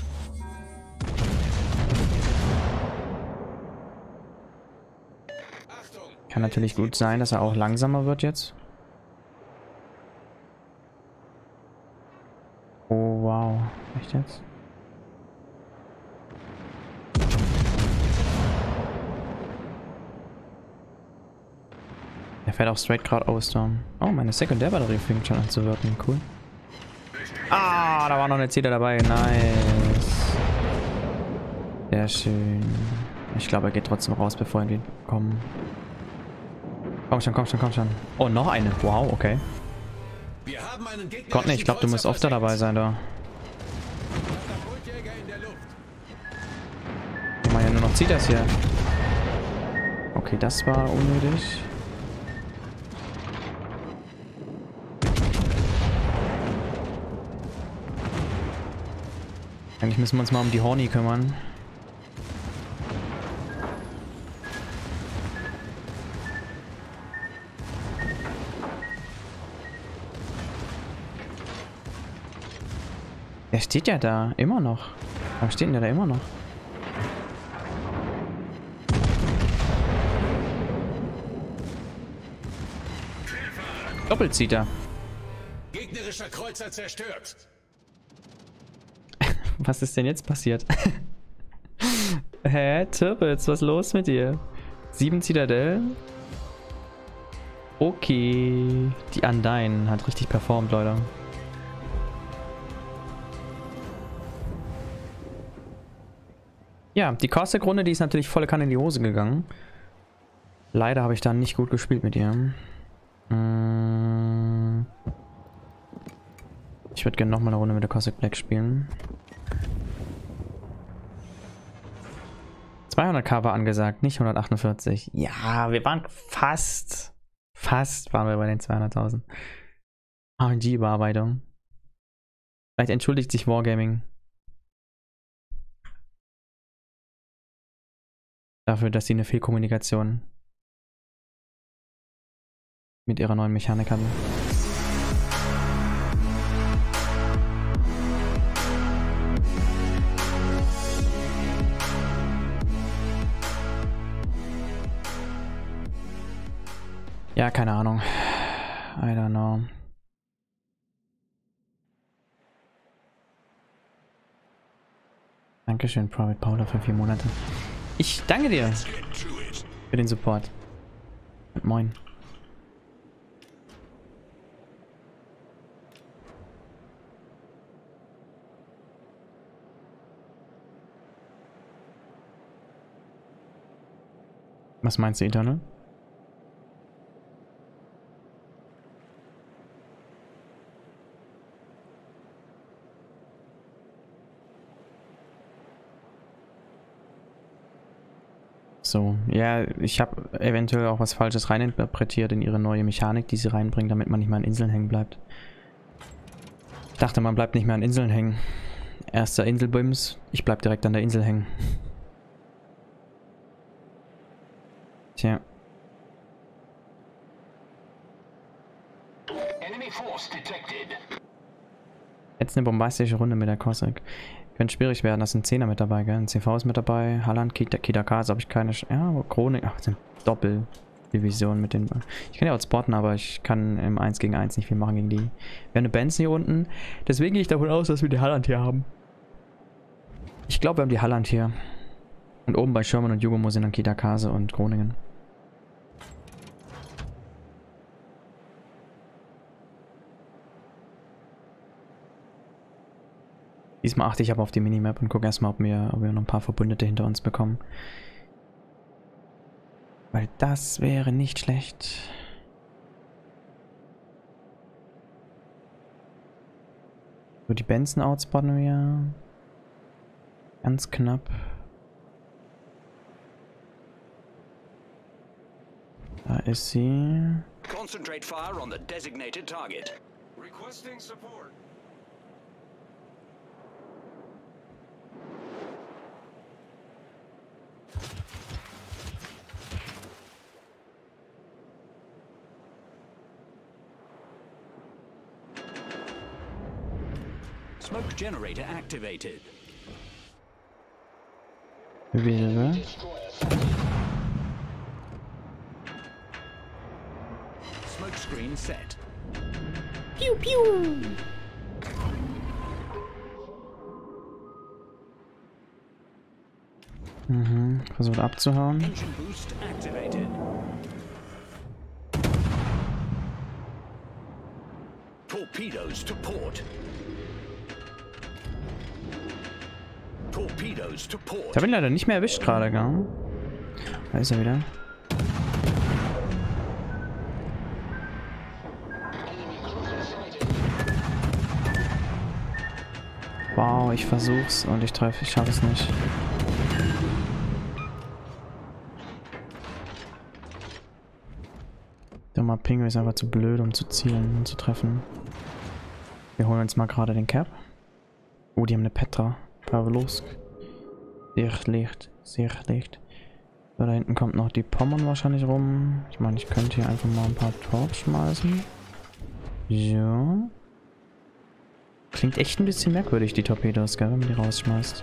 Speaker 1: Kann natürlich gut sein, dass er auch langsamer wird jetzt. Oh wow. Echt jetzt? Er fährt auch straight geradeaus da. Oh, meine Sekundärbatterie fängt schon an zu wirken. Cool. Ah, da war noch eine Zähler dabei. Nice. Sehr schön. Ich glaube, er geht trotzdem raus, bevor wir kommen. Komm schon, komm schon, komm schon. Oh, noch eine. Wow, okay. Gott, nee, ich glaube, du musst oft dabei sein da. Ich meine ja nur noch zieht das hier. Okay, das war unnötig. Eigentlich müssen wir uns mal um die Horny kümmern. Der steht ja da, immer noch. Warum steht denn der da immer noch? Doppelt zieht er.
Speaker 8: Gegnerischer Kreuzer zerstört.
Speaker 1: Was ist denn jetzt passiert? Hä? Tirpitz, was ist los mit dir? 7 Zitadelle? Okay. Die Undyne hat richtig performt, Leute. Ja, die Caustic-Runde, die ist natürlich volle Kanne in die Hose gegangen. Leider habe ich da nicht gut gespielt mit ihr. Ich würde gerne nochmal eine Runde mit der Caustic Black spielen. 200k war angesagt, nicht 148. Ja, wir waren fast waren wir bei den 200.000. RNG-Überarbeitung. Vielleicht entschuldigt sich Wargaming dafür, dass sie eine Fehlkommunikation mit ihrer neuen Mechanik hatten. Ja, keine Ahnung. I don't know. Dankeschön, Private Paula, für 4 Monate. Ich danke dir für den Support. Und moin. Was meinst du, Eternal? So, ja, ich habe eventuell auch was Falsches reininterpretiert in ihre neue Mechanik, die sie reinbringen, damit man nicht mehr an Inseln hängen bleibt. Ich dachte, man bleibt nicht mehr an Inseln hängen. Erster Inselbims, ich bleib direkt an der Insel hängen. Tja. Jetzt eine bombastische Runde mit der Cossack. Könnte schwierig werden, das sind 10er mit dabei, gell? Ein CV ist mit dabei, Halland, Kita K, habe ich keine... Ja, Chronik, ach, sind Doppel. Division mit den... Ich kann ja auch spotten, aber ich kann im 1 gegen 1 nicht viel machen gegen die. Wir haben eine Benson hier unten. Deswegen gehe ich davon aus, dass wir die Halland hier haben. Ich glaube, wir haben die Halland hier. Und oben bei Sherman und Yugomo sind dann Kitakase und Groningen. Diesmal achte ich aber auf die Minimap und gucke erstmal, ob wir noch ein paar Verbündete hinter uns bekommen. Weil das wäre nicht schlecht. So, die Benson outspotten wir. Ganz knapp. Da ist sie.
Speaker 5: Concentrate fire on the designated target.
Speaker 8: Requesting support.
Speaker 5: Smoke generator activated.
Speaker 1: Wäre.
Speaker 5: Smoke screen set.
Speaker 4: Piu, piu.
Speaker 1: Versucht abzuhauen.
Speaker 5: Engine boost activated. Torpedoes to port. Torpedoes to port.
Speaker 1: Ich habe ihn leider nicht mehr erwischt gerade, gell? Da ist er wieder. Wow, ich versuch's und ich schaffe es nicht. Der Pinguin ist einfach zu blöd, um zu zielen und zu treffen. Wir holen uns mal gerade den Cap. Oh, die haben eine Petra. Pavlovsk. Sehr schlecht. Sehr schlecht. So, da hinten kommt noch die Pommern wahrscheinlich rum. Ich meine, ich könnte hier einfach mal ein paar Torps schmeißen. So. Klingt echt ein bisschen merkwürdig, die Torpedos, gell, wenn man die rausschmeißt.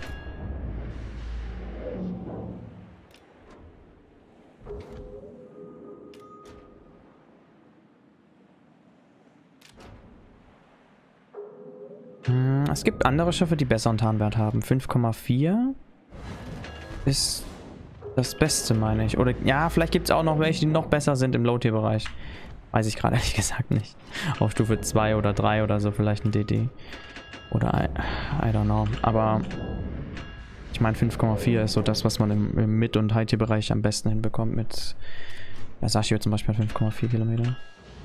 Speaker 1: Es gibt andere Schiffe, die besseren Tarnwert haben. 5,4 ist das Beste, meine ich. Oder ja, vielleicht gibt es auch noch welche, die noch besser sind im Low-Tier-Bereich. Weiß ich gerade ehrlich gesagt nicht. Auf Stufe 2 oder 3 oder so vielleicht ein DD. Oder I don't know. Aber ich meine 5,4 ist so das, was man im Mid- und High-Tier-Bereich am besten hinbekommt mit... Ja, Sashio zum Beispiel hat 5,4 Kilometer.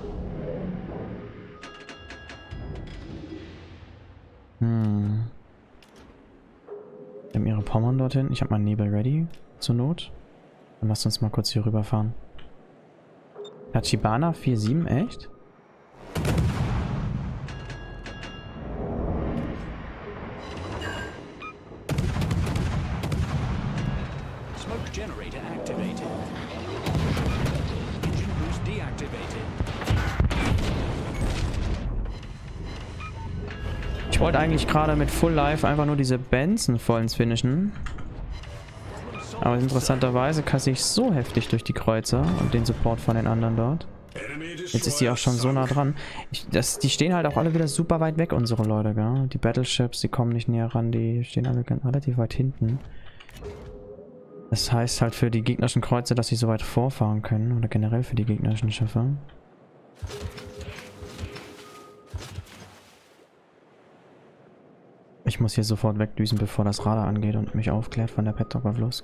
Speaker 1: Wir haben ihre Pommern dorthin. Ich habe meinen Nebel ready. Zur Not. Dann lasst uns mal kurz hier rüberfahren. Tachibana 4,7, echt?
Speaker 5: Smoke generator activated. Engine boost deactivated.
Speaker 1: Ich wollte eigentlich gerade mit Full Life einfach nur diese Benson vollends finishen. Aber interessanterweise kassiere ich so heftig durch die Kreuzer und den Support von den anderen dort. Jetzt ist die auch schon so nah dran. Die stehen halt auch alle wieder super weit weg, unsere Leute, gell? Die Battleships, die kommen nicht näher ran, die stehen alle relativ weit hinten. Das heißt halt für die gegnerischen Kreuzer, dass sie so weit vorfahren können. Oder generell für die gegnerischen Schiffe. Ich muss hier sofort wegdüsen, bevor das Radar angeht und mich aufklärt von der Petropavlovsk.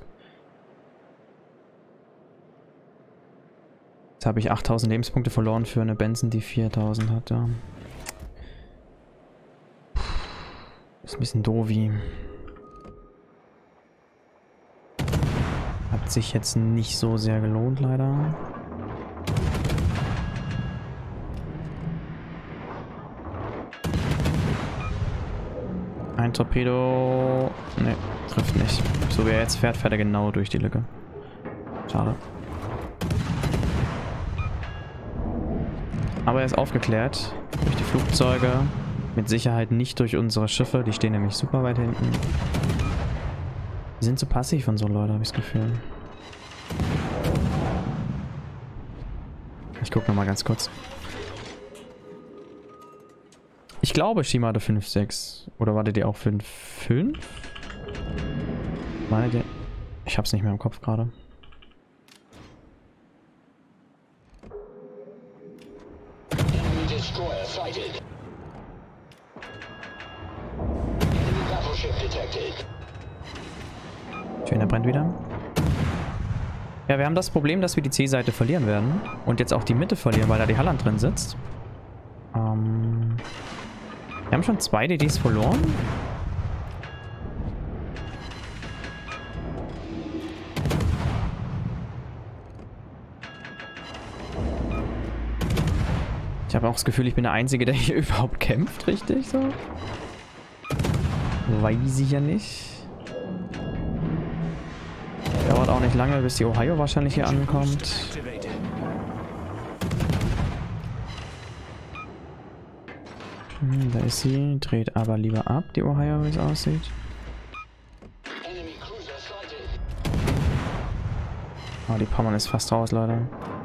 Speaker 1: Jetzt habe ich 8000 Lebenspunkte verloren für eine Benson, die 4000 hat. Ja. Ist ein bisschen doofi. Hat sich jetzt nicht so sehr gelohnt, leider. Ein Torpedo... Ne, trifft nicht. So wie er jetzt fährt, fährt er genau durch die Lücke. Schade. Aber er ist aufgeklärt. Durch die Flugzeuge. Mit Sicherheit nicht durch unsere Schiffe. Die stehen nämlich super weit hinten. Die sind zu passiv, unsere Leute, habe ich das Gefühl. Ich gucke nochmal ganz kurz. Ich glaube, Shima hatte 5,6. Oder wartet ihr auch 5,5? Meint ihr? Ich hab's nicht mehr im Kopf gerade. Schön, er brennt wieder. Ja, wir haben das Problem, dass wir die C-Seite verlieren werden. Und jetzt auch die Mitte verlieren, weil da die Halland drin sitzt. Wir haben schon 2 DDs verloren. Ich habe auch das Gefühl, ich bin der Einzige, der hier überhaupt kämpft, richtig so. Weiß ich ja nicht. Dauert auch nicht lange, bis die Ohio wahrscheinlich hier ankommt. Da ist sie, dreht aber lieber ab, die Ohio, wie es aussieht. Oh, die Pommern ist fast raus, Leute.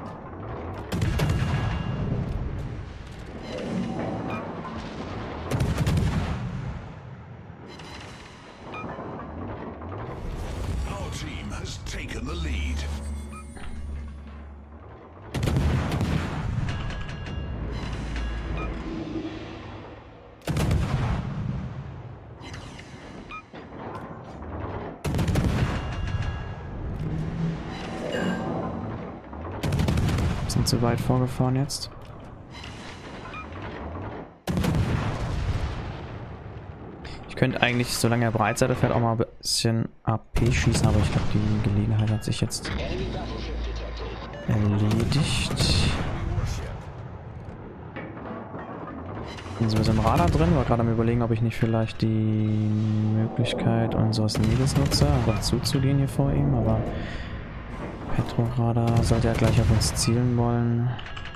Speaker 1: Sind zu weit vorgefahren jetzt. Ich könnte eigentlich, solange er Breitseite fährt, auch mal ein bisschen AP schießen, aber ich glaube, die Gelegenheit hat sich jetzt erledigt. Bin sowieso im Radar drin, war gerade am Überlegen, ob ich nicht vielleicht die Möglichkeit unseres Nebels nutze, einfach zuzugehen hier vor ihm, aber Petro-Radar sollte ja gleich auf uns zielen wollen.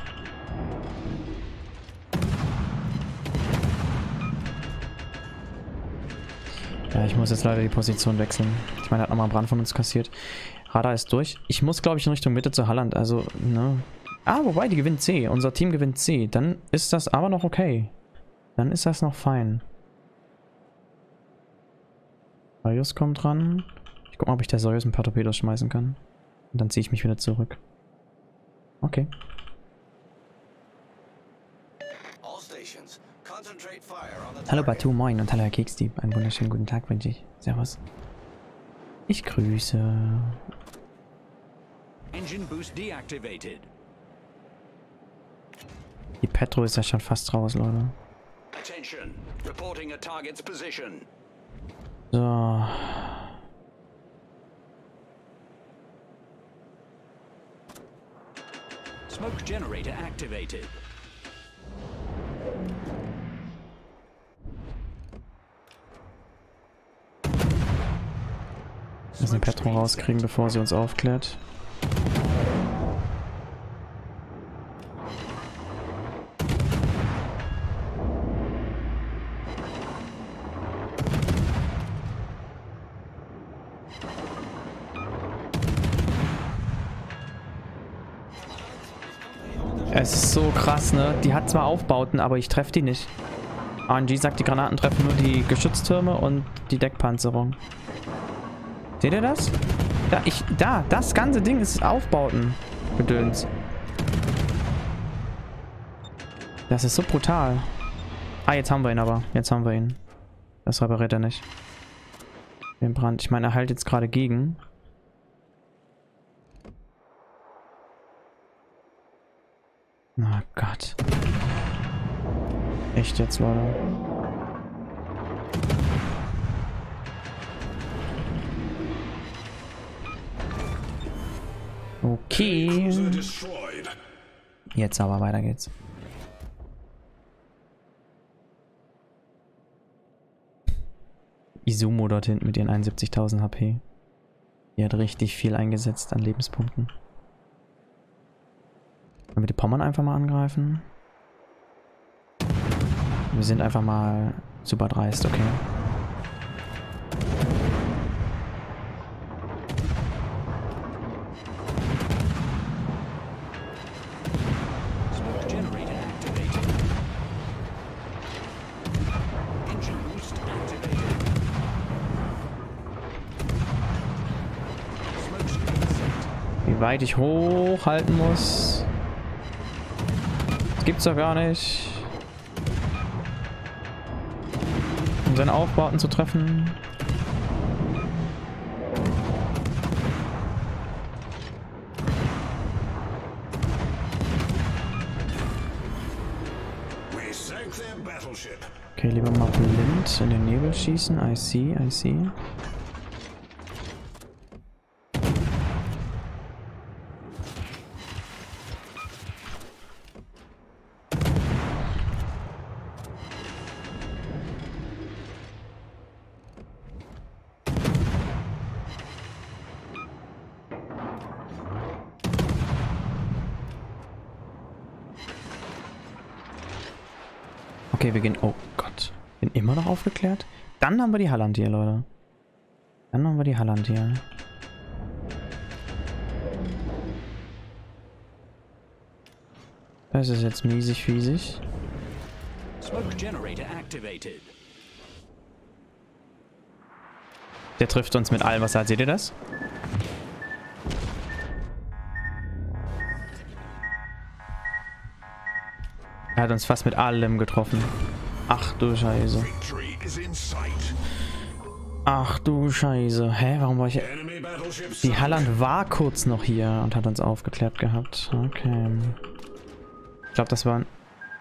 Speaker 1: Ja, ich muss jetzt leider die Position wechseln. Ich meine, er hat nochmal einen Brand von uns kassiert. Radar ist durch. Ich muss, glaube ich, in Richtung Mitte zu Halland. Also, ne. Ah, wobei, die gewinnt C. Unser Team gewinnt C. Dann ist das aber noch okay. Dann ist das noch fein. Soyuz kommt ran. Ich guck mal, ob ich der Soyuz ein paar Torpedos schmeißen kann. Und dann ziehe ich mich wieder zurück. Okay. Hallo Batu, moin und hallo Herr Keksdieb. Einen wunderschönen guten Tag wünsche ich. Servus. Ich grüße.
Speaker 5: Engine boost deactivated.
Speaker 1: Die Petro ist ja schon fast raus, Leute.
Speaker 5: Attention. Reporting a target's position.
Speaker 1: So.
Speaker 5: Smoke generator activated.
Speaker 1: Wir müssen Petro rauskriegen, bevor sie uns aufklärt. Es ist so krass, ne? Die hat zwar Aufbauten, aber ich treffe die nicht. RNG sagt, die Granaten treffen nur die Geschütztürme und die Deckpanzerung. Seht ihr das? Das ganze Ding ist Aufbauten. Gedöns. Das ist so brutal. Ah, jetzt haben wir ihn aber. Jetzt haben wir ihn. Das repariert er nicht. Den Brand. Ich meine, er hält jetzt gerade gegen. Oh Gott. Echt jetzt, Leute. Okay. Jetzt aber, weiter geht's. Izumo dort hinten mit ihren 71.000 HP. Die hat richtig viel eingesetzt an Lebenspunkten. Wollen wir die Pommern einfach mal angreifen? Wir sind einfach mal super dreist, okay. weit ich hochhalten muss. Das gibt's doch gar nicht. Um seine Aufbauten zu treffen. Okay, lieber mal blind in den Nebel schießen. I see, I see. Okay, wir gehen... Oh Gott. Bin immer noch aufgeklärt? Dann haben wir die Hallandier, Leute. Dann haben wir die Hallandier. Das ist jetzt miesig fiesig.
Speaker 5: Smoke generator activated.
Speaker 1: Der trifft uns mit allem, was er hat. Seht ihr das? Er hat uns fast mit allem getroffen. Ach du Scheiße. Ach du Scheiße. Hä, warum war ich... Die Halland war kurz noch hier und hat uns aufgeklärt gehabt. Okay. Ich glaube, das waren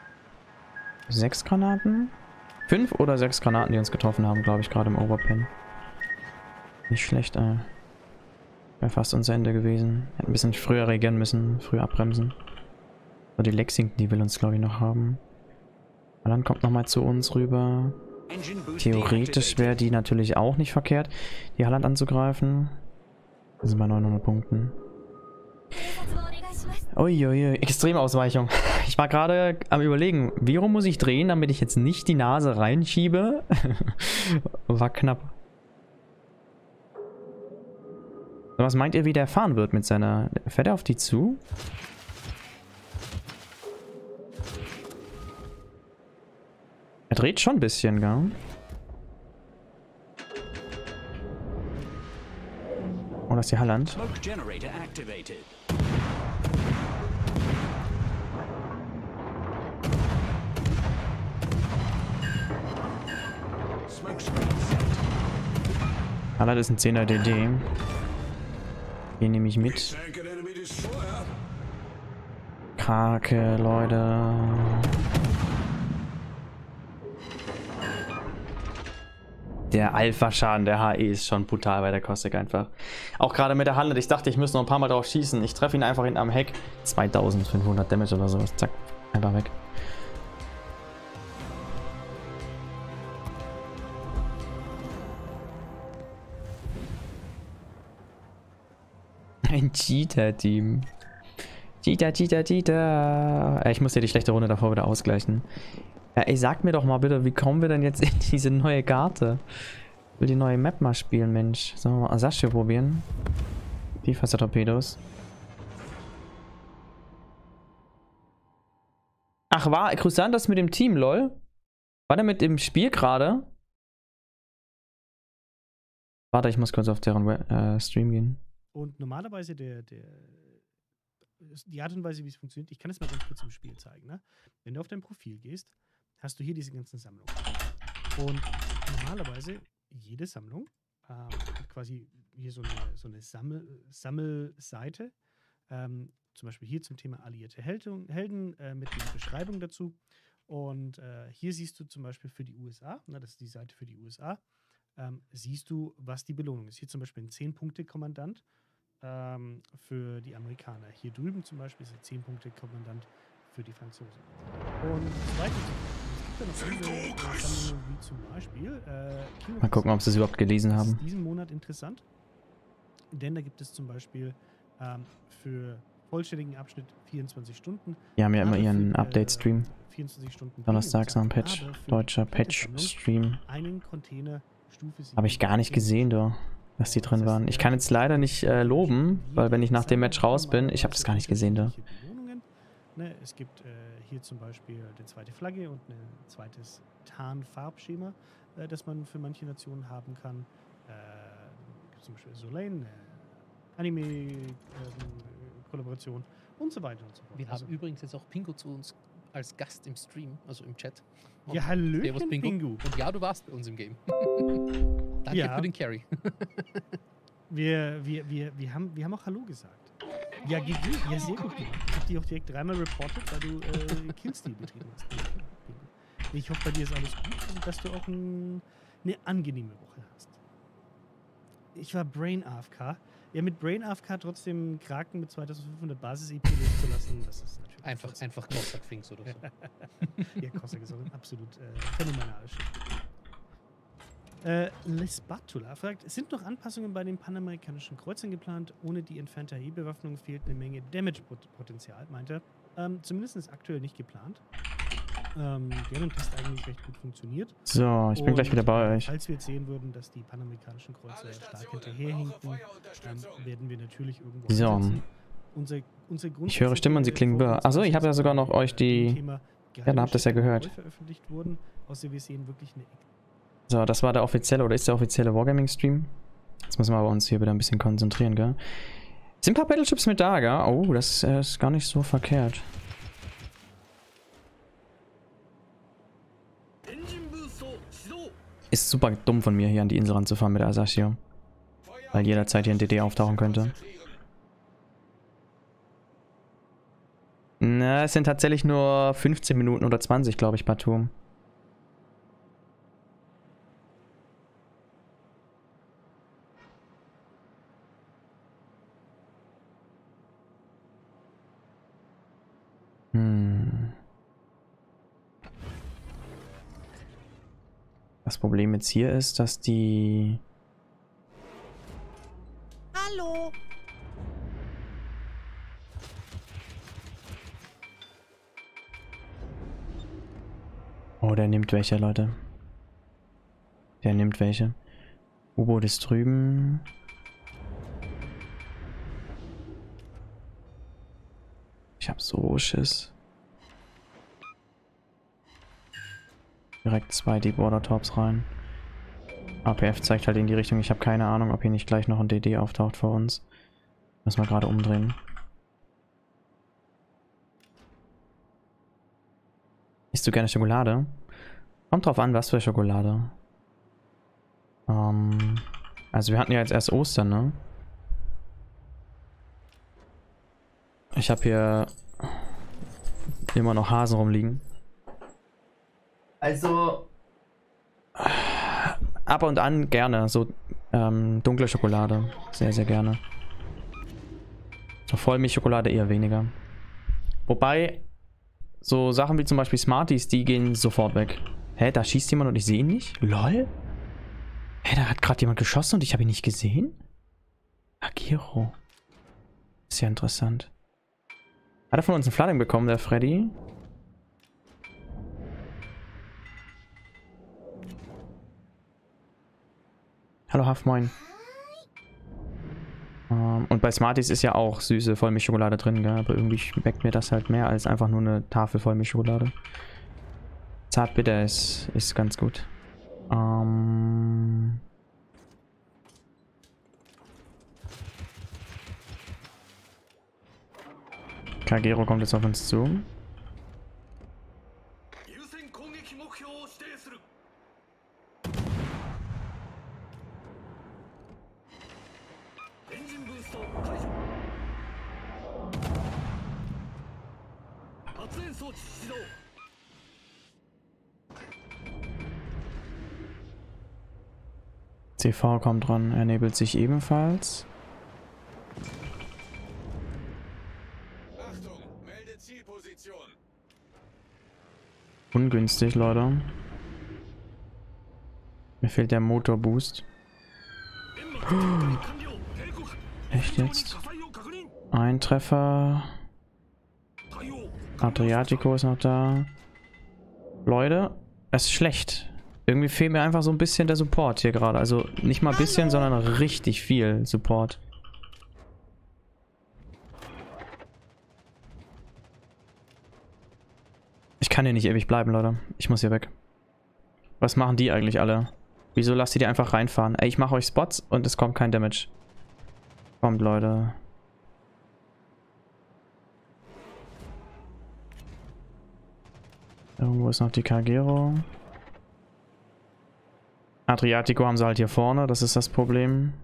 Speaker 1: 6 Granaten? 5 oder 6 Granaten, die uns getroffen haben, glaube ich, gerade im Overpen. Nicht schlecht, ey. Wäre fast unser Ende gewesen. Hätten ein bisschen früher reagieren müssen, früher abbremsen. So, die Lexington, die will uns, glaube ich, noch haben. Und dann kommt nochmal zu uns rüber. Theoretisch wäre die natürlich auch nicht verkehrt, die Halland anzugreifen. Wir sind bei 900 Punkten. Uiuiui, Extremausweichung. Ich war gerade am Überlegen, wie rum muss ich drehen, damit ich jetzt nicht die Nase reinschiebe. War knapp. Was meint ihr, wie der fahren wird mit seiner... Fährt er auf die zu? Er dreht schon ein bisschen, gell? Oh, das ist die Halland. Halland ist ein 10er DD. Den nehme ich mit. Krake, Leute. Der Alpha-Schaden der HE ist schon brutal bei der Kostek einfach. Auch gerade mit der Halland. Ich dachte, ich müsste noch ein paar Mal drauf schießen. Ich treffe ihn einfach hinten am Heck. 2500 Damage oder sowas. Zack, einfach weg. Ein Cheater-Team. Cheater. Ich muss ja die schlechte Runde davor wieder ausgleichen. Ja, ey, sag mir doch mal bitte, wie kommen wir denn jetzt in diese neue Karte? Ich will die neue Map mal spielen, Mensch. Sollen wir mal Asashio probieren? Torpedos. Ach, war Crusander das mit dem Team, lol? War der mit dem Spiel gerade? Warte, ich muss kurz auf deren Stream gehen.
Speaker 9: Und normalerweise die Art und Weise, wie es funktioniert, ich kann es mal ganz kurz im Spiel zeigen. Ne? Wenn du auf dein Profil gehst, hast du hier diese ganzen Sammlungen. Und normalerweise jede Sammlung hat quasi hier so eine Sammelseite. Zum Beispiel hier zum Thema alliierte Helden mit einer Beschreibung dazu. Und hier siehst du zum Beispiel für die USA, das ist die Seite für die USA, siehst du, was die Belohnung ist. Hier zum Beispiel ein 10-Punkte-Kommandant für die Amerikaner. Hier drüben zum Beispiel ist ein 10-Punkte-Kommandant für die Franzosen. Und zweitens, es gibt ja noch andere Sammlungen, wie zum Beispiel
Speaker 1: mal gucken, ob sie es überhaupt gelesen haben.
Speaker 9: Das ist diesen Monat interessant, denn da gibt es zum Beispiel für vollständigen Abschnitt 24 Stunden.
Speaker 1: Die haben ja immer ihren Update-Stream.
Speaker 9: 24 Stunden
Speaker 1: Donnerstags noch ein Patch. Deutscher Patch-Stream. Habe ich gar nicht gesehen, du, dass die drin waren. Ich kann jetzt leider nicht loben, weil wenn ich nach dem Match raus bin, ich habe das gar nicht gesehen, du.
Speaker 9: Es gibt hier zum Beispiel eine zweite Flagge und ein zweites Tarnfarbschema, das man für manche Nationen haben kann. Zum Beispiel Solane, Anime Kollaboration und so weiter und so fort.
Speaker 10: Wir haben übrigens jetzt auch Pingu zu uns als Gast im Stream, also im Chat. Und
Speaker 9: ja, hallöchen,
Speaker 10: Servus,
Speaker 9: Pingu.
Speaker 10: Und ja, du warst bei uns im Game. Danke für den Carry.
Speaker 9: Wir haben auch Hallo gesagt. Ja, GG, ja, sehr gut gemacht. Ich habe dich auch direkt dreimal reportet, weil du Killstil betrieben hast. Ich hoffe, bei dir ist alles gut und dass du auch eine angenehme Woche hast. Ich war Brain AFK. Ja, mit Brain AFK trotzdem Kraken mit 2500 Basis-EP loszulassen, das ist natürlich...
Speaker 10: Einfach Cossack-Finks oder so.
Speaker 9: Ja, Cossack ist auch ein absolut phänomenales Schiff. Lesbatula fragt, sind noch Anpassungen bei den panamerikanischen Kreuzern geplant? Ohne die entfernte HE-Bewaffnung fehlt eine Menge Damage-Potenzial, meint er. Zumindest ist aktuell nicht geplant. Der hat im Test eigentlich recht gut funktioniert.
Speaker 1: So, ich bin gleich wieder bei euch.
Speaker 9: Falls wir jetzt sehen würden, dass die panamerikanischen Kreuzer stark hinterherhinken, werden wir natürlich irgendwo
Speaker 1: so. Ich höre Stimmen und sie klingen wirr. Achso, ich habe ja sogar noch euch die... Ja, dann habt ihr es ja gehört.
Speaker 9: Veröffentlicht wurden, außer wir sehen wirklich eine...
Speaker 1: So, das war der offizielle, oder ist der offizielle Wargaming-Stream. Jetzt müssen wir aber uns hier wieder ein bisschen konzentrieren, gell? Sind ein paar Battleships mit da, gell? Oh, das ist gar nicht so verkehrt. Ist super dumm von mir, hier an die Insel ranzufahren mit der Asashio. Weil jederzeit hier ein DD auftauchen könnte. Na, es sind tatsächlich nur 15 Minuten oder 20, glaube ich, Batum. Das Problem jetzt hier ist, dass die...
Speaker 4: Hallo!
Speaker 1: Oh, der nimmt welche, Leute. Der nimmt welche. U-Boot ist drüben. Ich hab so Schiss. Direkt 2 Deep Water Torps rein. APF zeigt halt in die Richtung. Ich habe keine Ahnung, ob hier nicht gleich noch ein DD auftaucht vor uns. Müssen wir gerade umdrehen. Isst du gerne Schokolade? Kommt drauf an, was für Schokolade. Also wir hatten ja jetzt erst Ostern, ne? Ich habe hier immer noch Hasen rumliegen. Also ab und an gerne, so dunkle Schokolade, sehr, sehr gerne. So Vollmilchschokolade eher weniger. Wobei, so Sachen wie zum Beispiel Smarties, die gehen sofort weg. Hä, da schießt jemand und ich sehe ihn nicht? Lol? Hä, da hat gerade jemand geschossen und ich habe ihn nicht gesehen? Agiro. Ist ja interessant. Hat er von uns ein Flooding bekommen, der Freddy? Hallo Haf, moin. Und bei Smarties ist ja auch süße Vollmilchschokolade drin, gell? Aber irgendwie schmeckt mir das halt mehr als einfach nur eine Tafel Vollmilchschokolade. Zartbitter ist ganz gut. Kagero kommt jetzt auf uns zu. CV kommt dran, er nebelt sich ebenfalls.
Speaker 8: Achtung, melde Zielposition.
Speaker 1: Ungünstig, Leute. Mir fehlt der Motorboost. Echt jetzt? Ein Treffer. Adriatico ist noch da. Leute, es ist schlecht. Irgendwie fehlt mir einfach so ein bisschen der Support hier gerade. Also nicht mal ein bisschen, sondern richtig viel Support. Ich kann hier nicht ewig bleiben, Leute. Ich muss hier weg. Was machen die eigentlich alle? Wieso lasst ihr die einfach reinfahren? Ey, ich mache euch Spots und es kommt kein Damage. Kommt, Leute. Irgendwo ist noch die Kagero. Adriatico haben sie halt hier vorne, das ist das Problem.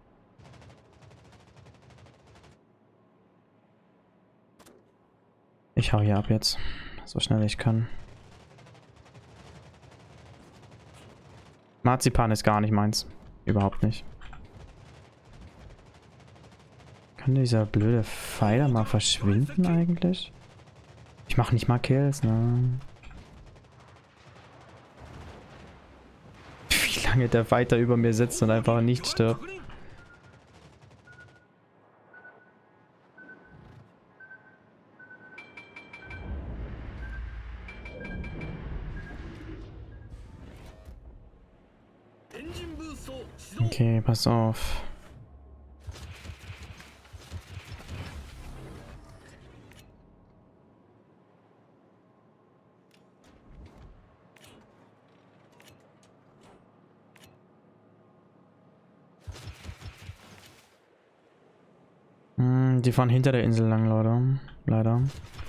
Speaker 1: Ich hau hier ab jetzt, so schnell ich kann. Marzipan ist gar nicht meins. Überhaupt nicht. Kann dieser blöde Pfeiler mal verschwinden eigentlich? Ich mache nicht mal Kills, ne? Wie lange der weiter über mir sitzt und einfach nicht stirbt. Okay, pass auf. Die fahren hinter der Insel lang, Leute. Leider.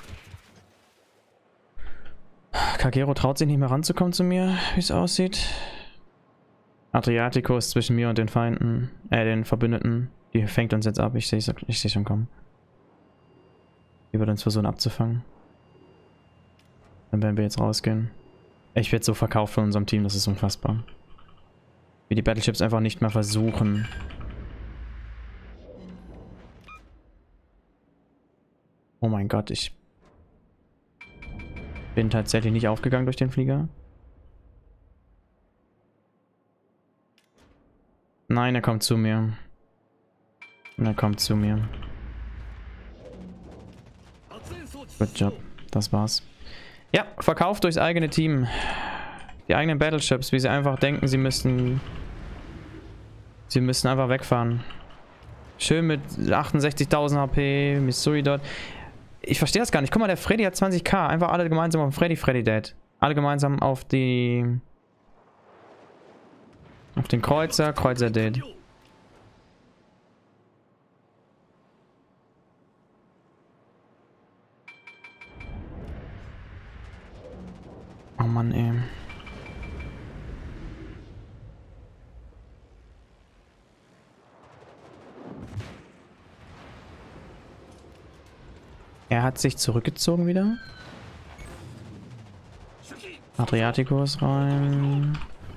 Speaker 1: Kagero traut sich nicht mehr ranzukommen zu mir, wie es aussieht. Adriatico ist zwischen mir und den Feinden, den Verbündeten. Die fängt uns jetzt ab, ich sehe schon kommen. Die wird uns versuchen abzufangen. Dann werden wir jetzt rausgehen. Ich werde so verkauft von unserem Team, das ist unfassbar. Wie die Battleships einfach nicht mehr versuchen. Oh mein Gott, ich bin tatsächlich nicht aufgegangen durch den Flieger. Nein, er kommt zu mir. Er kommt zu mir. Good job. Das war's. Ja, verkauft durchs eigene Team. Die eigenen Battleships, wie sie einfach denken, sie müssten einfach wegfahren. Schön mit 68.000 HP, Missouri dort. Ich verstehe das gar nicht. Guck mal, der Freddy hat 20k. Einfach alle gemeinsam auf Freddy Dead. Alle gemeinsam auf den Kreuzer Dead. Oh Mann, ey. Er hat sich zurückgezogen wieder. Adriatico ist rein.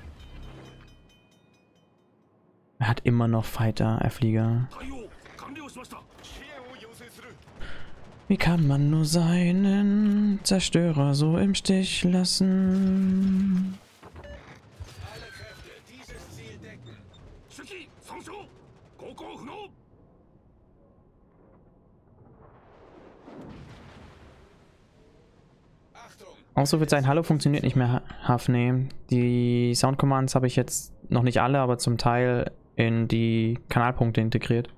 Speaker 1: Er hat immer noch Fighter, Flieger. Wie kann man nur seinen Zerstörer so im Stich lassen?
Speaker 8: Alle Kräfte, dieses Ziel decken.
Speaker 1: Ausrufezeichen Hallo funktioniert nicht mehr, Hafne. Die Sound Commands habe ich jetzt noch nicht alle, aber zum Teil in die Kanalpunkte integriert.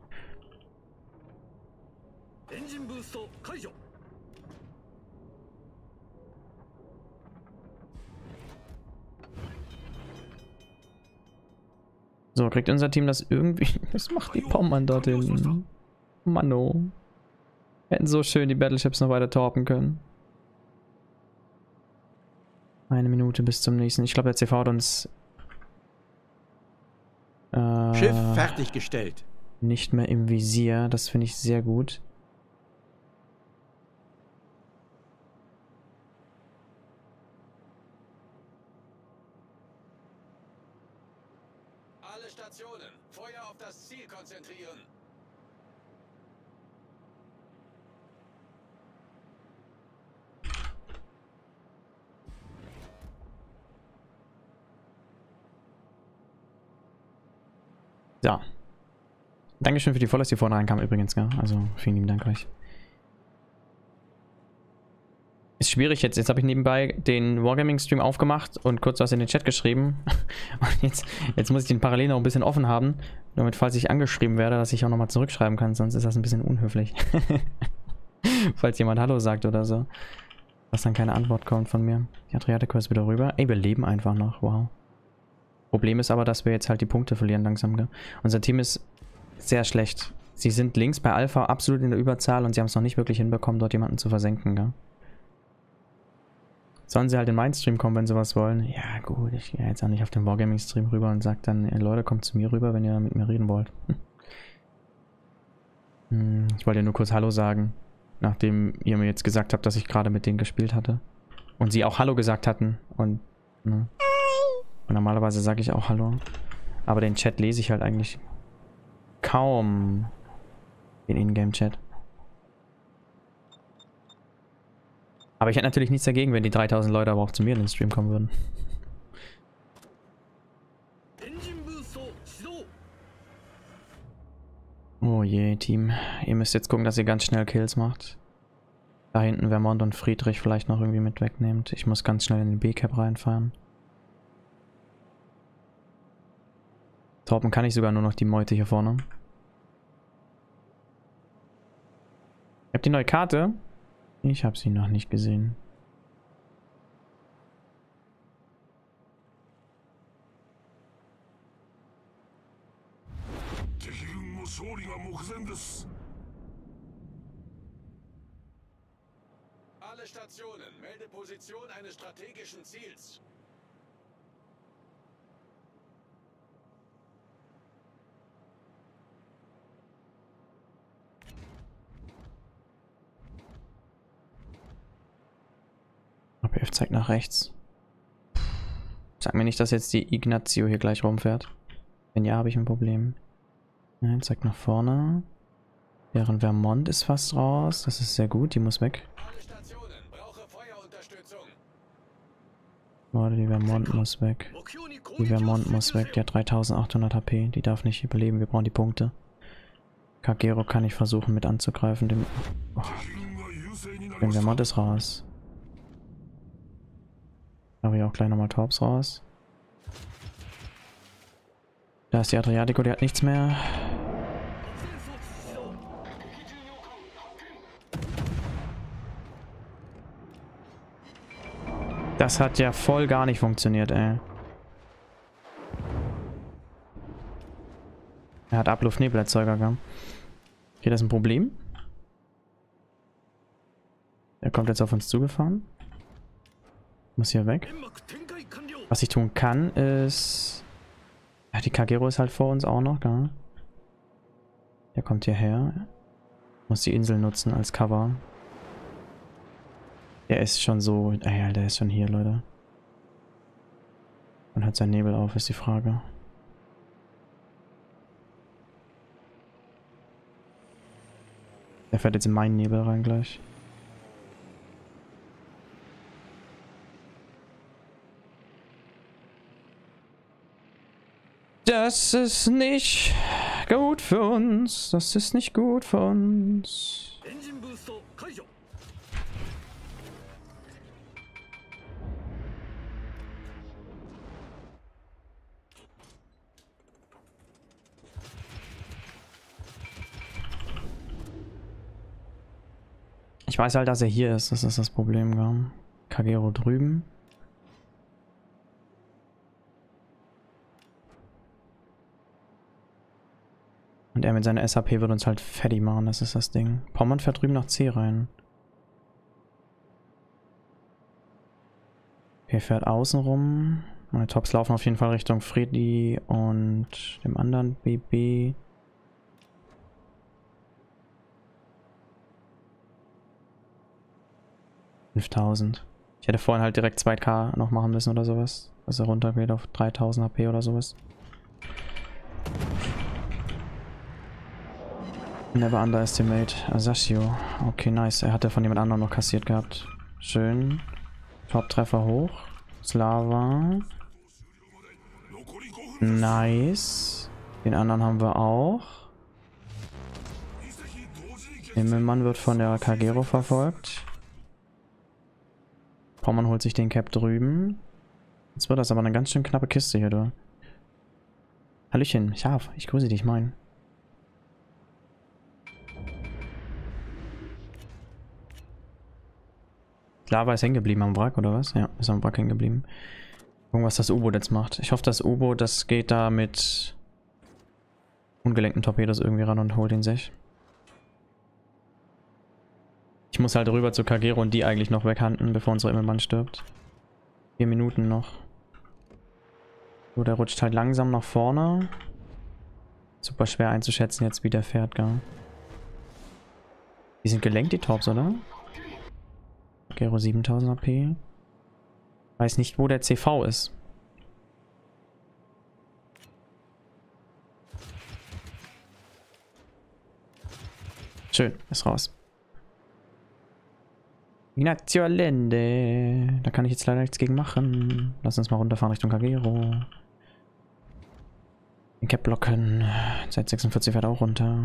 Speaker 1: So, kriegt unser Team das irgendwie... Was macht die Pommern dort hinten? Manno. Hätten so schön die Battleships noch weiter torpen können. 1 Minute bis zum nächsten. Ich glaube, der CV hat uns...
Speaker 11: Schiff fertiggestellt.
Speaker 1: Nicht mehr im Visier. Das finde ich sehr gut.
Speaker 8: Alle Stationen, Feuer auf das Ziel konzentrieren.
Speaker 1: So. Dankeschön für die Follows, die vorne reinkamen übrigens, gell? Also vielen lieben Dank euch. Ist schwierig jetzt. Jetzt habe ich nebenbei den Wargaming-Stream aufgemacht und kurz was in den Chat geschrieben. Und jetzt muss ich den parallel noch ein bisschen offen haben, damit, falls ich angeschrieben werde, dass ich auch nochmal zurückschreiben kann, sonst ist das ein bisschen unhöflich. Falls jemand Hallo sagt oder so. Dass dann keine Antwort kommt von mir. Die Adriatico ist wieder rüber. Ey, wir leben einfach noch. Wow. Problem ist aber, dass wir jetzt halt die Punkte verlieren langsam, gell? Unser Team ist sehr schlecht. Sie sind links bei Alpha absolut in der Überzahl und sie haben es noch nicht wirklich hinbekommen, dort jemanden zu versenken, gell? Sollen sie halt in meinen Stream kommen, wenn sie was wollen. Ja gut, ich gehe jetzt auch nicht auf den Wargaming-Stream rüber und sag dann, Leute, kommt zu mir rüber, wenn ihr mit mir reden wollt. Ich wollte ja nur kurz Hallo sagen, nachdem ihr mir jetzt gesagt habt, dass ich gerade mit denen gespielt hatte. Und sie auch Hallo gesagt hatten. Und, ne? Und normalerweise sage ich auch Hallo. Aber den Chat lese ich halt eigentlich kaum. Den Ingame-Chat. Aber ich hätte natürlich nichts dagegen, wenn die 3000 Leute aber auch zu mir in den Stream kommen würden. Oh je, Team. Ihr müsst jetzt gucken, dass ihr ganz schnell Kills macht. Da hinten Vermont und Friedrich vielleicht noch irgendwie mit wegnehmt. Ich muss ganz schnell in den B-Cap reinfahren. Torpen kann ich sogar nur noch die Meute hier vorne. Ihr habt die neue Karte? Ich habe sie noch nicht gesehen.
Speaker 8: Alle Stationen, melde Position eines strategischen Ziels.
Speaker 1: APF zeigt nach rechts. Sag mir nicht, dass jetzt die Ignazio hier gleich rumfährt. Wenn ja, habe ich ein Problem. Nein, zeigt nach vorne. Deren Vermont ist fast raus. Das ist sehr gut, die muss weg. Warte, die Vermont muss weg. Die Vermont muss weg. Die hat 3800 HP. Die darf nicht überleben. Wir brauchen die Punkte. Kagero kann ich versuchen mit anzugreifen. Den Vermont ist raus. Da habe ich auch gleich nochmal Torps raus. Da ist die Adriatico, die hat nichts mehr. Das hat ja voll gar nicht funktioniert, ey. Er hat Abluft-Nebelerzeuger gehabt. Okay, das ist ein Problem. Er kommt jetzt auf uns zugefahren. Muss hier weg. Was ich tun kann, ist... Ja, die Kagero ist halt vor uns auch noch, gell? Der kommt hierher. Muss die Insel nutzen als Cover. Der ist schon so... Ja, der ist schon hier, Leute. Und hat seinen Nebel auf, ist die Frage. Der fährt jetzt in meinen Nebel rein gleich. Das ist nicht gut für uns. Das ist nicht gut für uns. Ich weiß halt, dass er hier ist. Das ist das Problem, gell? Kagero drüben. Und er mit seiner SAP wird uns halt fertig machen, das ist das Ding. Pommern fährt drüben nach C rein. Okay, fährt außen rum. Meine Tops laufen auf jeden Fall Richtung Freddy und dem anderen BB. $5.000. Ich hätte vorhin halt direkt 2K noch machen müssen oder sowas. Dass er runtergeht auf 3000 HP oder sowas. Never underestimate Asashio. Okay, nice. Er hatte von jemand anderem noch kassiert gehabt. Schön. Top-Treffer hoch. Slava. Nice. Den anderen haben wir auch. Himmelmann wird von der Kagero verfolgt. Pommern holt sich den Cap drüben. Jetzt wird das aber eine ganz schön knappe Kiste hier, du. Hallöchen, Schaf. Ich grüße dich, moin. Lava ist hängen geblieben am Wrack, oder was? Ja, ist am Wrack hängen geblieben. Gucken, was das U-Boot jetzt macht. Ich hoffe, das U-Boot, das geht da mit ungelenkten Torpedos irgendwie ran und holt ihn sich. Ich muss halt rüber zu Kagero und die eigentlich noch weghanden, bevor unsere Immelmann stirbt. 4 Minuten noch. So, der rutscht halt langsam nach vorne. Super schwer einzuschätzen jetzt, wie der fährt, gell? Die sind gelenkt, die Torps, oder? Kagero 7000 AP. Weiß nicht, wo der CV ist. Schön, ist raus. Ignazio Allende. Da kann ich jetzt leider nichts gegen machen. Lass uns mal runterfahren Richtung Kagero. Den Cap blocken. Seit 46 fährt auch runter.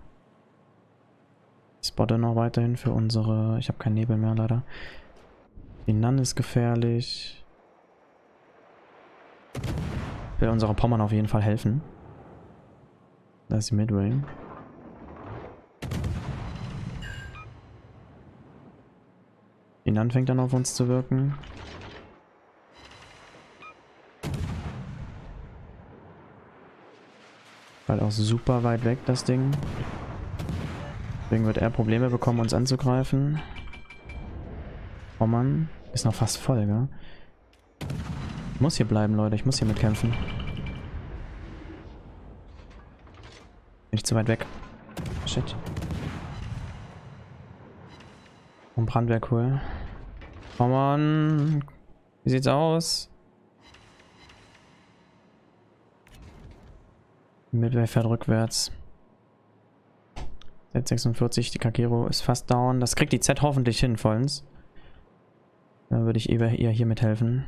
Speaker 1: Ich spotte noch weiterhin für unsere... Ich habe keinen Nebel mehr, leider. Die Nun ist gefährlich. Ich will unserer Pommern auf jeden Fall helfen. Da ist die Midway. Die Nun fängt dann auf uns zu wirken. Weil auch super weit weg, das Ding. Deswegen wird er Probleme bekommen, uns anzugreifen. Oh Mann, ist noch fast voll, gell? Ich muss hier bleiben, Leute. Ich muss hier mitkämpfen. Nicht zu weit weg. Shit. Und Brandwehr, cool. Oh Mann. Wie sieht's aus? Midway fährt rückwärts. Z46, die Kagero ist fast down. Das kriegt die Z hoffentlich hin, vollends. Dann würde ich eher hier mithelfen.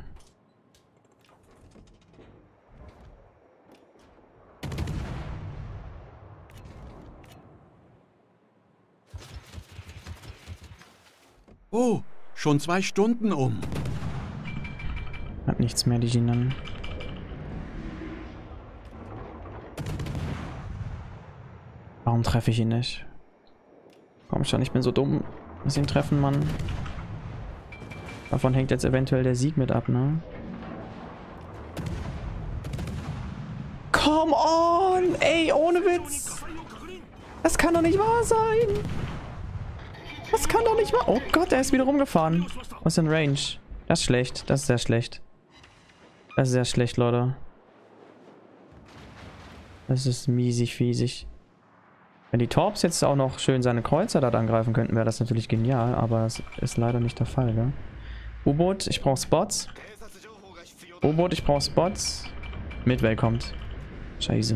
Speaker 11: Oh, schon 2 Stunden um.
Speaker 1: Hat nichts mehr, die Jinan. Warum treffe ich ihn nicht? Komm schon, ich bin so dumm. Muss ihn treffen, Mann. Davon hängt jetzt eventuell der Sieg mit ab, ne? Come on! Ey, ohne Witz! Das kann doch nicht wahr sein! Das kann doch nicht wahr... Oh Gott, er ist wieder rumgefahren. Was ist in Range? Das ist schlecht. Das ist sehr schlecht. Das ist sehr schlecht, Leute. Das ist miesig, fiesig. Wenn die Torps jetzt auch noch schön seine Kreuzer dort angreifen könnten, wäre das natürlich genial, aber das ist leider nicht der Fall, gell? U-Boot, ich brauche Spots. U-Boot, ich brauche Spots. Midway kommt. Scheiße.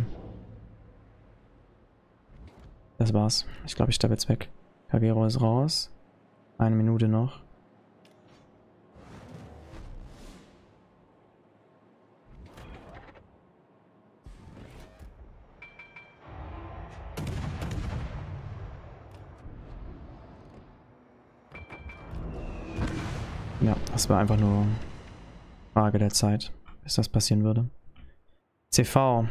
Speaker 1: Das war's. Ich glaube, ich sterbe jetzt weg. Kagero ist raus. 1 Minute noch. Ja, das war einfach nur Frage der Zeit, bis das passieren würde. CV.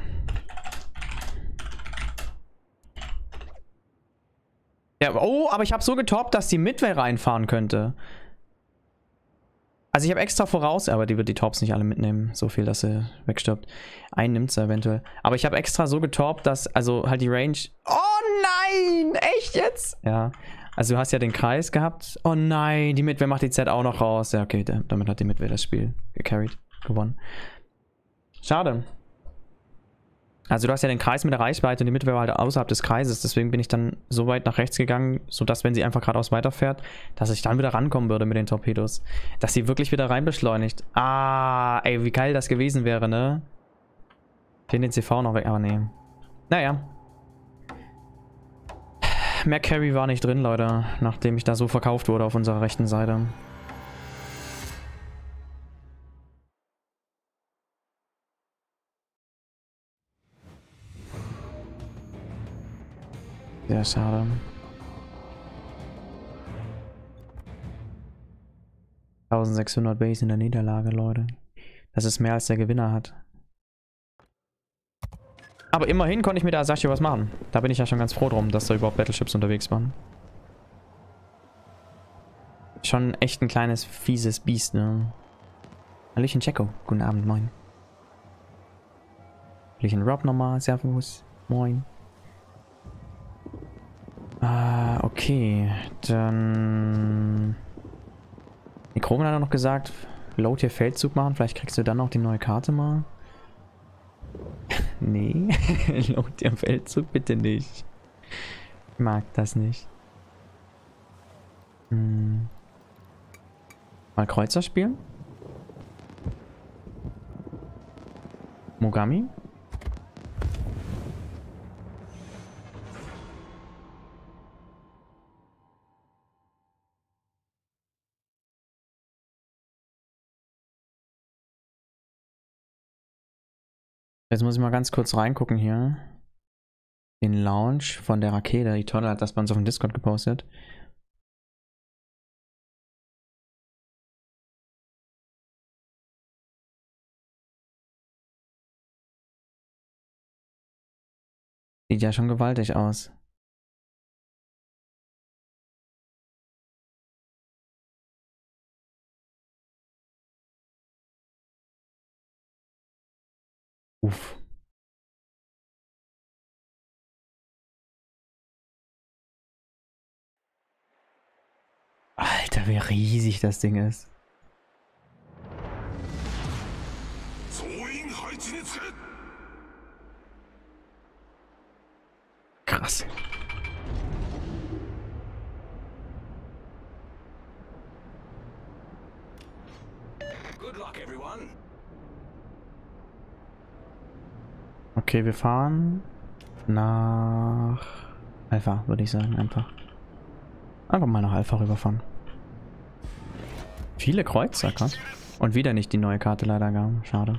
Speaker 1: Ja, oh, aber ich habe so getoppt, dass die Midway reinfahren könnte. Also ich habe extra voraus, aber die wird die Torps nicht alle mitnehmen. So viel, dass sie wegstirbt. Einen nimmt sie eventuell. Aber ich habe extra so getoppt, dass, also halt die Range... Oh nein! Echt jetzt? Ja. Also du hast ja den Kreis gehabt. Oh nein, die Midway macht die Z auch noch raus. Ja, okay, damit hat die Midway das Spiel gecarried, gewonnen. Schade. Also du hast ja den Kreis mit der Reichweite und die Midway war halt außerhalb des Kreises. Deswegen bin ich dann so weit nach rechts gegangen, sodass, wenn sie einfach geradeaus weiterfährt, dass ich dann wieder rankommen würde mit den Torpedos. Dass sie wirklich wieder rein beschleunigt. Ah, ey, wie geil das gewesen wäre, ne? Den CV noch weg, aber nee. Naja. Mehr Carry war nicht drin, Leute, nachdem ich da so verkauft wurde auf unserer rechten Seite. Sehr schade. 1600 Base in der Niederlage, Leute. Das ist mehr als der Gewinner hat. Aber immerhin konnte ich mit der Asashi was machen. Da bin ich ja schon ganz froh drum, dass da überhaupt Battleships unterwegs waren. Schon echt ein kleines, fieses Biest, ne? Hallöchen Checo. Guten Abend, moin. Hallöchen Rob nochmal. Servus. Moin. Ah, okay. Okay, dann... Die Krogen hat noch gesagt, Load hier Feldzug machen. Vielleicht kriegst du dann noch die neue Karte mal. Nee, Load hier Feldzug bitte nicht. Ich mag das nicht. Mal Kreuzer spielen? Mogami? Jetzt muss ich mal ganz kurz reingucken hier. Den Launch von der Rakete. Die Tolle hat das bei uns auf dem Discord gepostet. Sieht ja schon gewaltig aus. Uff. Alter, wie riesig das Ding ist. Krass.
Speaker 5: Good luck, everyone.
Speaker 1: Okay, wir fahren nach Alpha, würde ich sagen, einfach. Einfach mal nach Alpha rüberfahren. Viele Kreuzer, krass. Und wieder nicht die neue Karte leider gar. Schade.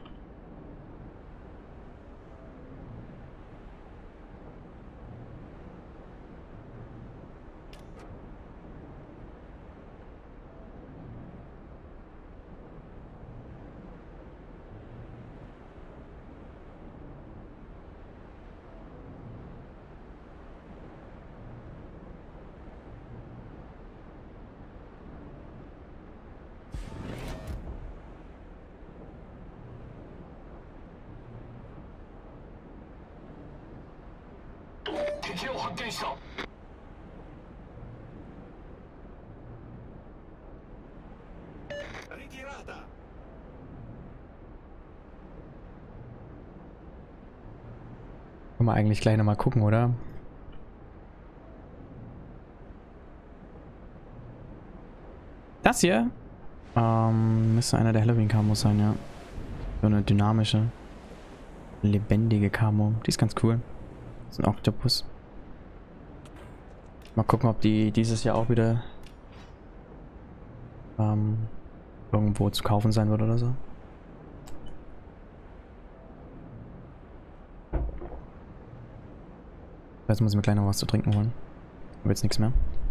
Speaker 1: Können wir eigentlich gleich nochmal gucken, oder? Das hier müsste einer der Halloween-Kamos sein, ja. So eine dynamische, lebendige Kamo. Die ist ganz cool. Das ist ein Oktopus. Mal gucken, ob die dieses Jahr auch wieder irgendwo zu kaufen sein wird oder so. Jetzt muss ich mir gleich noch was zu trinken holen. Aber jetzt nichts mehr.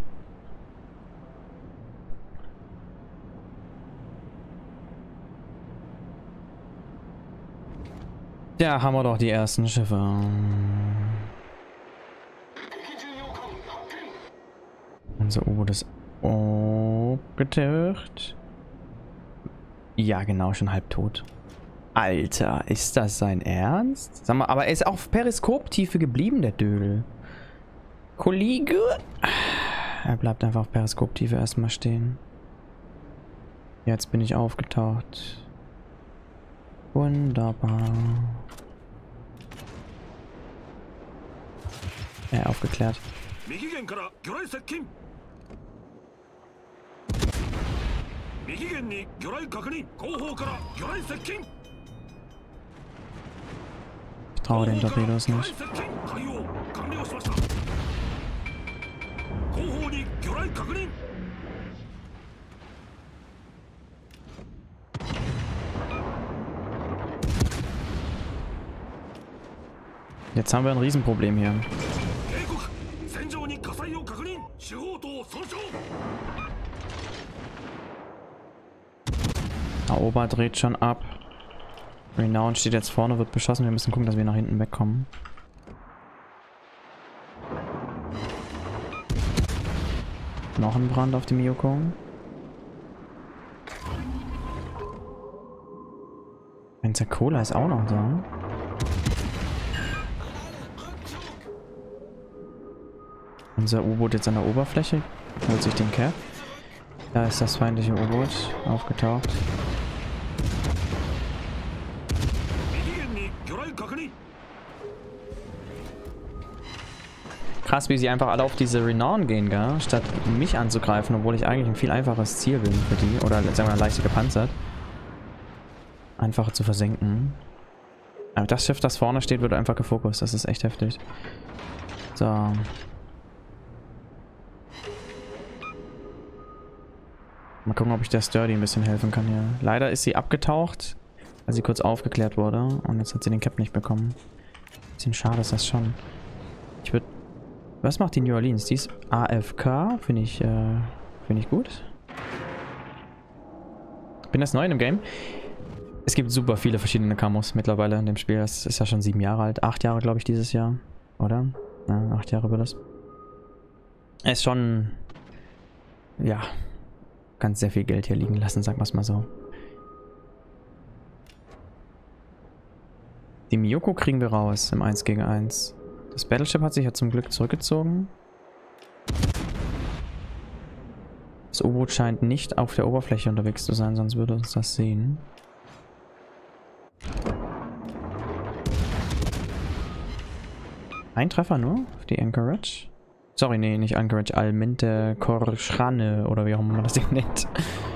Speaker 1: Ja, haben wir doch die ersten Schiffe. Unser U-Boot ist abgetaucht. Ja, genau, schon halb tot. Alter, ist das sein Ernst? Sag mal, aber er ist auf Periskoptiefe geblieben, der Dödel. Kollege? Er bleibt einfach auf Periskoptiefe erstmal stehen. Jetzt bin ich aufgetaucht. Wunderbar. Ja, aufgeklärt. Ich traue den Torpedos nicht. Jetzt haben wir ein Riesenproblem hier. Aoba dreht schon ab. Renown steht jetzt vorne, wird beschossen. Wir müssen gucken, dass wir nach hinten wegkommen. Noch ein Brand auf dem Miyoko. Pensacola ist auch noch da. Unser U-Boot jetzt an der Oberfläche. Holt sich den Cap. Da ist das feindliche U-Boot aufgetaucht. Krass, wie sie einfach alle auf diese Renown gehen, gell? Statt mich anzugreifen, obwohl ich eigentlich ein viel einfaches Ziel bin für die. Oder sagen wir mal leichter gepanzert. Einfacher zu versenken. Aber das Schiff, das vorne steht, wird einfach gefokust. Das ist echt heftig. So. Mal gucken, ob ich der Sturdy ein bisschen helfen kann hier. Leider ist sie abgetaucht, weil sie kurz aufgeklärt wurde. Und jetzt hat sie den Cap nicht bekommen. Bisschen schade ist das schon. Ich würde... Was macht die New Orleans? Die ist AFK. Finde ich gut. Bin das neu in dem Game. Es gibt super viele verschiedene Camos mittlerweile in dem Spiel. Das ist ja schon 7 Jahre alt. 8 Jahre, glaube ich, dieses Jahr. Oder? Ja, 8 Jahre wird das. Es ist schon... Ja... Ganz sehr viel Geld hier liegen lassen, sagen wir es mal so. Die Miyoko kriegen wir raus im 1 gegen 1. Das Battleship hat sich ja zum Glück zurückgezogen. Das U-Boot scheint nicht auf der Oberfläche unterwegs zu sein, sonst würde uns das sehen. Ein Treffer nur auf die Anchorage. Sorry, nee, nicht Anchorage, Alminte Korschane oder wie auch immer man das Ding nennt.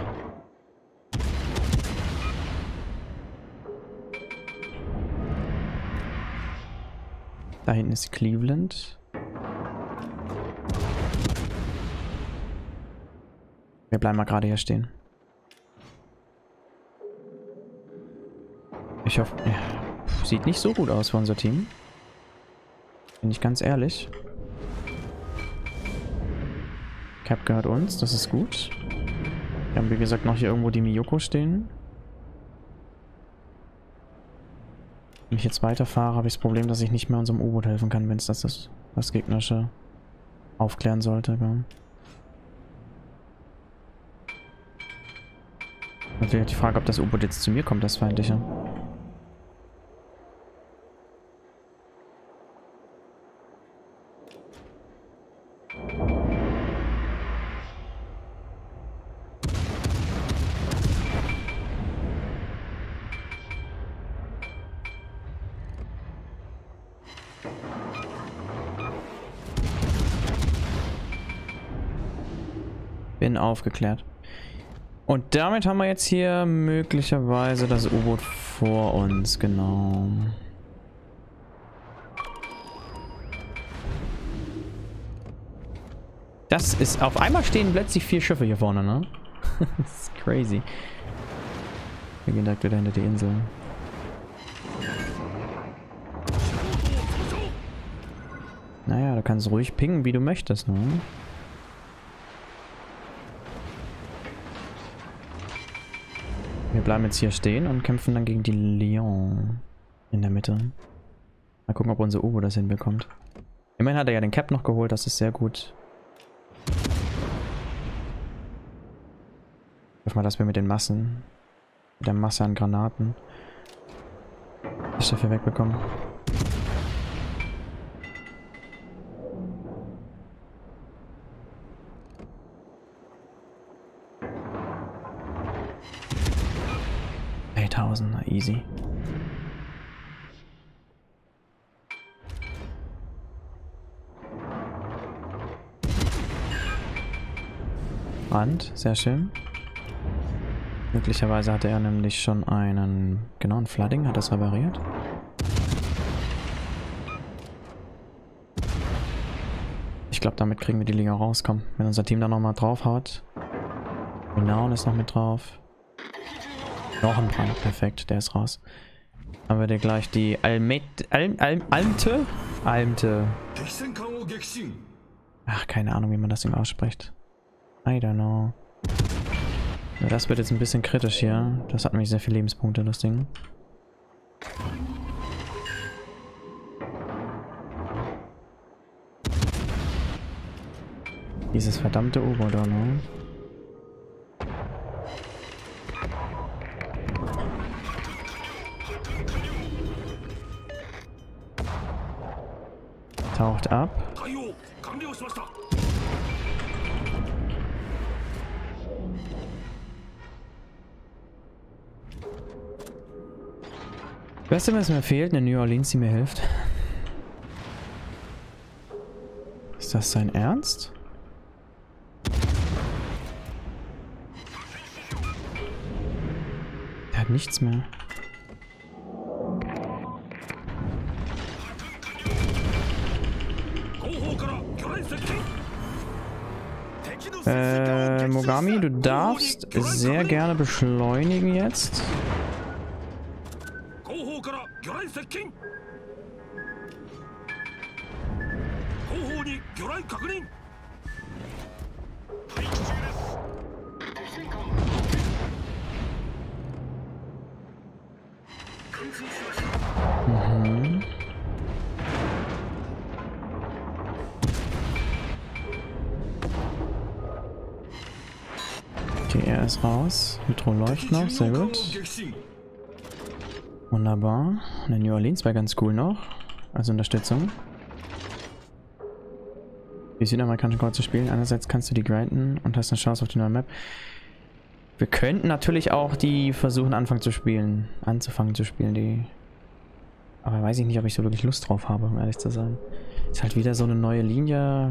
Speaker 1: Da hinten ist Cleveland. Wir bleiben mal gerade hier stehen. Ich hoffe, ja, sieht nicht so gut aus für unser Team. Bin ich ganz ehrlich. Cap gehört uns, das ist gut. Wir haben wie gesagt noch hier irgendwo die Miyoko stehen. Wenn ich jetzt weiterfahre, habe ich das Problem, dass ich nicht mehr unserem U-Boot helfen kann, wenn es das gegnerische aufklären sollte. Ja. Natürlich die Frage, ob das U-Boot jetzt zu mir kommt, das feindliche. Bin aufgeklärt. Und damit haben wir jetzt hier möglicherweise das U-Boot vor uns, genau. Das ist, auf einmal stehen plötzlich 4 Schiffe hier vorne, ne? Das ist crazy. Wir gehen direkt wieder hinter die Insel. Naja, du kannst ruhig pingen, wie du möchtest, ne? Wir bleiben jetzt hier stehen und kämpfen dann gegen die Lyon in der Mitte. Mal gucken, ob unser U-Boot das hinbekommt. Immerhin hat er ja den Cap noch geholt, das ist sehr gut. Ich hoffe mal, dass wir mit der Masse an Granaten das Schiff hier wegbekommen. Easy. Brand, sehr schön. Möglicherweise hatte er nämlich schon einen, genau, ein Flooding, hat das repariert. Ich glaube, damit kriegen wir die Liga raus, komm. Wenn unser Team da nochmal drauf haut. Renown ist noch mit drauf. Noch ein Brand, perfekt, der ist raus. Haben wir dir gleich die Almte? Ach, keine Ahnung, wie man das Ding ausspricht. I don't know. Ja, das wird jetzt ein bisschen kritisch hier. Das hat nämlich sehr viele Lebenspunkte, das Ding. Dieses verdammte U-Boot da, ne? Taucht ab. Weißt du, was mir fehlt? Eine New Orleans, die mir hilft. Ist das sein Ernst? Der hat nichts mehr. Mogami, du darfst sehr gerne beschleunigen jetzt. Mhm. Okay, er ist raus. Metro läuft noch, sehr gut. Wunderbar. Eine New Orleans wäre ganz cool noch. Als Unterstützung. Die südamerikanischen Kreuzer spielen. Einerseits kannst du die grinden und hast eine Chance auf die neue Map. Wir könnten natürlich auch die versuchen anfangen zu spielen. Anzufangen zu spielen, die. Aber weiß ich nicht, ob ich so wirklich Lust drauf habe, um ehrlich zu sein. Ist halt wieder so eine neue Linie.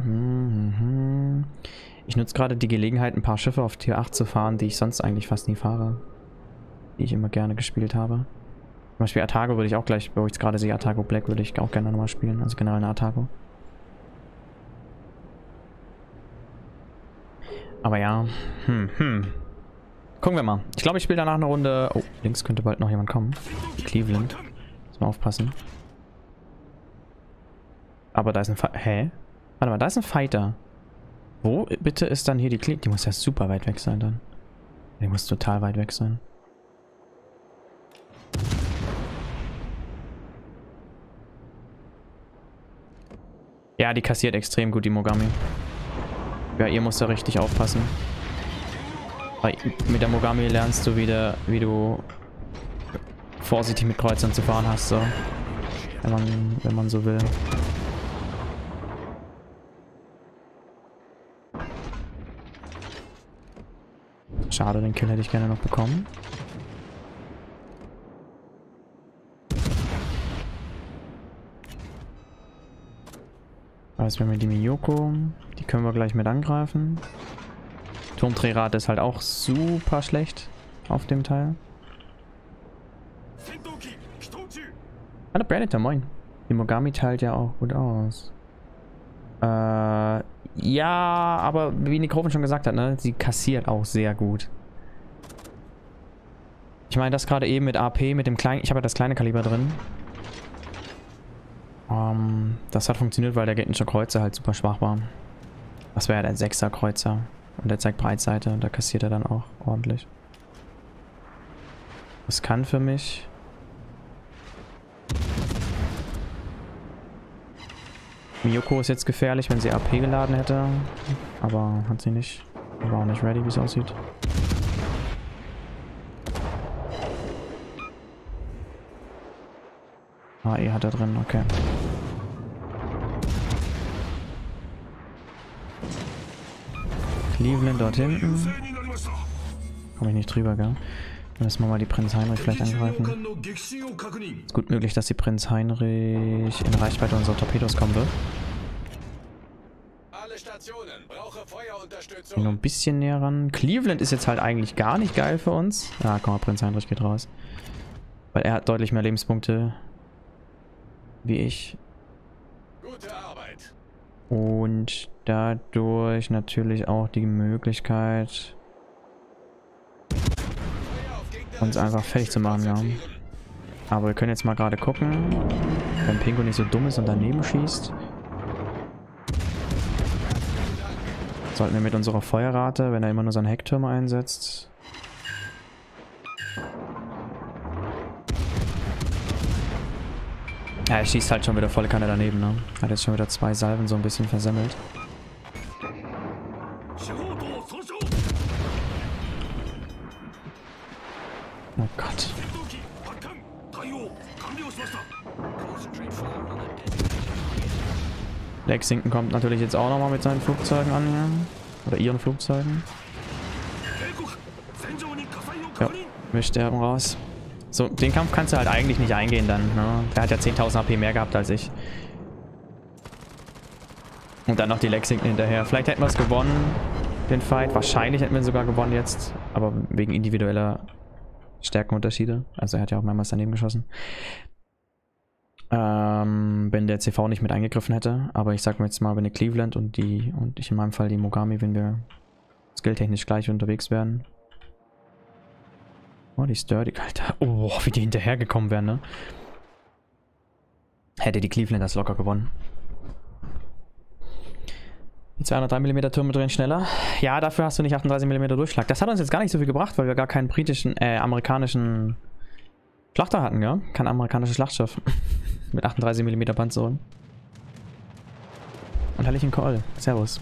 Speaker 1: Ich nutze gerade die Gelegenheit, ein paar Schiffe auf Tier 8 zu fahren, die ich sonst eigentlich fast nie fahre. Die ich immer gerne gespielt habe. Zum Beispiel Atago würde ich auch gleich, wo ich es gerade sehe, Atago Black würde ich auch gerne nochmal spielen. Also generell eine Atago. Aber ja. Gucken wir mal. Ich glaube, ich spiele danach eine Runde. Oh, links könnte bald noch jemand kommen. Cleveland. Muss mal aufpassen. Aber da ist ein Hä? Warte mal, da ist ein Fighter. Wo bitte ist dann hier die Die muss ja super weit weg sein dann. Die muss total weit weg sein. Ja, die kassiert extrem gut, die Mogami. Ja, ihr müsst da richtig aufpassen. Weil mit der Mogami lernst du wieder, wie du vorsichtig mit Kreuzern zu fahren hast, so. Wenn man so will. Schade, den Kill hätte ich gerne noch bekommen. Also wir haben die Miyoko. Die können wir gleich mit angreifen. Turmdrehrate ist halt auch super schlecht auf dem Teil. Hallo Predator, moin. Die Mogami teilt ja auch gut aus. Ja, aber wie Nikroven schon gesagt hat, ne, sie kassiert auch sehr gut. Ich meine, das gerade eben mit AP, mit dem kleinen, ich habe ja das kleine Kaliber drin. Das hat funktioniert, weil der gegnerische Kreuzer halt super schwach war. Das wäre ja der 6er Kreuzer. Und der zeigt Breitseite, da kassiert er dann auch ordentlich. Das kann für mich. Miyoko ist jetzt gefährlich, wenn sie AP geladen hätte. Aber hat sie nicht. War auch nicht ready, wie es aussieht. AE hat er drin, okay. Cleveland dort hinten. Komme ich nicht drüber, gell? Dann müssen wir mal die Prinz Heinrich vielleicht angreifen. Ist gut möglich, dass die Prinz Heinrich in Reichweite unserer Torpedos kommen wird. Noch ein bisschen näher ran. Cleveland ist jetzt halt eigentlich gar nicht geil für uns. Ah, komm mal, Prinz Heinrich geht raus. Weil er hat deutlich mehr Lebenspunkte wie ich.
Speaker 8: Gute Arbeit.
Speaker 1: Und dadurch natürlich auch die Möglichkeit, uns einfach fertig zu machen, ja. Aber wir können jetzt mal gerade gucken, wenn Pingo nicht so dumm ist und daneben schießt. Sollten wir mit unserer Feuerrate, wenn er immer nur seinen Hecktürmer einsetzt. Ja, er schießt halt schon wieder volle Kanne daneben, ne? Hat jetzt schon wieder 2 Salven so ein bisschen versemmelt. Oh Gott. Lexington kommt natürlich jetzt auch nochmal mit seinen Flugzeugen an hier. Oder ihren Flugzeugen. Ja, Mischsterben raus. So, den Kampf kannst du halt eigentlich nicht eingehen dann, ne? Der hat ja 10.000 HP mehr gehabt als ich. Und dann noch die Lexington hinterher. Vielleicht hätten wir es gewonnen, den Fight. Wahrscheinlich hätten wir ihn sogar gewonnen jetzt. Aber wegen individueller Stärkenunterschiede. Also er hat ja auch mehrmals daneben geschossen. Wenn der CV nicht mit eingegriffen hätte. Aber ich sag mir jetzt mal, wenn die Cleveland und ich in meinem Fall die Mogami, wenn wir skilltechnisch gleich unterwegs wären. Oh, die Sturdy, Alter. Oh, wie die hinterhergekommen wären, ne? Hätte die Cleveland das locker gewonnen. Die 203 mm Türme drehen schneller. Ja, dafür hast du nicht 38 mm Durchschlag. Das hat uns jetzt gar nicht so viel gebracht, weil wir gar keinen amerikanischen Schlachter hatten, ja? Kein amerikanisches Schlachtschiff. Mit 38 mm Panzerung. Und herrlichen Call. Servus.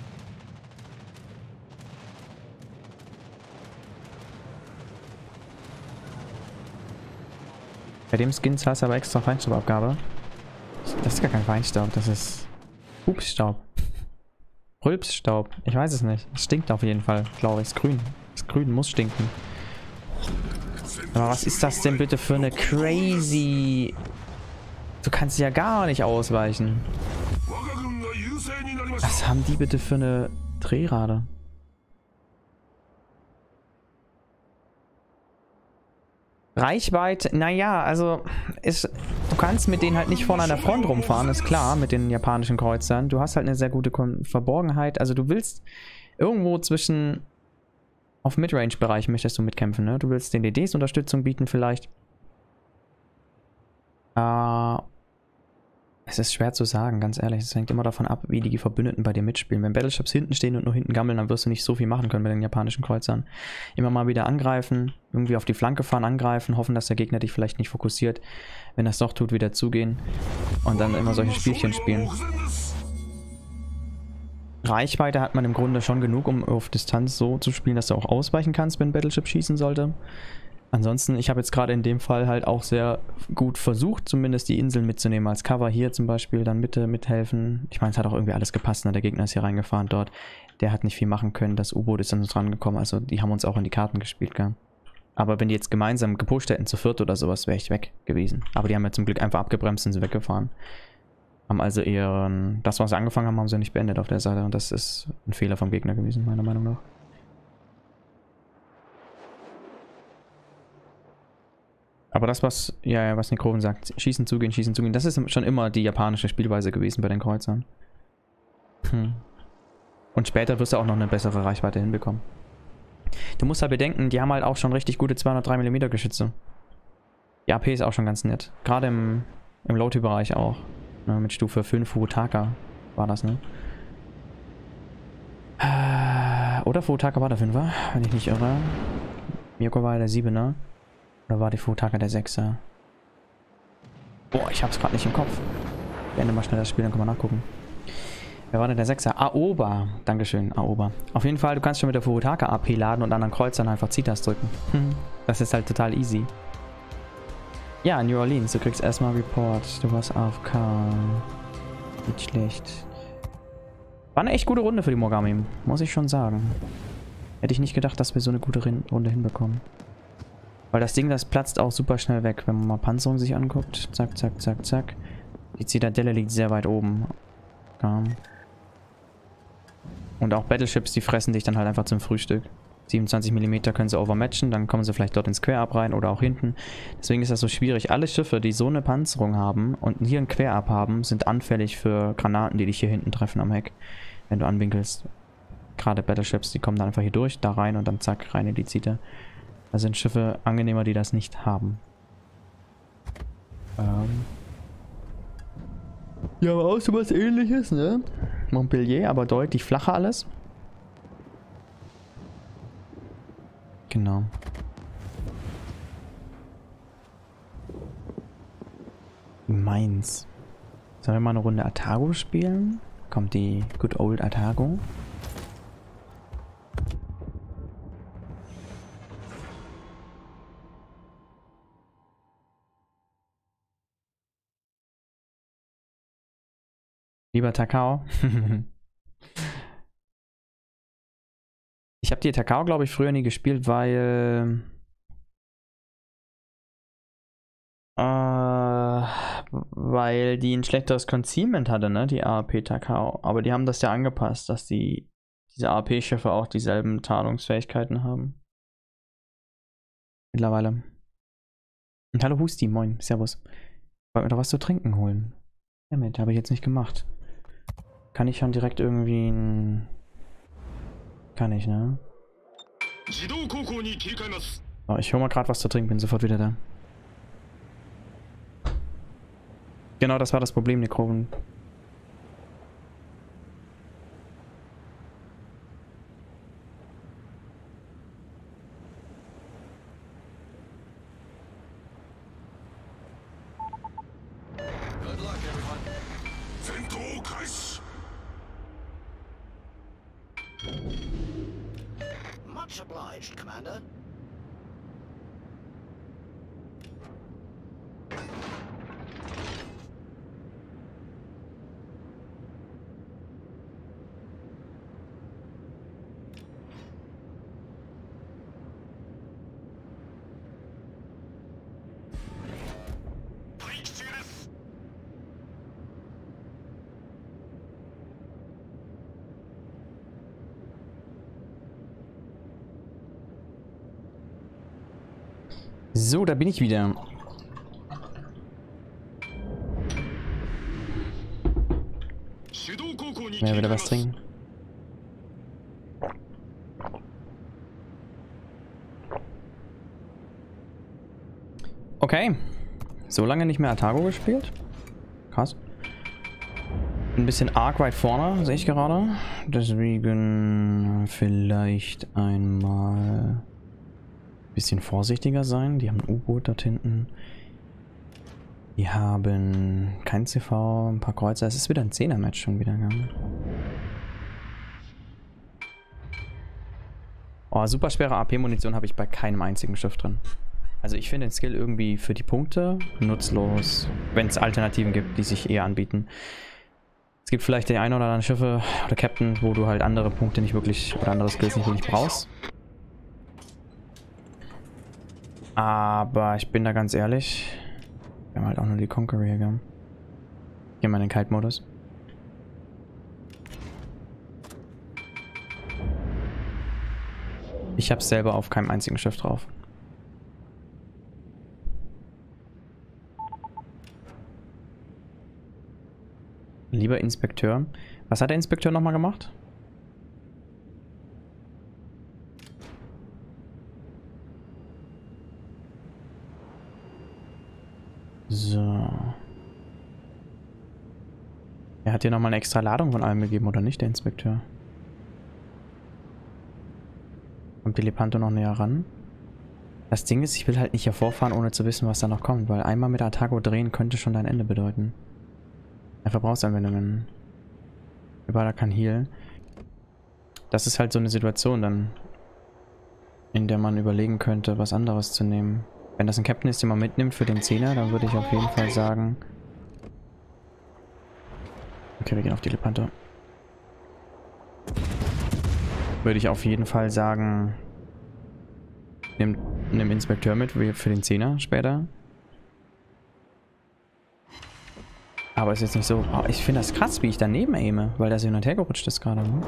Speaker 1: Bei dem Skin zahlst du aber extra Feinstaubabgabe. Das ist gar kein Feinstaub, das ist Hupsstaub. Rülpsstaub. Ich weiß es nicht. Es stinkt auf jeden Fall, glaube ich. Es ist grün. Das Grün muss stinken. Aber was ist das denn bitte für eine crazy... Du kannst ja gar nicht ausweichen. Was haben die bitte für eine Drehrade? Reichweite, naja, also du kannst mit denen halt nicht vorne an der Front rumfahren, ist klar, mit den japanischen Kreuzern. Du hast halt eine sehr gute Verborgenheit. Also du willst irgendwo zwischen... Auf Midrange-Bereich möchtest du mitkämpfen, ne? Du willst den DDs Unterstützung bieten vielleicht. Es ist schwer zu sagen, ganz ehrlich. Es hängt immer davon ab, wie die Verbündeten bei dir mitspielen. Wenn Battleships hinten stehen und nur hinten gammeln, dann wirst du nicht so viel machen können mit den japanischen Kreuzern. Immer mal wieder angreifen, irgendwie auf die Flanke fahren, angreifen, hoffen, dass der Gegner dich vielleicht nicht fokussiert. Wenn er es doch tut, wieder zugehen. Und dann immer solche Spielchen spielen. Reichweite hat man im Grunde schon genug, um auf Distanz so zu spielen, dass du auch ausweichen kannst, wenn ein Battleship schießen sollte. Ansonsten, ich habe jetzt gerade in dem Fall halt auch sehr gut versucht, zumindest die Inseln mitzunehmen als Cover. Hier zum Beispiel, dann mithelfen. Ich meine, es hat auch irgendwie alles gepasst, ne? Der Gegner ist hier reingefahren dort. Der hat nicht viel machen können, das U-Boot ist dann so dran gekommen. Also die haben uns auch in die Karten gespielt, gell? Aber wenn die jetzt gemeinsam gepusht hätten zu viert oder sowas, wäre ich weg gewesen. Aber die haben ja zum Glück einfach abgebremst und sind weggefahren. Haben also eher das, was sie angefangen haben, haben sie nicht beendet auf der Seite. Und das ist ein Fehler vom Gegner gewesen, meiner Meinung nach. Aber das, was Nekroven sagt, schießen, zugehen, das ist schon immer die japanische Spielweise gewesen bei den Kreuzern. Und später wirst du auch noch eine bessere Reichweite hinbekommen. Du musst halt bedenken, die haben halt auch schon richtig gute 203 mm Geschütze. Die AP ist auch schon ganz nett. Gerade im Low-T-Bereich auch. Ne, mit Stufe 5 Furutaka war das, ne? Oder Furutaka war der 5er, wenn ich nicht irre. Miyako war der 7er. Oder war die Furutaka der 6er? Boah, ich hab's gerade nicht im Kopf. Ich beende mal schnell das Spiel, dann können wir nachgucken. Wer war denn der 6er? Aoba. Dankeschön, Aoba. Auf jeden Fall, du kannst schon mit der Furutaka AP laden und an Kreuzern einfach Zitas drücken. Das ist halt total easy. Ja, New Orleans, du kriegst erstmal Report. Du warst AFK. Nicht schlecht. War eine echt gute Runde für die Mogami, muss ich schon sagen. Hätte ich nicht gedacht, dass wir so eine gute Runde hinbekommen. Weil das Ding, das platzt auch super schnell weg, wenn man mal Panzerung sich anguckt. Zack, zack, zack, zack. Die Zitadelle liegt sehr weit oben. Ja. Und auch Battleships, die fressen dich dann halt einfach zum Frühstück. 27 mm können sie overmatchen, dann kommen sie vielleicht dort ins Quer-Up rein oder auch hinten. Deswegen ist das so schwierig. Alle Schiffe, die so eine Panzerung haben und hier ein Quer-Up haben, sind anfällig für Granaten, die dich hier hinten treffen am Heck, wenn du anwinkelst. Gerade Battleships, die kommen dann einfach hier durch, da rein und dann zack, rein in die Zite. Da sind Schiffe angenehmer, die das nicht haben. Ja, aber auch so was Ähnliches, ne? Montpellier, aber deutlich flacher alles. Genau. Mainz. Sollen wir mal eine Runde Atago spielen? Kommt die Good Old Atago. Lieber Takao. Ich habe die Takao, glaube ich, früher nie gespielt, weil die ein schlechteres Concealment hatte, ne? Die AAP Takao. Aber die haben das ja angepasst, dass diese AAP-Schiffe auch dieselben Tarnungsfähigkeiten haben. Mittlerweile. Und hallo Husti, moin, servus. Ich wollte mir doch was zu trinken holen. Damit habe ich jetzt nicht gemacht. Kann ich schon direkt irgendwie ein... Kann ich, ne? Oh, ich hole mal gerade was zu trinken, bin sofort wieder da. Genau, das war das Problem, Nekroven.
Speaker 12: Much obliged, Commander.
Speaker 1: So, da bin ich wieder. Ja, wieder was trinken. Okay. So lange nicht mehr Atago gespielt. Krass. Ein bisschen arg weit vorne, sehe ich gerade. Deswegen vielleicht einmal ein bisschen vorsichtiger sein. Die haben ein U-Boot dort hinten. Die haben kein CV, ein paar Kreuzer. Es ist wieder ein 10er-Match schon wieder gegangen. Oh, super schwere AP-Munition habe ich bei keinem einzigen Schiff drin. Also ich finde den Skill irgendwie für die Punkte nutzlos, wenn es Alternativen gibt, die sich eher anbieten. Es gibt vielleicht die ein oder anderen Schiffe oder Captain, wo du halt andere Punkte nicht wirklich oder andere Skills nicht wirklich brauchst. Aber ich bin da ganz ehrlich, wir haben halt auch nur die Conqueror hier, gell? Gehen wir in den Kite-Modus. Ich hab's selber auf keinem einzigen Schiff drauf. Lieber Inspekteur. Was hat der Inspekteur nochmal gemacht? So. Er hat dir nochmal eine extra Ladung von allem gegeben, oder nicht, der Inspekteur? Kommt die Lepanto noch näher ran? Das Ding ist, ich will halt nicht hervorfahren, ohne zu wissen, was da noch kommt, weil einmal mit Atago drehen könnte schon dein Ende bedeuten. Verbrauchsanwendungen. Überall kann Heal. Das ist halt so eine Situation dann, in der man überlegen könnte, was anderes zu nehmen. Wenn das ein Captain ist, den man mitnimmt für den 10er, dann würde ich auf jeden Fall sagen... Okay, wir gehen auf die Lepanto. Würde ich auf jeden Fall sagen... Nimm Inspekteur mit für den 10er später. Aber ist jetzt nicht so... Oh, ich finde das krass, wie ich daneben aime, weil das hin und her gerutscht ist gerade. Ne?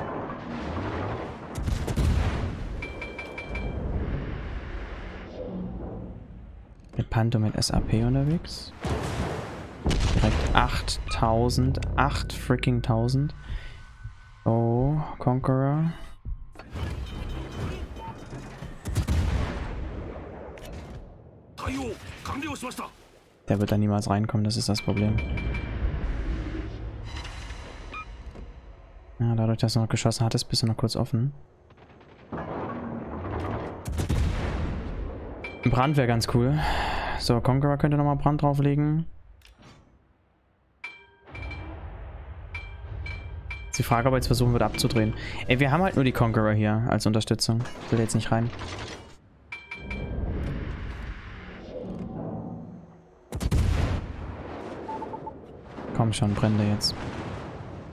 Speaker 1: Lepanto mit SAP unterwegs. Direkt 8000. 8 freaking 1000. Oh, Conqueror. Der wird da niemals reinkommen, das ist das Problem. Ja, dadurch, dass du noch geschossen hattest, bist du noch kurz offen. Brand wäre ganz cool. So, Conqueror könnte nochmal Brand drauflegen. Ist die Frage, ob er jetzt versuchen wird abzudrehen. Ey, wir haben halt nur die Conqueror hier als Unterstützung. Ich will jetzt nicht rein. Komm schon, Brände jetzt.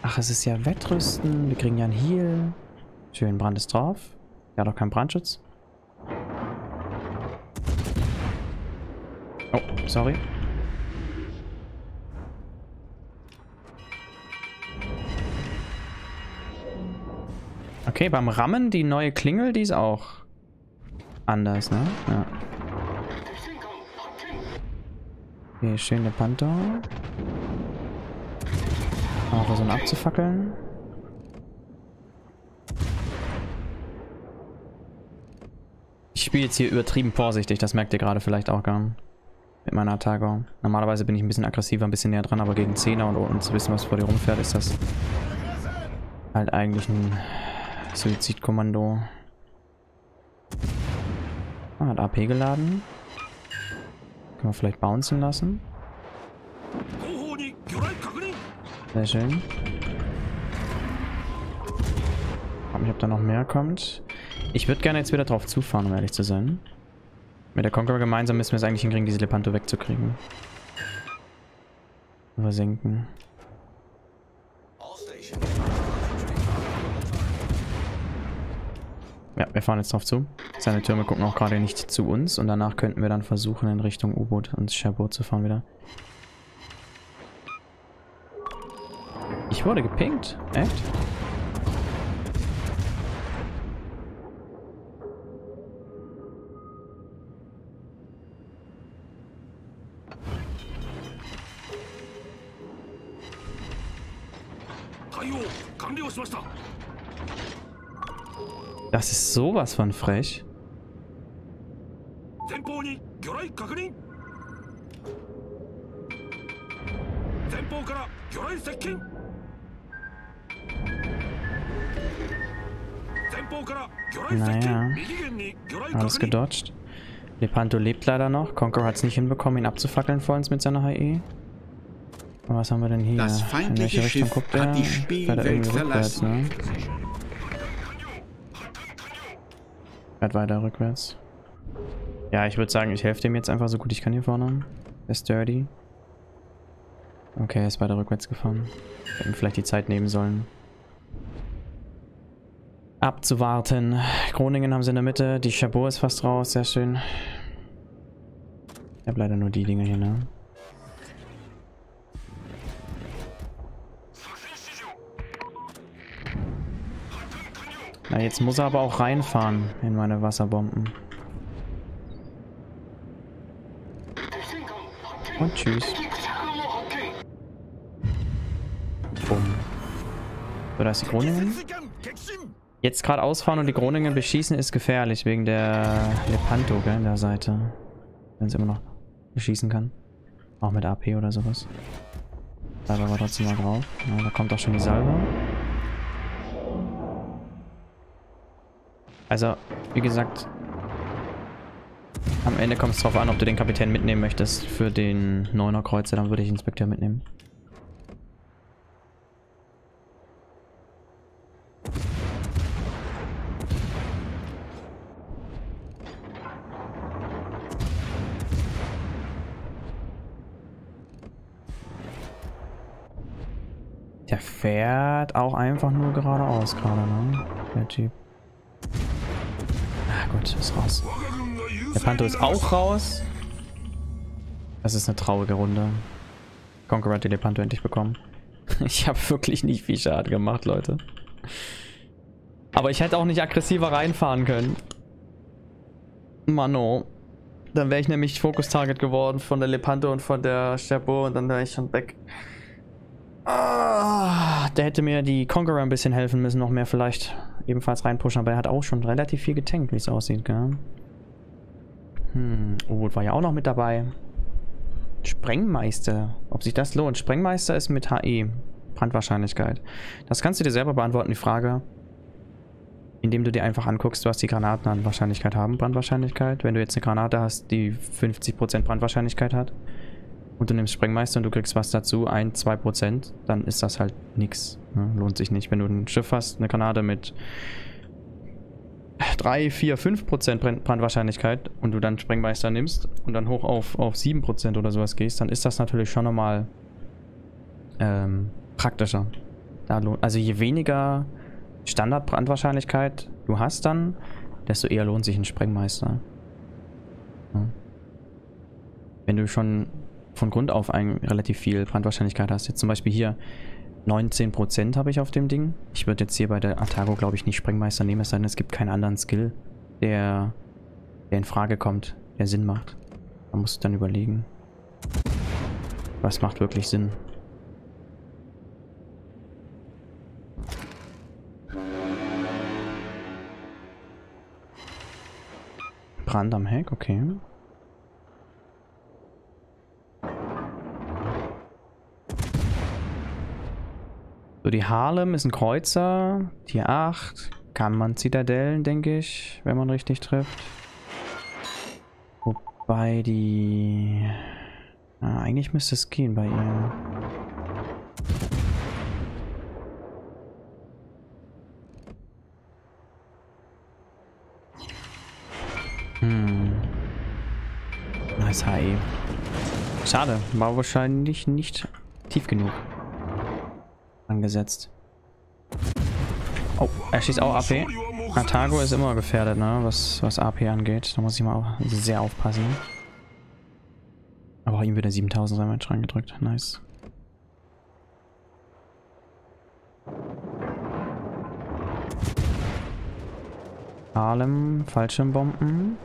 Speaker 1: Ach, es ist ja Wettrüsten. Wir kriegen ja einen Heal. Schön, Brand ist drauf. Ja, doch kein Brandschutz. Oh, sorry. Okay, beim Rammen die neue Klingel, die ist auch anders, ne? Ja. Okay, schön der Panther. Auch versuchen abzufackeln. Ich spiele jetzt hier übertrieben vorsichtig, das merkt ihr gerade vielleicht auch gar nicht. Mit meiner Attacke. Normalerweise bin ich ein bisschen aggressiver, ein bisschen näher dran, aber gegen 10er und zu wissen, was vor dir rumfährt, ist das halt eigentlich ein Suizidkommando. Ah, hat AP geladen. Können wir vielleicht bouncen lassen. Sehr schön. Ich frage mich, ob da noch mehr kommt. Ich würde gerne jetzt wieder drauf zufahren, um ehrlich zu sein. Mit der Conqueror gemeinsam müssen wir es eigentlich hinkriegen, diese Lepanto wegzukriegen. Versenken. Ja, wir fahren jetzt drauf zu. Seine Türme gucken auch gerade nicht zu uns und danach könnten wir dann versuchen, in Richtung U-Boot und Cherbourg zu fahren wieder. Ich wurde gepinkt? Echt? Das ist sowas von frech. Naja. Alles gedodged. Lepanto lebt leider noch. Conqueror hat es nicht hinbekommen, ihn abzufackeln vor uns mit seiner HE. Und was haben wir denn hier?
Speaker 11: Das feindliche Schiff hat die Spielwelt verlassen.
Speaker 1: Ne? Fährt weiter rückwärts. Ja, ich würde sagen, ich helfe dem jetzt einfach so gut ich kann hier vorne. Der ist dirty. Okay, er ist weiter rückwärts gefahren. Wir hätten vielleicht die Zeit nehmen sollen. Abzuwarten. Groningen haben sie in der Mitte. Die Cherbourg ist fast raus. Sehr schön. Ich habe leider nur die Dinge hier, ne? Na, jetzt muss er aber auch reinfahren in meine Wasserbomben. Und tschüss. Bumm. So, da ist die Groningen. Jetzt gerade ausfahren und die Groningen beschießen ist gefährlich, wegen der Lepanto, gell, in der Seite. Wenn sie immer noch beschießen kann. Auch mit AP oder sowas. Salve war trotzdem mal drauf. Ja, da kommt auch schon die Salve. Also, wie gesagt, am Ende kommt es drauf an, ob du den Kapitän mitnehmen möchtest für den 9er Kreuzer, dann würde ich den Inspekteur mitnehmen. Der fährt auch einfach nur geradeaus gerade, ne? Der Typ. Ah gut, ist raus. Der Panther ist auch raus. Das ist eine traurige Runde. Conqueror hat die Lepanto endlich bekommen. Ich habe wirklich nicht viel Schaden gemacht, Leute. Aber ich hätte auch nicht aggressiver reinfahren können. Mano. Dann wäre ich nämlich Fokus-Target geworden von der Lepanto und von der Cherbourg und dann wäre ich schon weg. Ah, der hätte mir die Conqueror ein bisschen helfen müssen, noch mehr vielleicht ebenfalls reinpushen, aber er hat auch schon relativ viel getankt, wie es aussieht, gell? U-Boot war ja auch noch mit dabei. Sprengmeister, ob sich das lohnt. Sprengmeister ist mit HE, Brandwahrscheinlichkeit. Das kannst du dir selber beantworten, die Frage, indem du dir einfach anguckst, was die Granaten an Wahrscheinlichkeit haben, Brandwahrscheinlichkeit. Wenn du jetzt eine Granate hast, die 50% Brandwahrscheinlichkeit hat, und du nimmst Sprengmeister und du kriegst was dazu, 1-2%, dann ist das halt nix. Ne? Lohnt sich nicht. Wenn du ein Schiff hast, eine Granate mit 3, 4, 5% Brandwahrscheinlichkeit und du dann Sprengmeister nimmst und dann hoch auf 7% oder sowas gehst, dann ist das natürlich schon nochmal praktischer. Also je weniger Standardbrandwahrscheinlichkeit du hast dann, desto eher lohnt sich ein Sprengmeister. Ja. Wenn du schon von Grund auf relativ viel Brandwahrscheinlichkeit hast. Jetzt zum Beispiel hier 19% habe ich auf dem Ding. Ich würde jetzt hier bei der Atago, glaube ich, nicht Sprengmeister nehmen, es sei denn, es gibt keinen anderen Skill, der in Frage kommt, der Sinn macht. Man muss dann überlegen, was macht wirklich Sinn. Brand am Heck, okay. So, die Harlem ist ein Kreuzer. Tier 8. Kann man Zitadellen, denke ich, wenn man richtig trifft. Wobei die... eigentlich müsste es gehen bei ihr. Nice HE. Schade, war wahrscheinlich nicht tief genug angesetzt. Oh, er schießt auch AP. Atago ist immer gefährdet, ne, was AP angeht. Da muss ich mal auch sehr aufpassen. Aber auch ihm wieder 7000 Damage reingedrückt. Nice. Harlem, Fallschirmbomben.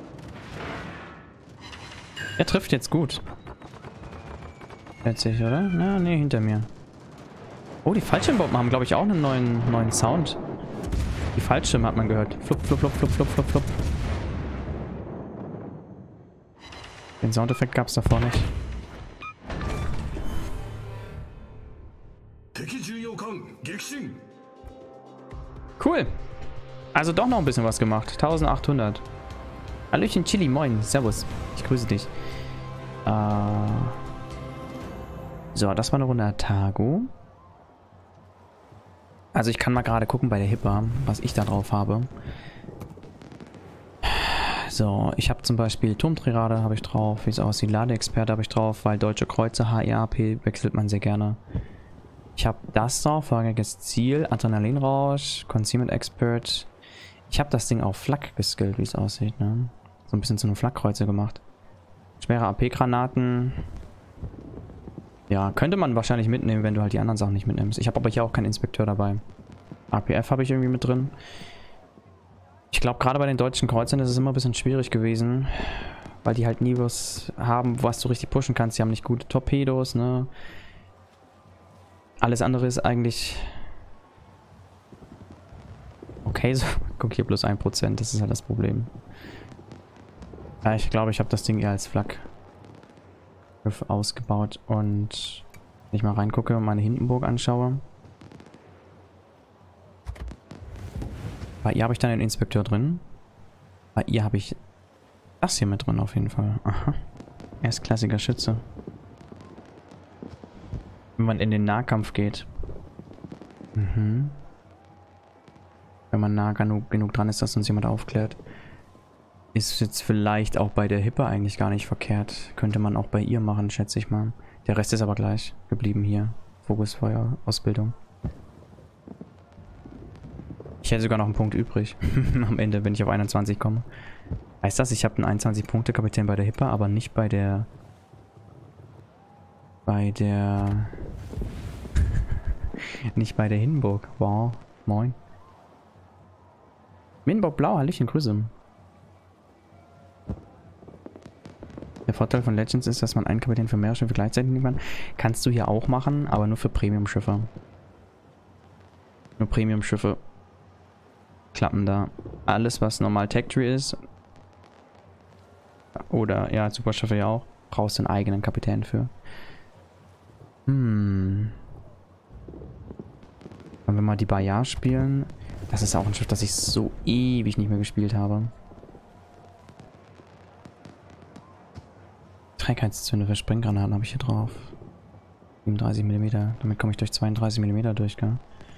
Speaker 1: Er trifft jetzt gut. Letztlich, oder? Na, nee, hinter mir. Oh, die Fallschirmbomben haben, glaube ich, auch einen neuen Sound. Die Fallschirme hat man gehört. Flupp, flupp, flupp, flupp, flupp, flupp, flupp. Den Soundeffekt gab es davor nicht. Cool. Also doch noch ein bisschen was gemacht. 1800. Hallöchen Chili, moin. Servus. Ich grüße dich. So, das war eine Runde Atago. Also ich kann mal gerade gucken bei der Hippa, was ich da drauf habe. So, ich habe zum Beispiel Turmtriade habe ich drauf, wie es aussieht, Ladeexperte habe ich drauf, weil deutsche Kreuzer, HEAP wechselt man sehr gerne. Ich habe das drauf, vorrangiges Ziel, Adrenalinrausch, Concealment Expert. Ich habe das Ding auf Flak geskillt, wie es aussieht, ne? So ein bisschen zu einem Flakkreuzer gemacht. Schwere AP-Granaten. Ja, könnte man wahrscheinlich mitnehmen, wenn du halt die anderen Sachen nicht mitnimmst. Ich habe aber hier auch keinen Inspekteur dabei. APF habe ich irgendwie mit drin. Ich glaube, gerade bei den deutschen Kreuzern ist es immer ein bisschen schwierig gewesen, weil die halt nie was haben, was du richtig pushen kannst. Die haben nicht gute Torpedos, ne? Alles andere ist eigentlich... Okay, so. Guck hier, plus 1%, das ist halt das Problem. Ja, ich glaube, ich habe das Ding eher als Flak ausgebaut und wenn ich mal reingucke und meine Hindenburg anschaue. Bei ihr habe ich dann den Inspekteur drin. Bei ihr habe ich das hier mit drin auf jeden Fall. Aha. Erstklassiger Schütze. Wenn man in den Nahkampf geht. Mhm. Wenn man nah genug dran ist, dass uns jemand aufklärt. Ist jetzt vielleicht auch bei der Hippe eigentlich gar nicht verkehrt. Könnte man auch bei ihr machen, schätze ich mal. Der Rest ist aber gleich geblieben hier. Fokusfeuer, Ausbildung. Ich hätte sogar noch einen Punkt übrig. Am Ende, wenn ich auf 21 komme. Heißt das, ich habe einen 21-Punkte-Kapitän bei der Hippe, aber nicht bei der... nicht bei der Hindenburg. Wow. Moin. Hindenburg Blau, Hallöchen, Grüße. Der Vorteil von Legends ist, dass man einen Kapitän für mehrere Schiffe gleichzeitig nehmen kann. Kannst du hier auch machen, aber nur für Premium-Schiffe. Nur Premium-Schiffe klappen da. Alles, was normal Tech-Tree ist, oder ja, Superschiffe ja auch, brauchst du einen eigenen Kapitän für. Wollen wir mal die Bayard spielen? Das ist auch ein Schiff, das ich so ewig nicht mehr gespielt habe. Trägheitszünde für Sprenggranaten habe ich hier drauf. 37 mm. Damit komme ich durch 32 mm durch, gell?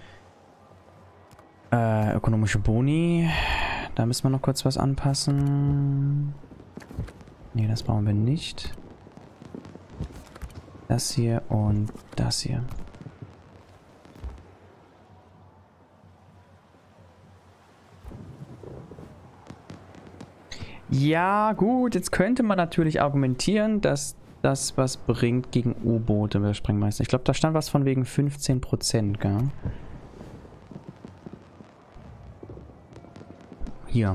Speaker 1: Ökonomische Boni. Da müssen wir noch kurz was anpassen. Ne, das brauchen wir nicht. Das hier und das hier. Ja, gut, jetzt könnte man natürlich argumentieren, dass das was bringt gegen U-Boote, der Sprengmeister. Ich glaube, da stand was von wegen 15%, gell? Hier.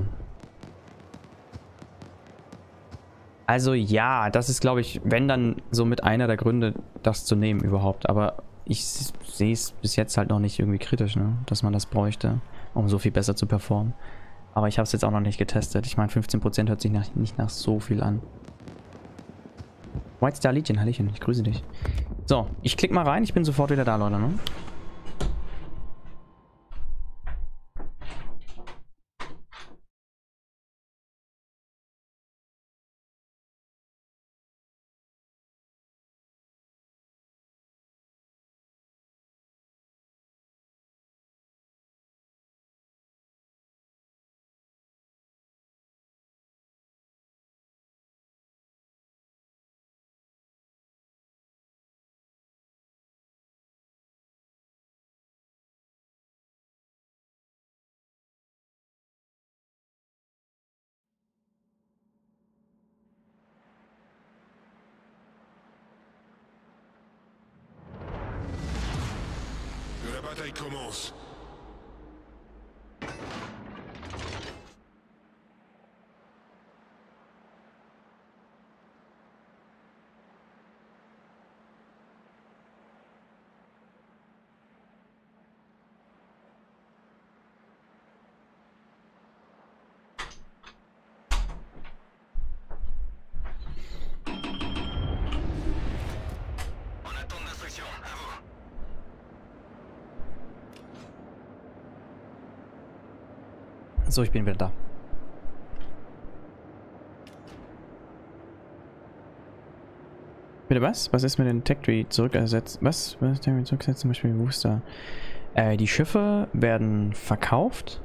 Speaker 1: Also ja, das ist, glaube ich, wenn dann so mit einer der Gründe, das zu nehmen überhaupt. Aber ich sehe es bis jetzt halt noch nicht irgendwie kritisch, ne? Dass man das bräuchte, um so viel besser zu performen. Aber ich habe es jetzt auch noch nicht getestet. Ich meine, 15% hört sich nicht nach so viel an. White Star Legion, Hallöchen, ich grüße dich. So, ich klicke mal rein. Ich bin sofort wieder da, Leute, ne?
Speaker 8: La bataille commence.
Speaker 1: So, ich bin wieder da. Bitte was? Was ist mit den Tech Tree zurückersetzt? Was? Was ist Tech Tree zurückgesetzt? Zum Beispiel Booster. Die Schiffe werden verkauft.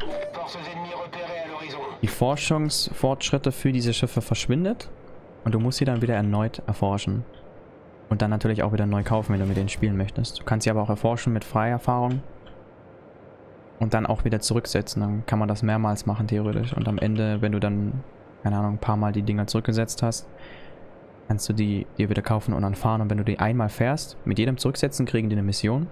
Speaker 1: Die Forschungsfortschritte für diese Schiffe verschwindet. Und du musst sie dann wieder erneut erforschen. Und dann natürlich auch wieder neu kaufen, wenn du mit denen spielen möchtest. Du kannst sie aber auch erforschen mit freier Erfahrung. Und dann auch wieder zurücksetzen. Dann kann man das mehrmals machen, theoretisch. Und am Ende, wenn du dann, keine Ahnung, ein paar Mal die Dinger zurückgesetzt hast, kannst du die dir wieder kaufen und dann fahren. Und wenn du die einmal fährst, mit jedem Zurücksetzen kriegen die eine Mission.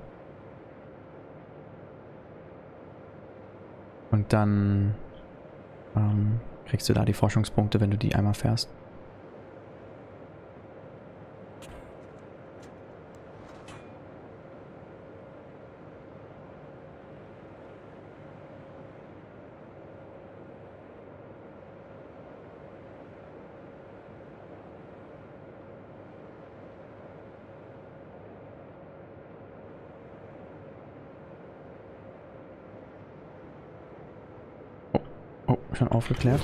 Speaker 1: Und dann kriegst du da die Forschungspunkte, wenn du die einmal fährst. Schon aufgeklärt.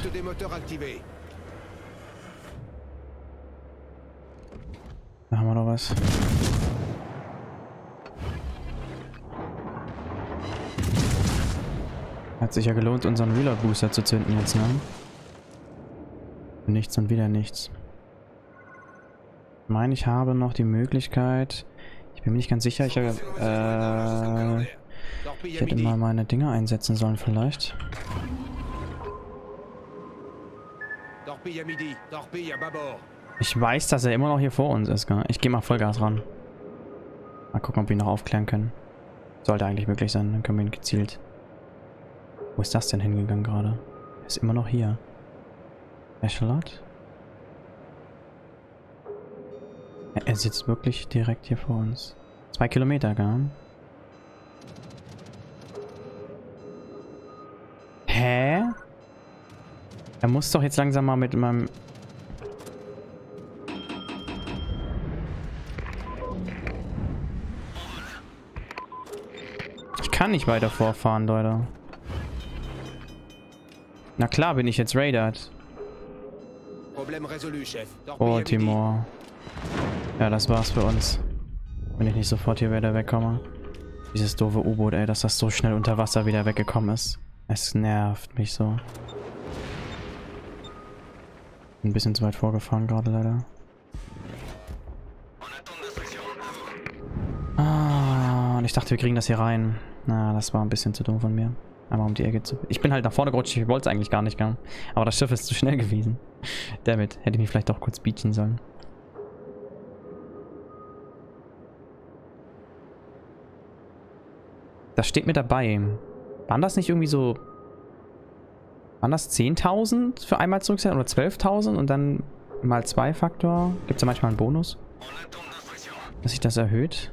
Speaker 1: Da haben wir noch was. Hat sich ja gelohnt, unseren Reload Booster zu zünden jetzt, ne? Nichts und wieder nichts. Ich meine, ich habe noch die Möglichkeit. Ich bin mir nicht ganz sicher. Ich hätte mal meine Dinger einsetzen sollen, vielleicht. Ich weiß, dass er immer noch hier vor uns ist, gell? Ich gehe mal Vollgas ran. Mal gucken, ob wir ihn noch aufklären können. Sollte eigentlich möglich sein, dann können wir ihn gezielt. Wo ist das denn hingegangen gerade? Er ist immer noch hier. Echelot? Er sitzt wirklich direkt hier vor uns. 2 Kilometer, gell? Hä? Er muss doch jetzt langsam mal mit meinem... Ich kann nicht weiter vorfahren, Leute. Na klar bin ich jetzt raidert. Oh, Timor. Ja, das war's für uns. Wenn ich nicht sofort hier wieder wegkomme. Dieses doofe U-Boot, ey, dass das so schnell unter Wasser wieder weggekommen ist. Es nervt mich so. Ein bisschen zu weit vorgefahren gerade leider. Ah, und ich dachte, wir kriegen das hier rein. Na, das war ein bisschen zu dumm von mir. Einmal um die Ecke zu... Ich bin halt nach vorne gerutscht, ich wollte es eigentlich gar nicht, gell? Aber das Schiff ist zu schnell gewesen. Dammit, hätte ich mich vielleicht doch kurz beachen sollen. Das steht mit dabei. Waren das nicht irgendwie so... Waren das 10.000 für einmal zurücksetzen oder 12.000 und dann mal 2 Faktor? Gibt es da manchmal einen Bonus? Dass sich das erhöht?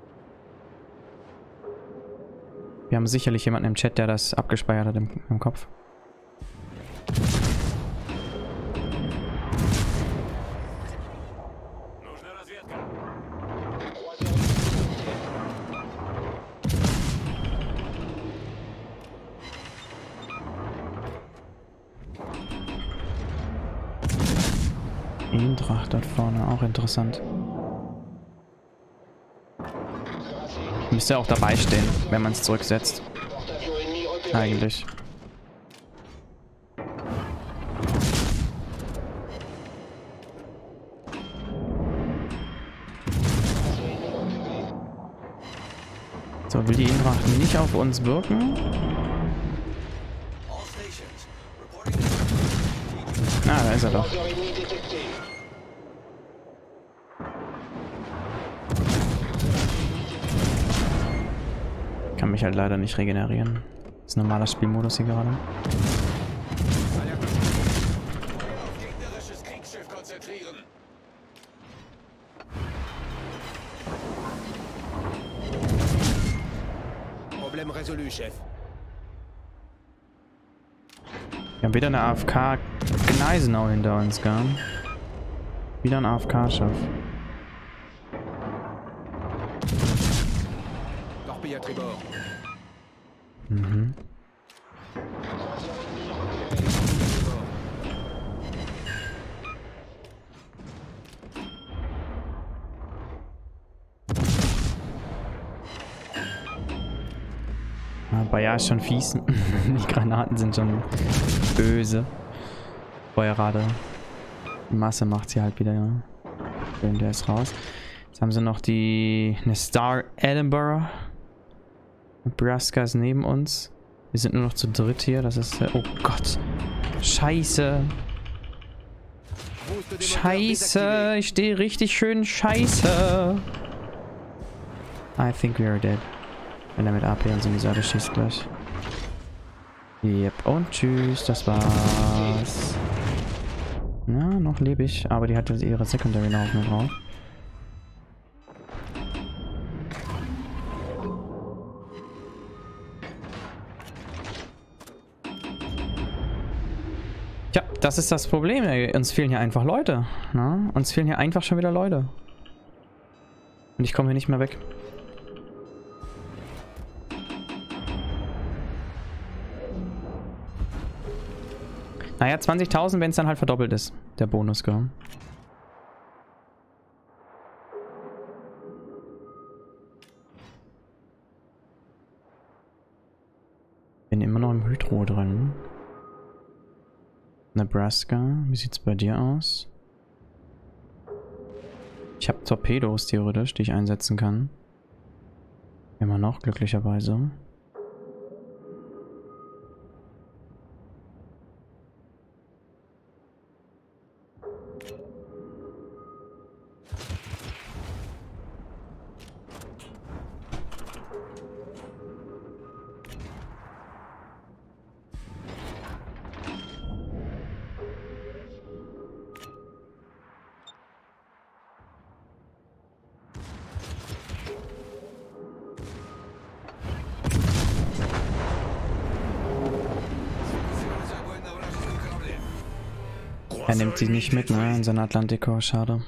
Speaker 1: Wir haben sicherlich jemanden im Chat, der das abgespeichert hat im Kopf. Eintracht dort vorne, auch interessant. Müsste auch dabei stehen, wenn man es zurücksetzt. Eigentlich. So, will die Eintracht nicht auf uns wirken? Ah, da ist er doch. Kann mich halt leider nicht regenerieren. Das ist ein normaler Spielmodus hier gerade.
Speaker 8: Problem résolu, Chef.
Speaker 1: Wir haben wieder eine AFK Gneisenau hinter uns, gell? Wieder ein AFK-Schiff. Mhm. Bayer ist schon fies. Die Granaten sind schon böse. Feuerrate. Die Masse macht sie halt wieder, ja. Schön, der ist raus. Jetzt haben sie noch eine Star Edinburgh. Nebraska ist neben uns. Wir sind nur noch zu dritt hier. Das ist... oh Gott. Scheiße. Scheiße. Ich stehe richtig schön scheiße. I think we are dead. Wenn er mit AP uns in die Seite schießt gleich. Yep. Und tschüss. Das war's. Na, noch lebe ich. Aber die hat jetzt ihre Secondary noch mit drauf. Ja, das ist das Problem. Ey. Uns fehlen hier einfach Leute. Na? Uns fehlen hier einfach schon wieder Leute. Und ich komme hier nicht mehr weg. Naja, 20.000, wenn es dann halt verdoppelt ist. Der Bonus, gell? Bin immer noch im Hydro drin. Nebraska, wie sieht's bei dir aus? Ich habe Torpedos theoretisch, die ich einsetzen kann. Immer noch, glücklicherweise. Er nimmt sie nicht mit, ne, in seiner Atlantico, schade.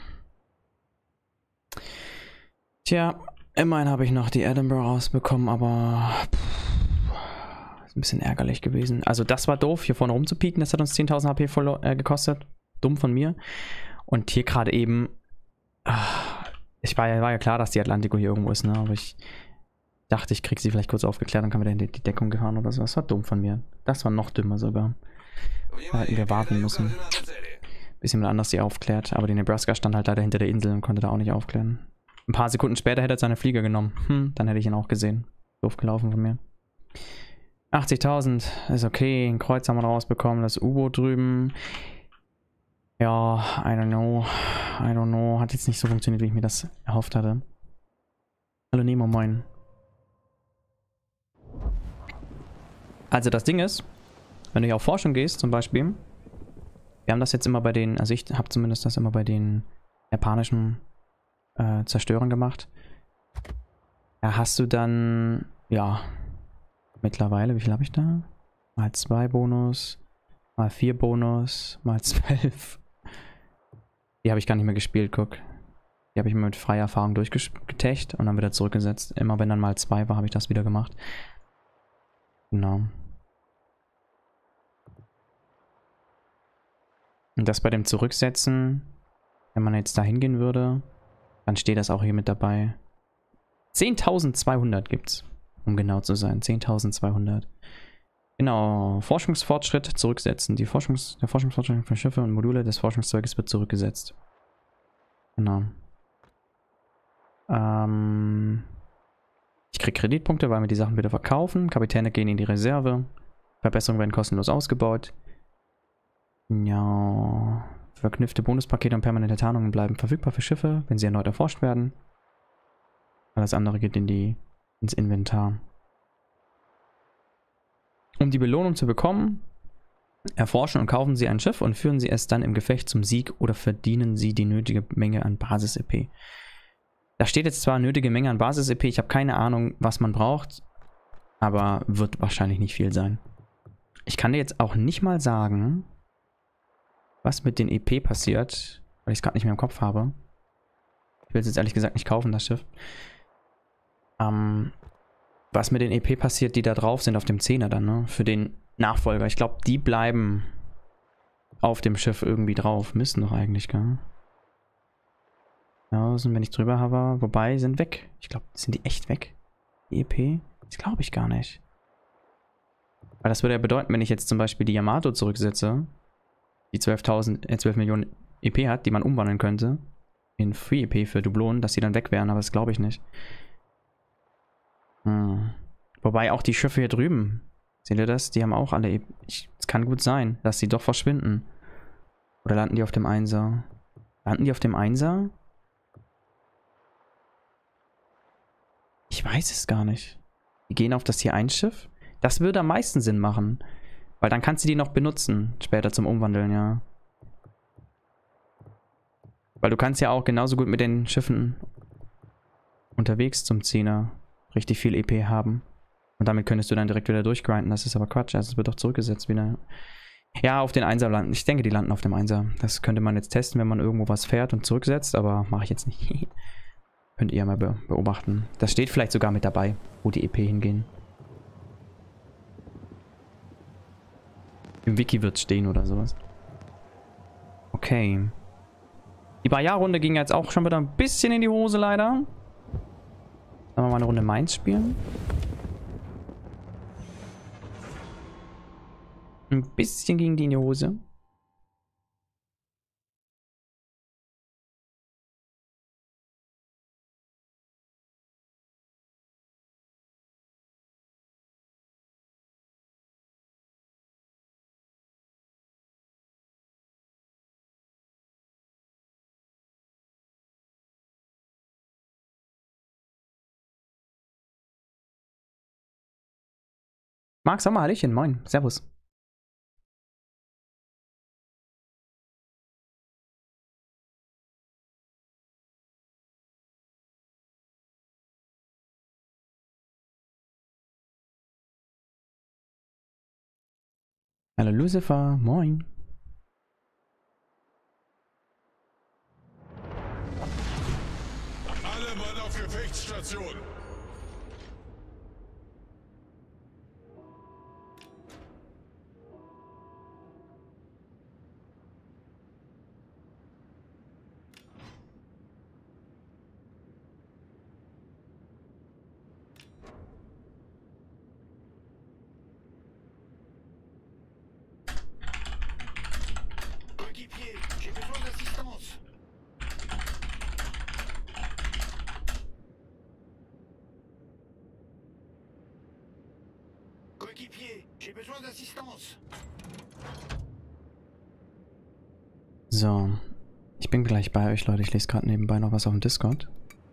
Speaker 1: Tja, immerhin habe ich noch die Edinburgh rausbekommen, aber ist ein bisschen ärgerlich gewesen. Also das war doof, hier vorne rumzupieken, das hat uns 10.000 HP gekostet. Dumm von mir. Und hier gerade eben, war ja klar, dass die Atlantico hier irgendwo ist, ne, aber ich dachte, ich krieg sie vielleicht kurz aufgeklärt, dann kann wir in die Deckung gefahren oder so. Das war dumm von mir. Das war noch dümmer sogar. Da hätten wir warten müssen. Bisschen anders sie aufklärt, aber die Nebraska stand halt leider hinter der Insel und konnte da auch nicht aufklären. Ein paar Sekunden später hätte er seine Flieger genommen. Dann hätte ich ihn auch gesehen. Doof gelaufen von mir. 80.000 ist okay. Ein Kreuz haben wir rausbekommen. Das U-Boot drüben. Ja, I don't know. I don't know. Hat jetzt nicht so funktioniert, wie ich mir das erhofft hatte. Hallo Nemo, moin. Also das Ding ist, wenn du hier auf Forschung gehst zum Beispiel, wir haben das jetzt immer bei den, also ich habe zumindest das immer bei den japanischen Zerstörern gemacht. Da hast du dann, ja, mittlerweile, wie viel habe ich da? Mal 2 Bonus, mal 4 Bonus, mal 12. Die habe ich gar nicht mehr gespielt, guck. Die habe ich mir mit freier Erfahrung durchgetecht und dann wieder zurückgesetzt. Immer wenn dann mal 2 war, habe ich das wieder gemacht. Genau. Und das bei dem Zurücksetzen, wenn man jetzt da hingehen würde, dann steht das auch hier mit dabei. 10.200 gibt's, um genau zu sein. 10.200. Genau, Forschungsfortschritt zurücksetzen. Der Forschungsfortschritt für Schiffe und Module des Forschungszeuges wird zurückgesetzt. Genau. Ich kriege Kreditpunkte, weil wir die Sachen wieder verkaufen. Kapitäne gehen in die Reserve. Verbesserungen werden kostenlos ausgebaut. Ja. Verknüpfte Bonuspakete und permanente Tarnungen bleiben verfügbar für Schiffe, wenn sie erneut erforscht werden. Alles andere geht ins Inventar. Um die Belohnung zu bekommen, erforschen und kaufen Sie ein Schiff und führen Sie es dann im Gefecht zum Sieg oder verdienen Sie die nötige Menge an Basis-EP. Da steht jetzt zwar nötige Menge an Basis-EP, ich habe keine Ahnung, was man braucht, aber wird wahrscheinlich nicht viel sein. Ich kann dir jetzt auch nicht mal sagen, was mit den EP passiert, weil ich es gerade nicht mehr im Kopf habe. Ich will es jetzt ehrlich gesagt nicht kaufen, das Schiff. Was mit den EP passiert, die da drauf sind auf dem 10er dann, ne? Für den Nachfolger. Ich glaube, die bleiben auf dem Schiff irgendwie drauf. Müssen doch eigentlich, gell? Ja, sind wir nicht drüber, aber wobei, sind weg. Ich glaube, sind die echt weg? Die EP? Das glaube ich gar nicht. Weil das würde ja bedeuten, wenn ich jetzt zum Beispiel die Yamato zurücksetze, die 12 Millionen EP hat, die man umwandeln könnte in Free EP für Dublonen, dass die dann weg wären, aber das glaube ich nicht. Wobei auch die Schiffe hier drüben, seht ihr das? Die haben auch alle EP. Es kann gut sein, dass sie doch verschwinden. Oder landen die auf dem 1er? Landen die auf dem 1er? Ich weiß es gar nicht. Die gehen auf das hier ein Schiff. Das würde am meisten Sinn machen. Weil dann kannst du die noch benutzen, später zum Umwandeln, ja. Weil du kannst ja auch genauso gut mit den Schiffen unterwegs zum 10er richtig viel EP haben. Und damit könntest du dann direkt wieder durchgrinden. Das ist aber Quatsch. Also es wird doch zurückgesetzt wieder. Ja, auf den 1er landen. Ich denke, die landen auf dem 1er. Das könnte man jetzt testen, wenn man irgendwo was fährt und zurücksetzt. Aber mache ich jetzt nicht. Könnt ihr mal beobachten. Das steht vielleicht sogar mit dabei, wo die EP hingehen. Im Wiki wird es stehen oder sowas. Okay. Die Bajar-Runde ging jetzt auch schon wieder ein bisschen in die Hose, leider. Sollen wir mal eine Runde Mainz spielen? Ein bisschen ging die in die Hose. Marc Sommer, Hallöchen, moin, servus. Hallo Lucifer, moin.
Speaker 8: Alle Mann auf Gefechtsstation.
Speaker 1: So. Ich bin gleich bei euch, Leute. Ich lese gerade nebenbei noch was auf dem Discord.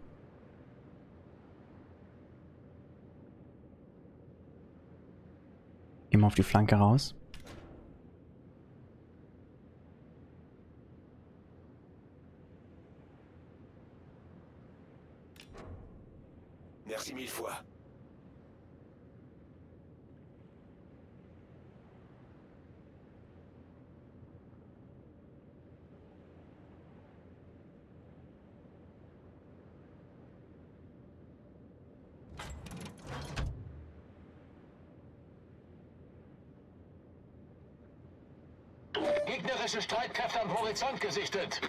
Speaker 1: Gehen wir auf die Flanke raus.
Speaker 8: Merci mille fois.
Speaker 5: Gegnerische Streitkräfte am Horizont gesichtet.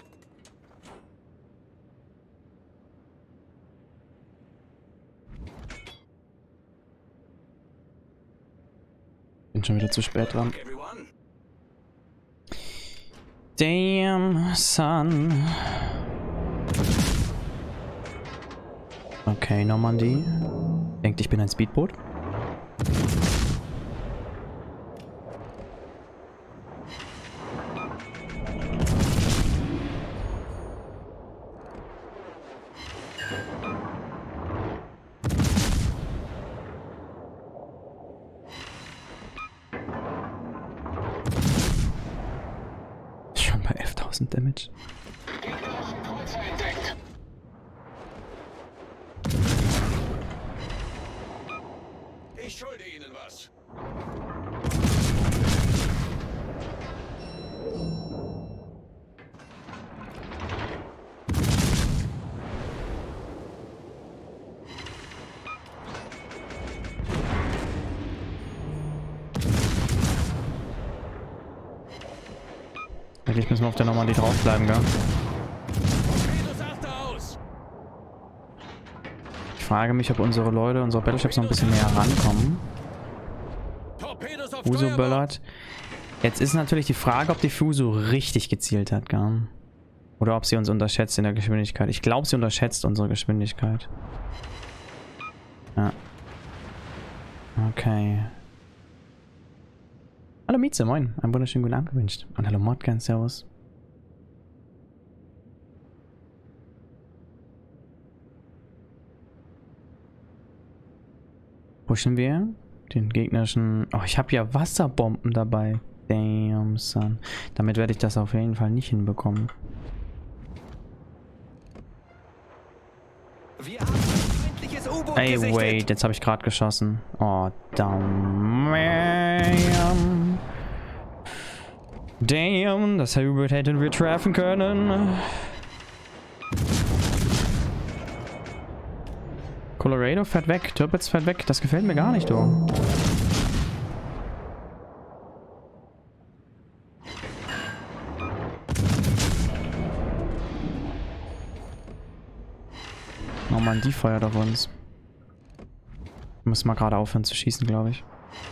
Speaker 1: Bin schon wieder zu spät dran. Damn, son. Okay, Normandie. Denkt, ich bin ein Speedboot. Schon bei 11.000 Damage.
Speaker 8: Ich schulde Ihnen was.
Speaker 1: Eigentlich müssen wir auf der Normandie draufbleiben, gell? Ich frage mich, ob unsere Leute, unsere Battleships noch ein bisschen näher rankommen. Fuso böllert. Jetzt ist natürlich die Frage, ob die Fuso richtig gezielt hat, gell? Oder ob sie uns unterschätzt in der Geschwindigkeit. Ich glaube, sie unterschätzt unsere Geschwindigkeit. Ja. Okay. Hallo Mieze, moin. Einen wunderschönen guten Abend gewünscht. Und hallo Modgan, servus. Pushen wir den gegnerischen... Oh, ich habe ja Wasserbomben dabei. Damn, son. Damit werde ich das auf jeden Fall nicht hinbekommen. Ey, wait, jetzt habe ich gerade geschossen. Oh, damn. Damn, das U-Boot hätten wir treffen können. Colorado fährt weg, Tirpitz fährt weg. Das gefällt mir gar nicht, du. Normandie feuert auf uns. Müssen wir gerade aufhören zu schießen, glaube ich.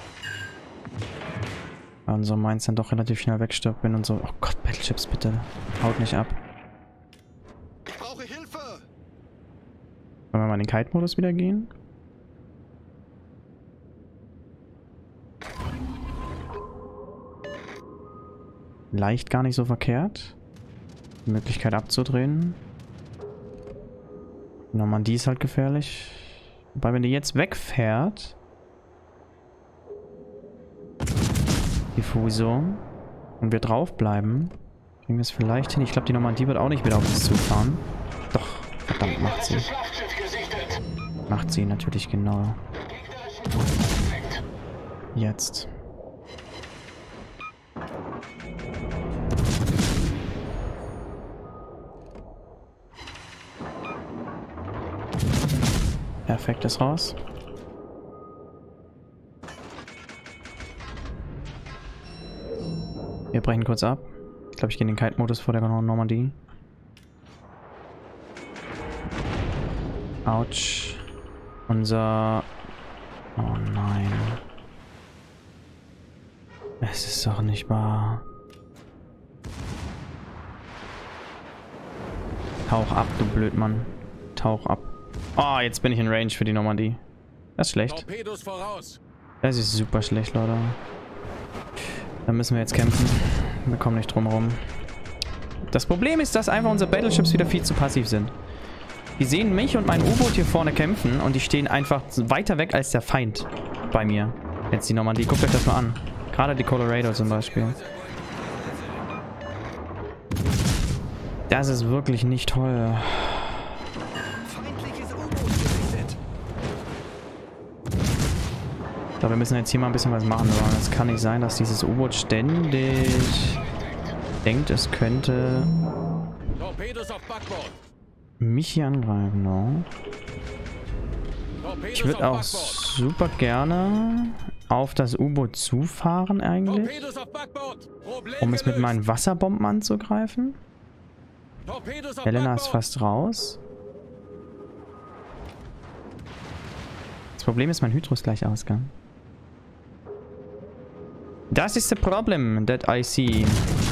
Speaker 1: Weil unser Mainz dann doch relativ schnell wegstirbt, wenn und so. Oh Gott, Battleships, bitte. Haut nicht ab.
Speaker 8: Ich brauche Hilfe!
Speaker 1: Wollen wir mal in den Kite-Modus wieder gehen? Leicht gar nicht so verkehrt. Die Möglichkeit abzudrehen. Die Normandie ist halt gefährlich. Wobei, wenn die jetzt wegfährt... Die Fuso. Und wir draufbleiben, kriegen wir es vielleicht hin. Ich glaube, die Normandie wird auch nicht wieder auf uns zufahren. Doch, verdammt, macht sie. Macht sie natürlich genau. Jetzt. Perfekt, ist raus. Wir brechen kurz ab. Ich glaube, ich gehe in den Kite-Modus vor der Normandie. Autsch. Unser... Oh nein. Es ist doch nicht wahr. Tauch ab, du Blödmann. Tauch ab. Oh, jetzt bin ich in Range für die Normandie. Das ist schlecht.
Speaker 8: Torpedos voraus.
Speaker 1: Das ist super schlecht, Leute. Da müssen wir jetzt kämpfen. Wir kommen nicht drum herum. Das Problem ist, dass einfach unsere Battleships wieder viel zu passiv sind. Die sehen mich und mein U-Boot hier vorne kämpfen und die stehen einfach weiter weg als der Feind bei mir. Jetzt die Normandie. Guckt euch das mal an. Gerade die Colorado zum Beispiel. Das ist wirklich nicht toll. So, wir müssen jetzt hier mal ein bisschen was machen. Es kann nicht sein, dass dieses U-Boot ständig denkt, es könnte mich hier angreifen. No? Ich würde auch super gerne auf das U-Boot zufahren eigentlich, um es mit meinen Wasserbomben anzugreifen. Helena ist fast raus. Das Problem ist, mein Hydro ist gleich ausgegangen. Das ist das Problem that I see.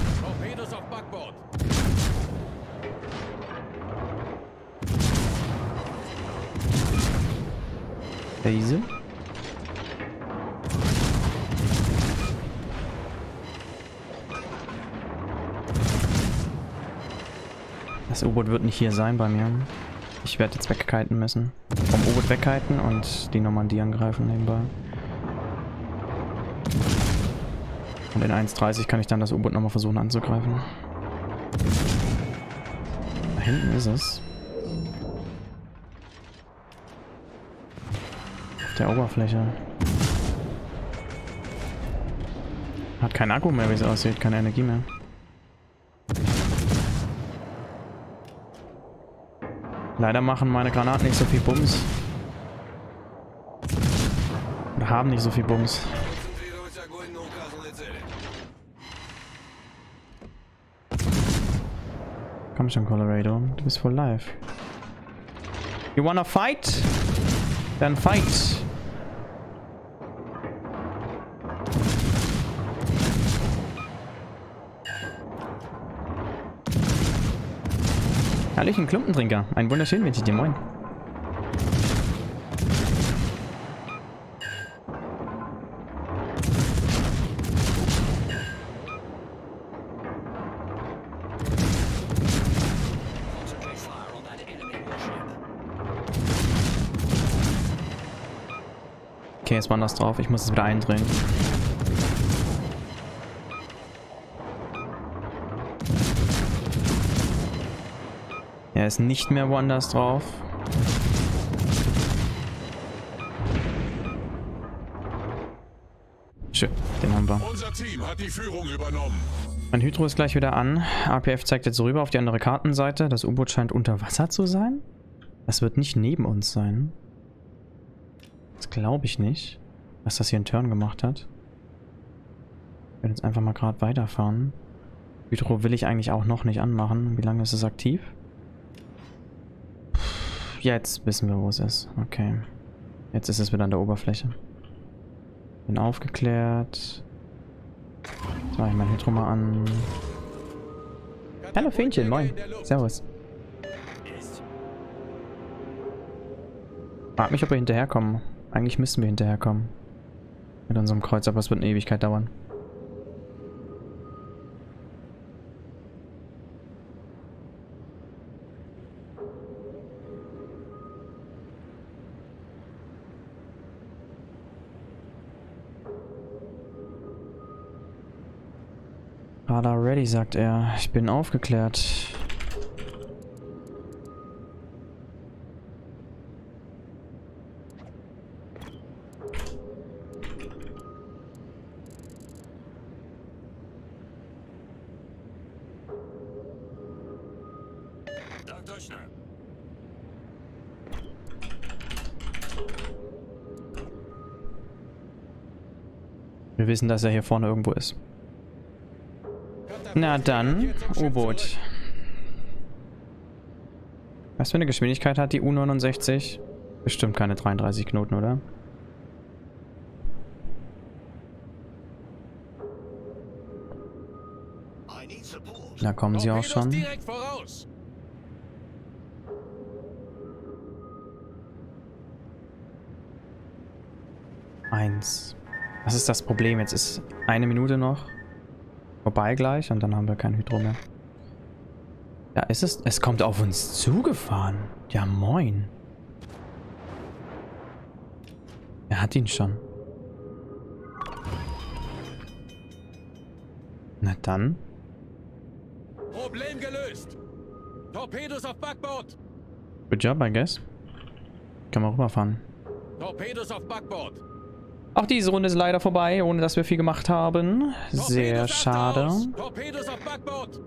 Speaker 1: Diese. Das U-Boot wird nicht hier sein bei mir. Ich werde jetzt wegkiten müssen. Vom U-Boot wegkiten und die Normandie angreifen nebenbei. Und in 1,30 kann ich dann das U-Boot nochmal versuchen anzugreifen. Da hinten ist es. Auf der Oberfläche. Hat keinen Akku mehr, wie es aussieht. Keine Energie mehr. Leider machen meine Granaten nicht so viel Bums. Oder haben nicht so viel Bums. Komm schon, Colorado. Du bist voll live. You wanna fight? Dann fight. Hallöchen, Klumpentrinker. Ein wunderschön wünsche ich dir. Moin. Okay, jetzt war das drauf. Ich muss es wieder eindrehen. Er ist nicht mehr woanders drauf. Schön, den haben wir.
Speaker 8: Unser Team hat die Führung übernommen.
Speaker 1: Mein Hydro ist gleich wieder an. APF zeigt jetzt rüber auf die andere Kartenseite. Das U-Boot scheint unter Wasser zu sein. Das wird nicht neben uns sein. Das glaube ich nicht, dass das hier einen Turn gemacht hat. Ich werde jetzt einfach mal gerade weiterfahren. Hydro will ich eigentlich auch noch nicht anmachen. Wie lange ist es aktiv? Jetzt wissen wir, wo es ist. Okay. Jetzt ist es wieder an der Oberfläche. Bin aufgeklärt. Jetzt mache ich mein Hydro mal an. Hallo Fähnchen, moin. Servus. Frag mich, ob wir hinterherkommen. Eigentlich müssten wir hinterherkommen. Mit unserem Kreuz, aber es wird eine Ewigkeit dauern. Radar ready, sagt er. Ich bin aufgeklärt. Wir wissen, dass er hier vorne irgendwo ist. Na dann, U-Boot. Was für eine Geschwindigkeit hat die U-69? Bestimmt keine 33 Knoten, oder? Da kommen sie auch schon. Eins. Das ist das Problem. Jetzt ist 1 Minute noch vorbei gleich und dann haben wir kein Hydro mehr. Da ist es. Es kommt auf uns zugefahren. Ja, moin. Er hat ihn schon. Na dann.
Speaker 8: Problem gelöst. Torpedos auf Backbord.
Speaker 1: Good job, I guess. Können wir rüberfahren.
Speaker 8: Torpedos auf Backbord.
Speaker 1: Auch diese Runde ist leider vorbei, ohne dass wir viel gemacht haben. Sehr schade.
Speaker 8: Torpedos auf Backbord.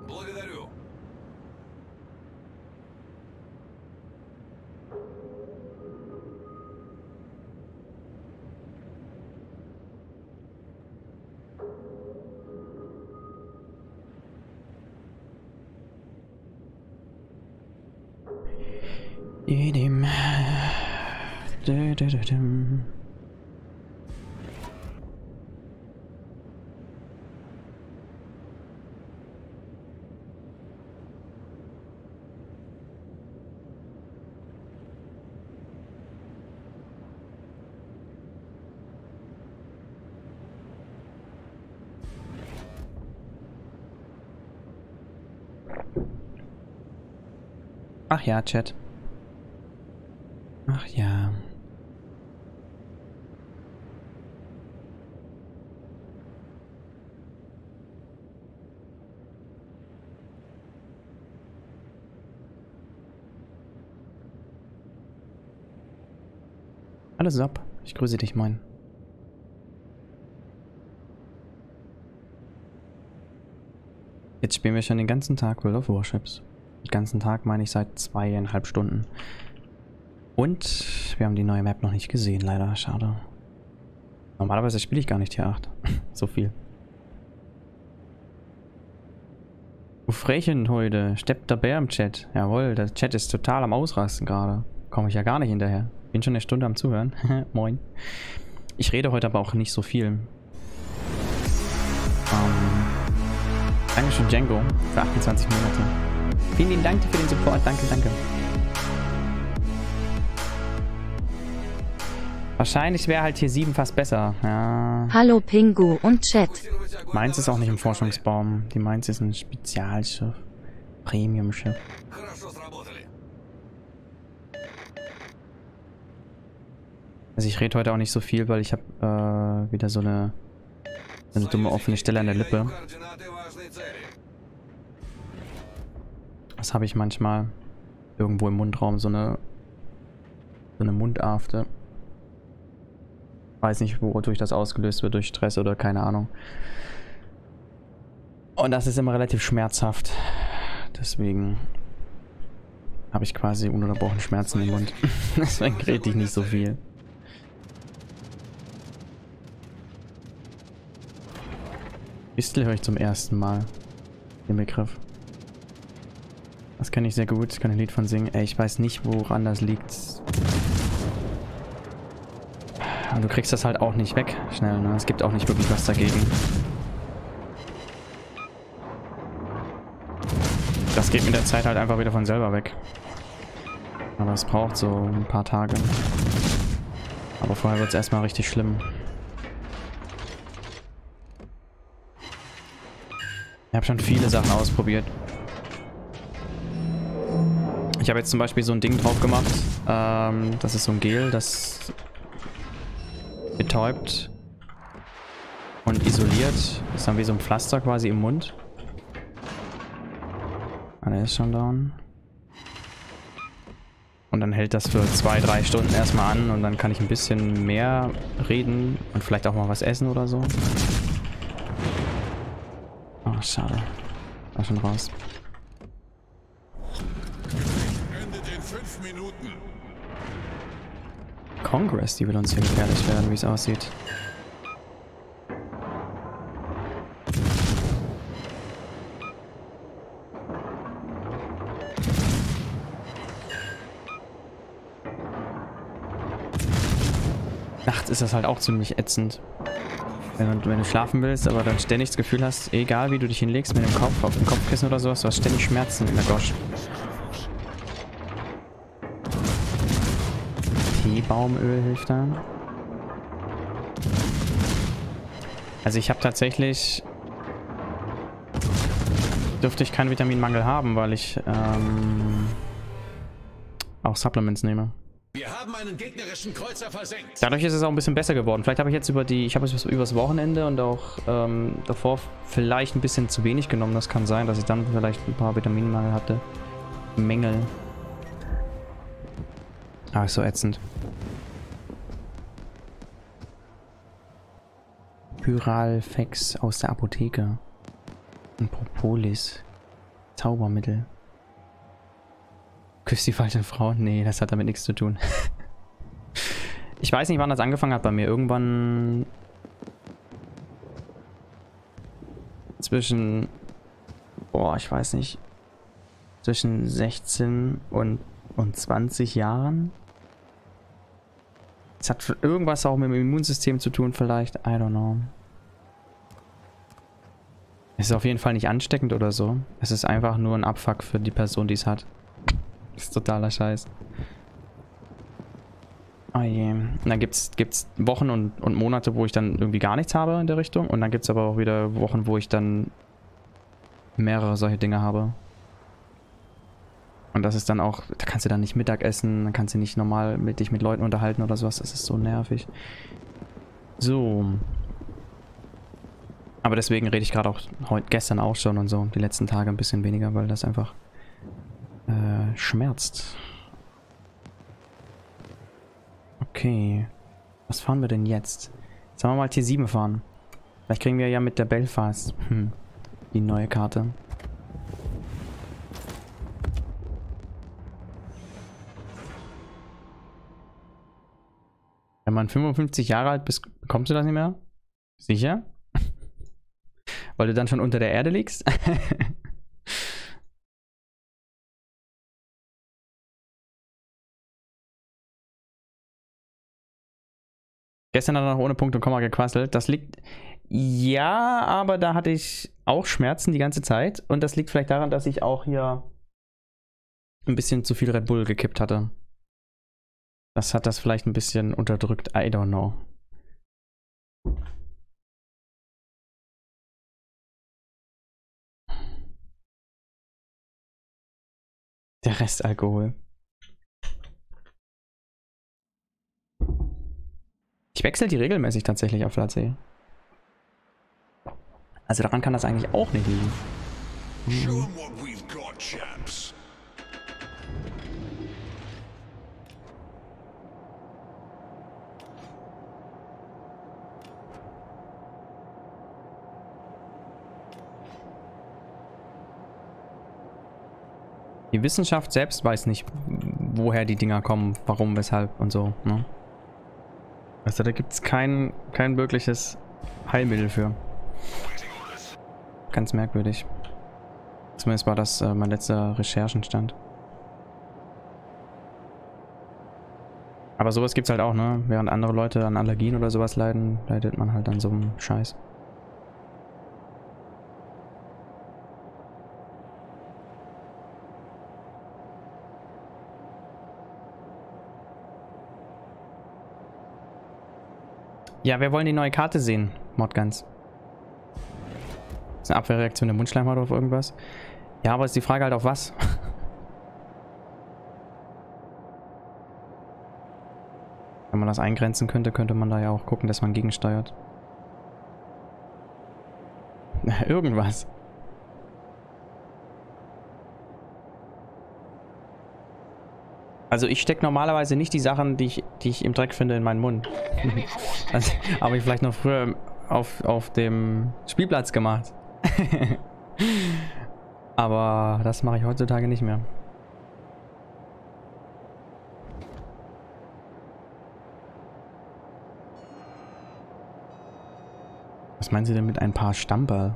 Speaker 1: Ach ja, Chat. Ach ja. Alles ab. Ich grüße dich, moin. Jetzt spielen wir schon den ganzen Tag World of Warships. Den ganzen Tag meine ich seit 2,5 Stunden. Und wir haben die neue Map noch nicht gesehen, leider. Schade. Normalerweise spiele ich gar nicht Tier 8. So viel. Frechen heute. Steppt der Bär im Chat. Jawohl, der Chat ist total am Ausrasten gerade. Komme ich ja gar nicht hinterher. Bin schon 1 Stunde am Zuhören. Moin. Ich rede heute aber auch nicht so viel. Dankeschön, Django, für 28 Monate. Vielen lieben Dank für den Support. Danke, danke. Wahrscheinlich wäre halt hier 7 fast besser. Ja.
Speaker 6: Hallo Pingu und Chat.
Speaker 1: Mainz ist auch nicht im Forschungsbaum. Die Mainz ist ein Spezialschiff. Premium-Schiff. Also ich rede heute auch nicht so viel, weil ich habe wieder so eine dumme offene Stelle an der Lippe. Das habe ich manchmal irgendwo im Mundraum, so eine Mundafte. Weiß nicht, wodurch das ausgelöst wird, durch Stress oder keine Ahnung. Und das ist immer relativ schmerzhaft. Deswegen habe ich quasi ununterbrochen Schmerzen im Mund. Deswegen rede ich nicht so viel. Bistel höre ich zum ersten Mal den Begriff. Das kenne ich sehr gut, ich kann ein Lied von singen. Ey, ich weiß nicht, woran das liegt. Und du kriegst das halt auch nicht weg schnell, ne? Es gibt auch nicht wirklich was dagegen. Das geht mit der Zeit halt einfach wieder von selber weg. Aber es braucht so ein paar Tage. Aber vorher wird es erstmal richtig schlimm. Ich habe schon viele Sachen ausprobiert. Ich habe jetzt zum Beispiel so ein Ding drauf gemacht. Das ist so ein Gel, das betäubt und isoliert. Das ist dann wie so ein Pflaster quasi im Mund. Ah, der ist schon down. Und dann hält das für 2-3 Stunden erstmal an und dann kann ich ein bisschen mehr reden und vielleicht auch mal was essen oder so. Oh, schade. War schon raus.
Speaker 8: Endet in 5 Minuten.
Speaker 1: Congress, die will uns hier gefährlich werden, wie es aussieht. Nachts ist das halt auch ziemlich ätzend. Wenn du schlafen willst, aber dann ständig das Gefühl hast, egal wie du dich hinlegst mit dem Kopf, auf dem Kopfkissen oder sowas, du hast ständig Schmerzen in der Gosch. Teebaumöl hilft da. Also ich habe tatsächlich... Dürfte ich keinen Vitaminmangel haben, weil ich auch Supplements nehme.
Speaker 8: Wir haben einen gegnerischen Kreuzer versenkt.
Speaker 1: Dadurch ist es auch ein bisschen besser geworden. Vielleicht habe ich jetzt übers Wochenende und auch davor vielleicht ein bisschen zu wenig genommen. Das kann sein, dass ich dann vielleicht ein paar Vitaminmangel hatte. Mängel. Ah, ist so ätzend. Pyralfex aus der Apotheke. Und Propolis. Zaubermittel. Küsst die falsche Frau? Nee, das hat damit nichts zu tun. Ich weiß nicht, wann das angefangen hat bei mir. Irgendwann zwischen... Boah, ich weiß nicht. Zwischen 16 und 20 Jahren. Es hat irgendwas auch mit dem Immunsystem zu tun vielleicht. I don't know. Es ist auf jeden Fall nicht ansteckend oder so. Es ist einfach nur ein Abfuck für die Person, die es hat. Das ist totaler Scheiß. Oh je. Und dann gibt's Wochen und Monate, wo ich dann irgendwie gar nichts habe in der Richtung. Und dann gibt es aber auch wieder Wochen, wo ich dann mehrere solche Dinge habe. Und das ist dann auch, da kannst du dann nicht Mittag essen, dann kannst du nicht normal dich mit Leuten unterhalten oder sowas. Das ist so nervig. So. Aber deswegen rede ich gerade auch gestern auch schon und so. Die letzten Tage ein bisschen weniger, weil das einfach schmerzt. Okay. Was fahren wir denn jetzt? Sollen wir mal T7 fahren? Vielleicht kriegen wir ja mit der Belfast die neue Karte. Wenn man 55 Jahre alt bist, bekommst du das nicht mehr? Sicher? Weil du dann schon unter der Erde liegst? Gestern hat er noch ohne Punkt und Komma gequasselt. Das liegt... Ja, aber da hatte ich auch Schmerzen die ganze Zeit. Und das liegt vielleicht daran, dass ich auch hier ein bisschen zu viel Red Bull gekippt hatte. Das hat das vielleicht ein bisschen unterdrückt. I don't know. Der Rest Alkohol. Ich wechsle die regelmäßig tatsächlich auf LAC. Also daran kann das eigentlich auch nicht liegen. Die Wissenschaft selbst weiß nicht, woher die Dinger kommen, warum, weshalb und so, ne? Also da gibt es kein wirkliches Heilmittel für. Ganz merkwürdig. Zumindest war das mein letzter Recherchenstand. Aber sowas gibt's halt auch, ne? Während andere Leute an Allergien oder sowas leiden, leidet man halt an so einem Scheiß. Ja, wir wollen die neue Karte sehen, Modgans. Ist eine Abwehrreaktion der Mundschleimhaut auf irgendwas? Ja, aber ist die Frage halt auf was? Wenn man das eingrenzen könnte, könnte man da ja auch gucken, dass man gegensteuert. Irgendwas. Also ich stecke normalerweise nicht die Sachen, die ich im Dreck finde, in meinen Mund. Also, habe ich vielleicht noch früher auf dem Spielplatz gemacht. Aber das mache ich heutzutage nicht mehr. Was meinen Sie denn mit ein paar Stamperl?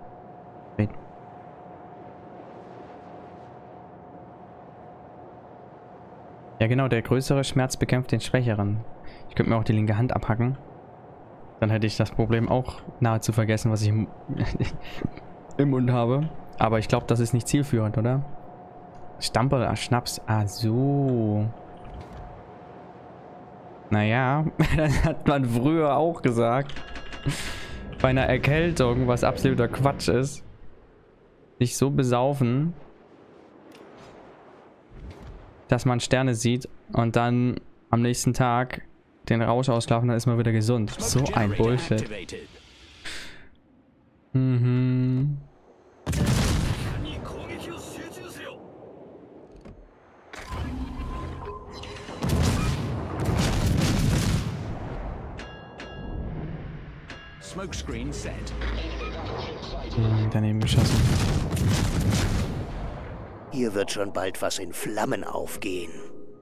Speaker 1: Ja genau, der größere Schmerz bekämpft den schwächeren. Ich könnte mir auch die linke Hand abhacken. Dann hätte ich das Problem auch nahezu vergessen, was ich im Mund habe. Aber ich glaube, das ist nicht zielführend, oder? Stamperl, Schnaps. Ah, so. Naja, das hat man früher auch gesagt. bei einer Erkältung, was absoluter Quatsch ist, sich so besaufen, dass man Sterne sieht und dann am nächsten Tag den Rausch ausschlafen, dann ist man wieder gesund. So ein Bullshit. Mhm.
Speaker 5: Smokescreen set.
Speaker 1: Daneben geschossen.
Speaker 12: Hier wird schon bald was in Flammen aufgehen.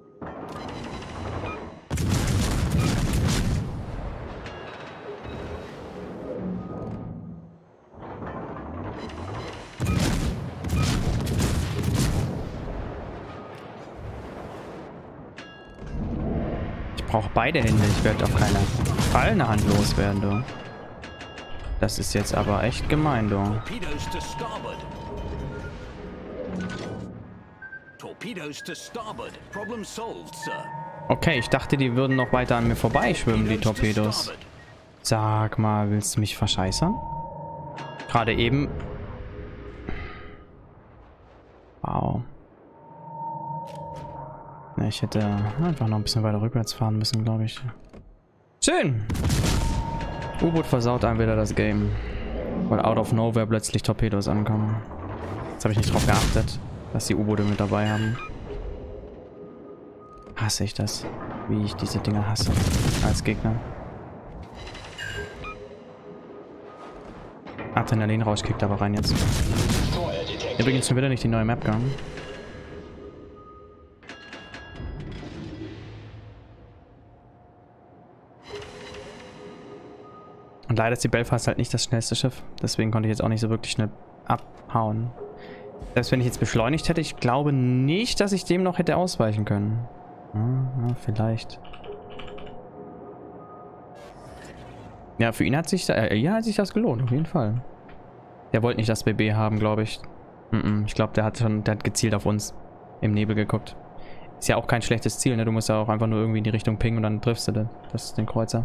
Speaker 1: Ich brauche beide Hände. Ich werde auf keinen Fall eine Hand loswerden, du. Das ist jetzt aber echt gemein, du.
Speaker 5: Torpedoes to starboard. Torpedoes to starboard. Problem solved, sir.
Speaker 1: Okay, ich dachte, die würden noch weiter an mir vorbeischwimmen, die Torpedos. Sag mal, willst du mich verscheißern? Gerade eben. Wow. Ne, ich hätte einfach noch ein bisschen weiter rückwärts fahren müssen, glaube ich. Schön! U-Boot versaut einem wieder das Game. Weil out of nowhere plötzlich Torpedos ankommen. Jetzt habe ich nicht drauf geachtet, dass die U-Boote mit dabei haben. Hasse ich das. Wie ich diese Dinger hasse. Als Gegner. Adrenalinrausch kickt aber rein jetzt. Übrigens schon wieder nicht die neue Map gegangen. Und leider ist die Belfast halt nicht das schnellste Schiff. Deswegen konnte ich jetzt auch nicht so wirklich schnell abhauen. Selbst wenn ich jetzt beschleunigt hätte, ich glaube nicht, dass ich dem noch hätte ausweichen können. Ja, vielleicht. Ja, für ihn hat sich, hat sich das gelohnt, auf jeden Fall. Der wollte nicht das BB haben, glaube ich. Ich glaube, der hat gezielt auf uns im Nebel geguckt. Ist ja auch kein schlechtes Ziel, ne? Du musst ja auch einfach nur irgendwie in die Richtung pingen und dann triffst du den Kreuzer.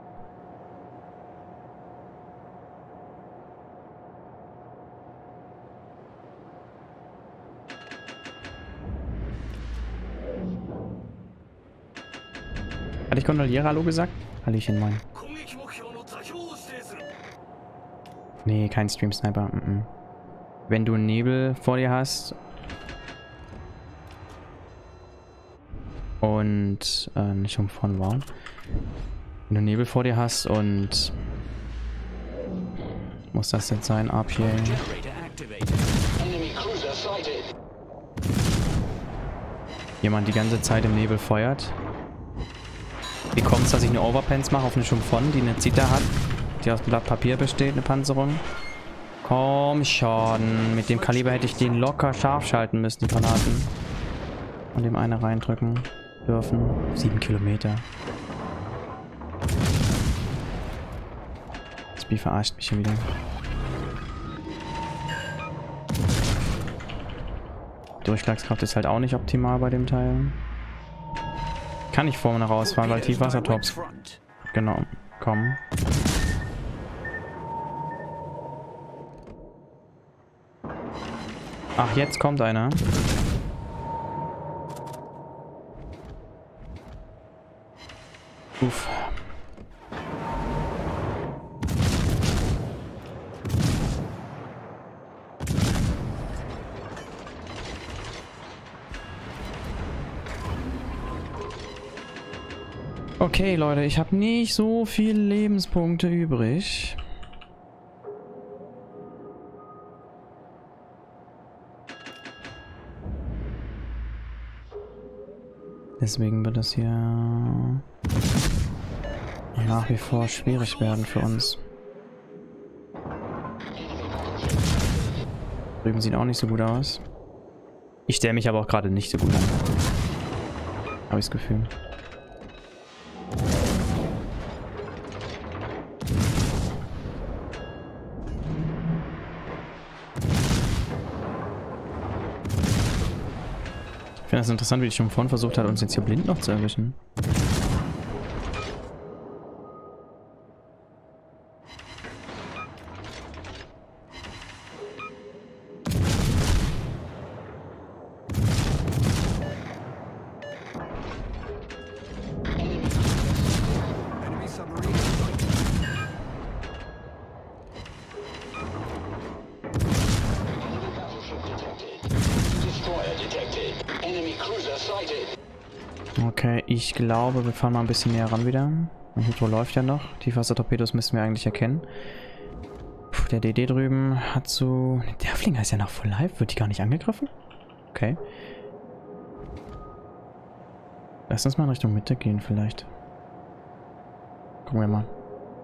Speaker 1: Hatte ich Gondoliere Hallo gesagt? Hallöchen, moin. Nee, kein Stream Sniper. Wenn du Nebel vor dir hast und nicht von wow. Wenn du Nebel vor dir hast und muss das jetzt sein? RPA. Jemand die ganze Zeit im Nebel feuert. Wie kommt es, dass ich eine Overpants mache auf eine Schimpfon, die eine Zita hat, die aus Blatt Papier besteht, eine Panzerung? Komm schon. Mit dem Kaliber hätte ich den locker scharf schalten müssen, die Granaten. Und dem eine reindrücken dürfen. 7 Kilometer. Das Spiel verarscht mich schon wieder. Durchschlagskraft ist halt auch nicht optimal bei dem Teil. Kann ich vorne rausfahren, weil Tiefwassertops. Genau. Komm. Ach, jetzt kommt einer. Uff. Okay, Leute, ich habe nicht so viele Lebenspunkte übrig. Deswegen wird das hier nach wie vor schwierig werden für uns. Drüben sieht auch nicht so gut aus. Ich stelle mich aber auch gerade nicht so gut an. Habe ich das Gefühl. Ich finde das interessant, wie die Schimpfon versucht hat, uns jetzt hier blind noch zu erwischen. Okay, ich glaube, wir fahren mal ein bisschen näher ran wieder. Mein Hydro läuft ja noch. Tiefwassertorpedos müssen wir eigentlich erkennen. Puh, der DD drüben hat so... Der Flinger ist ja noch voll live. Wird die gar nicht angegriffen? Okay. Lass uns mal in Richtung Mitte gehen vielleicht. Gucken wir mal.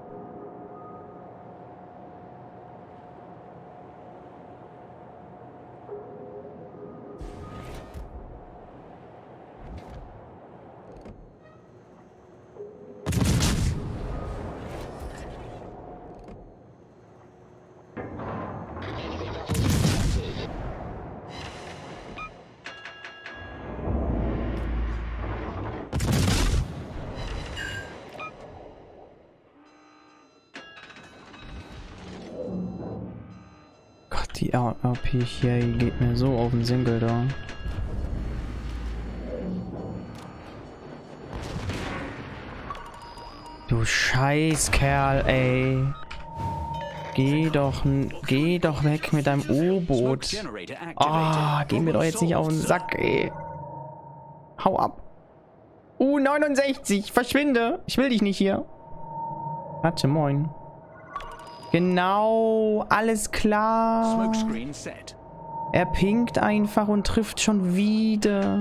Speaker 1: Die RP hier geht mir so auf den Single da. Du Scheißkerl, ey. Geh doch weg mit deinem U-Boot. Ah, geh mir doch jetzt nicht auf den Sack, ey. Hau ab. 69, verschwinde. Ich will dich nicht hier. Warte, moin. Genau, alles klar. Er pinkt einfach und trifft schon wieder.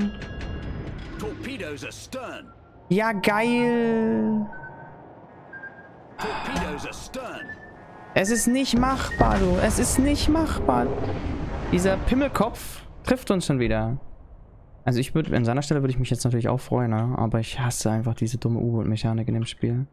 Speaker 1: Ja, geil. Es ist nicht machbar, du. Es ist nicht machbar. Dieser Pimmelkopf trifft uns schon wieder. Also ich würde, an seiner Stelle würde ich mich jetzt natürlich auch freuen, ne? Aber ich hasse einfach diese dumme U-Boot-Mechanik in dem Spiel.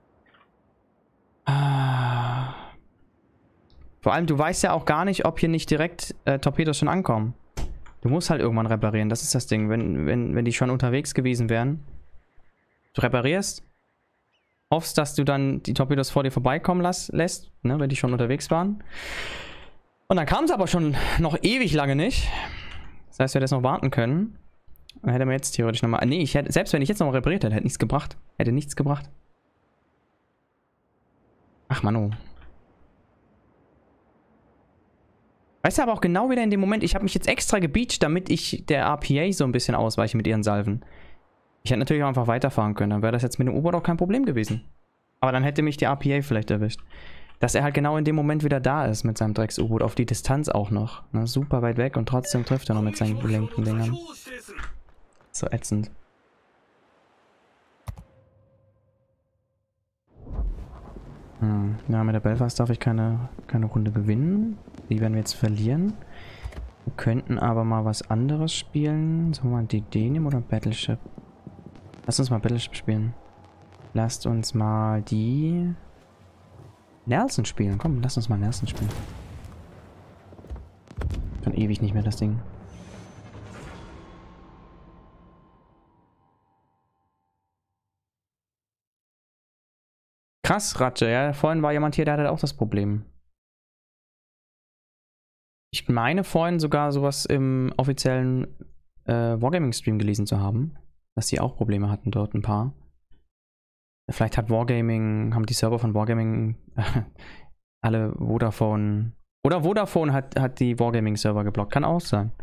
Speaker 1: Vor allem, du weißt ja auch gar nicht, ob hier nicht direkt Torpedos schon ankommen. Du musst halt irgendwann reparieren, das ist das Ding. Wenn die schon unterwegs gewesen wären, du reparierst, hoffst, dass du dann die Torpedos vor dir vorbeikommen lässt, ne, wenn die schon unterwegs waren. Und dann kam es aber schon noch ewig lange nicht. Das heißt, wir hätten jetzt noch warten können. Dann hätte man jetzt theoretisch nochmal... Nee, selbst wenn ich jetzt nochmal repariert hätte, hätte nichts gebracht. Hätte nichts gebracht. Ach, Mano. Weißt du aber auch genau wieder in dem Moment, ich habe mich jetzt extra gebeacht, damit ich der RPA so ein bisschen ausweiche mit ihren Salven. Ich hätte natürlich auch einfach weiterfahren können, dann wäre das jetzt mit dem U-Boot auch kein Problem gewesen. Aber dann hätte mich der RPA vielleicht erwischt. Dass er halt genau in dem Moment wieder da ist mit seinem Drecks-U-Boot, auf die Distanz auch noch. Ne, super weit weg und trotzdem trifft er noch mit seinen gelenkten Dingern. So ätzend. Ja, mit der Belfast darf ich keine Runde gewinnen. Die werden wir jetzt verlieren. Wir könnten aber mal was anderes spielen. Sollen wir mal DD nehmen oder Battleship? Lass uns mal Battleship spielen. Lasst uns mal die Nelson spielen. Komm, lass uns mal Nelson spielen. Schon ewig nicht mehr das Ding. Krass, Ratsche, ja. Vorhin war jemand hier, der hatte auch das Problem. Ich meine vorhin sogar sowas im offiziellen Wargaming-Stream gelesen zu haben, dass sie auch Probleme hatten dort, ein paar. Vielleicht hat Wargaming, haben die Server von Wargaming alle Vodafone... Oder Vodafone hat die Wargaming-Server geblockt. Kann auch sein.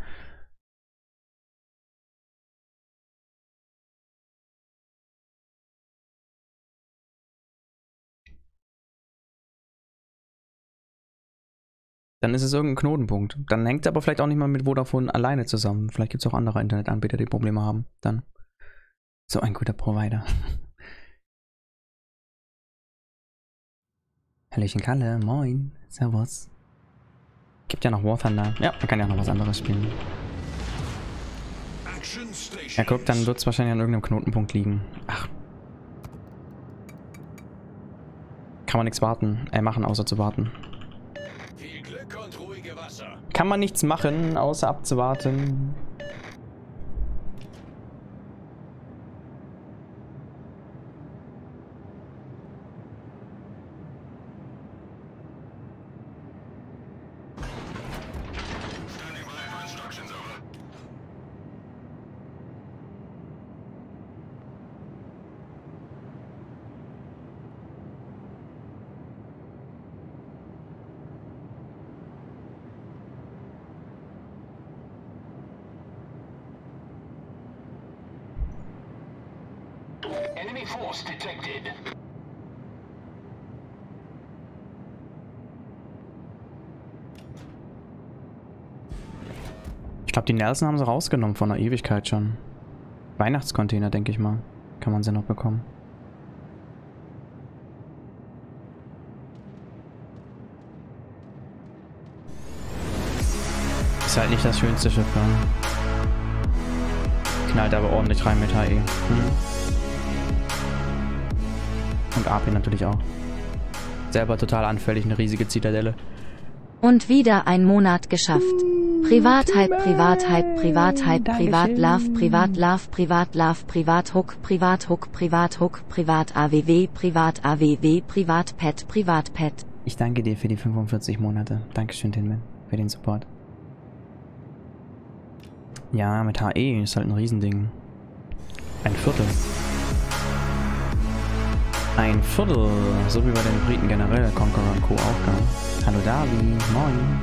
Speaker 1: Dann ist es irgendein Knotenpunkt. Dann hängt es aber vielleicht auch nicht mal mit Vodafone alleine zusammen. Vielleicht gibt es auch andere Internetanbieter, die Probleme haben. Dann. So ein guter Provider. Hallöchen Kalle, moin, servus. Gibt ja noch War Thunder. Ja, man kann ja noch was anderes spielen. Ja, guck, dann wird es wahrscheinlich an irgendeinem Knotenpunkt liegen. Ach. Kann man nichts machen, außer zu warten. Kann man nichts machen, außer abzuwarten.
Speaker 5: Enemy force detected.
Speaker 1: Ich glaube, die Nelson haben sie rausgenommen von einer Ewigkeit schon. Weihnachtscontainer, denke ich mal. Kann man sie noch bekommen. Ist halt nicht das schönste Schiff, ja. Knallt aber ordentlich rein mit HE. Und AP natürlich auch. Selber total anfällig, eine riesige Zitadelle.
Speaker 6: Und wieder ein Monat geschafft. Privat-Hype, Privat-Hype, Privat-Hype, Privat-Love, Privat-Love, Privat-Love, Privat-Hook, Privat-Hook, Privat-Hook, Privat-AWW, Privat-AWW, Privat-Pet, Privat-Pet.
Speaker 1: Ich danke dir für die 45 Monate. Dankeschön, Tinman, für den Support. Ja, mit HE ist halt ein Riesending. Ein Viertel. Ein Viertel. So wie bei den Briten generell, Conqueror und Co. auch gar. Hallo Davi, moin.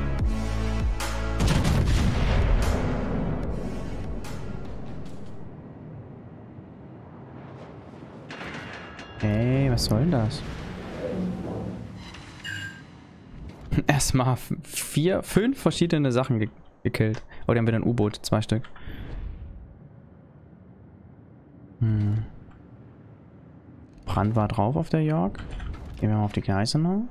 Speaker 1: Hey, was soll denn das? Erstmal 5 verschiedene Sachen gekillt. Oh, die haben wieder ein U-Boot, 2 Stück. Brand war drauf auf der York. Gehen wir mal auf die Geisenau.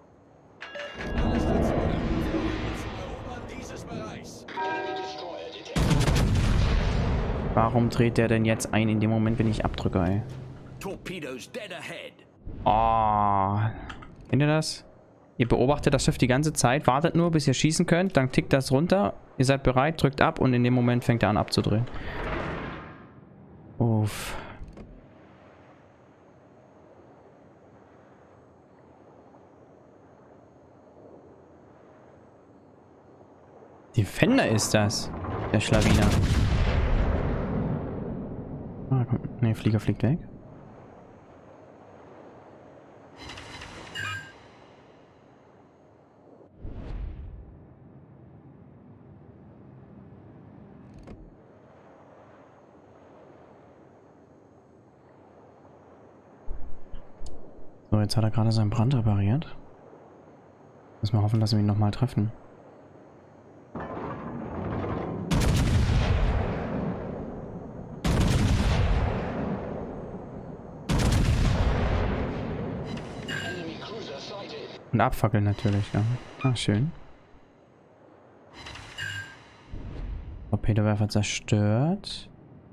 Speaker 1: Warum dreht der denn jetzt ein in dem Moment, wenn ich abdrücke, ey? Oh. Kennt ihr das? Ihr beobachtet das Schiff die ganze Zeit, wartet nur, bis ihr schießen könnt, dann tickt das runter, ihr seid bereit, drückt ab und in dem Moment fängt er an abzudrehen. Uff. Defender ist das, der Schlawiner. Ah, komm. Ne, Flieger fliegt weg. So, jetzt hat er gerade seinen Brand repariert. Müssen wir hoffen, dass wir ihn nochmal treffen. Und abfackeln natürlich, ja. Ah, schön. Torpedowerfer zerstört.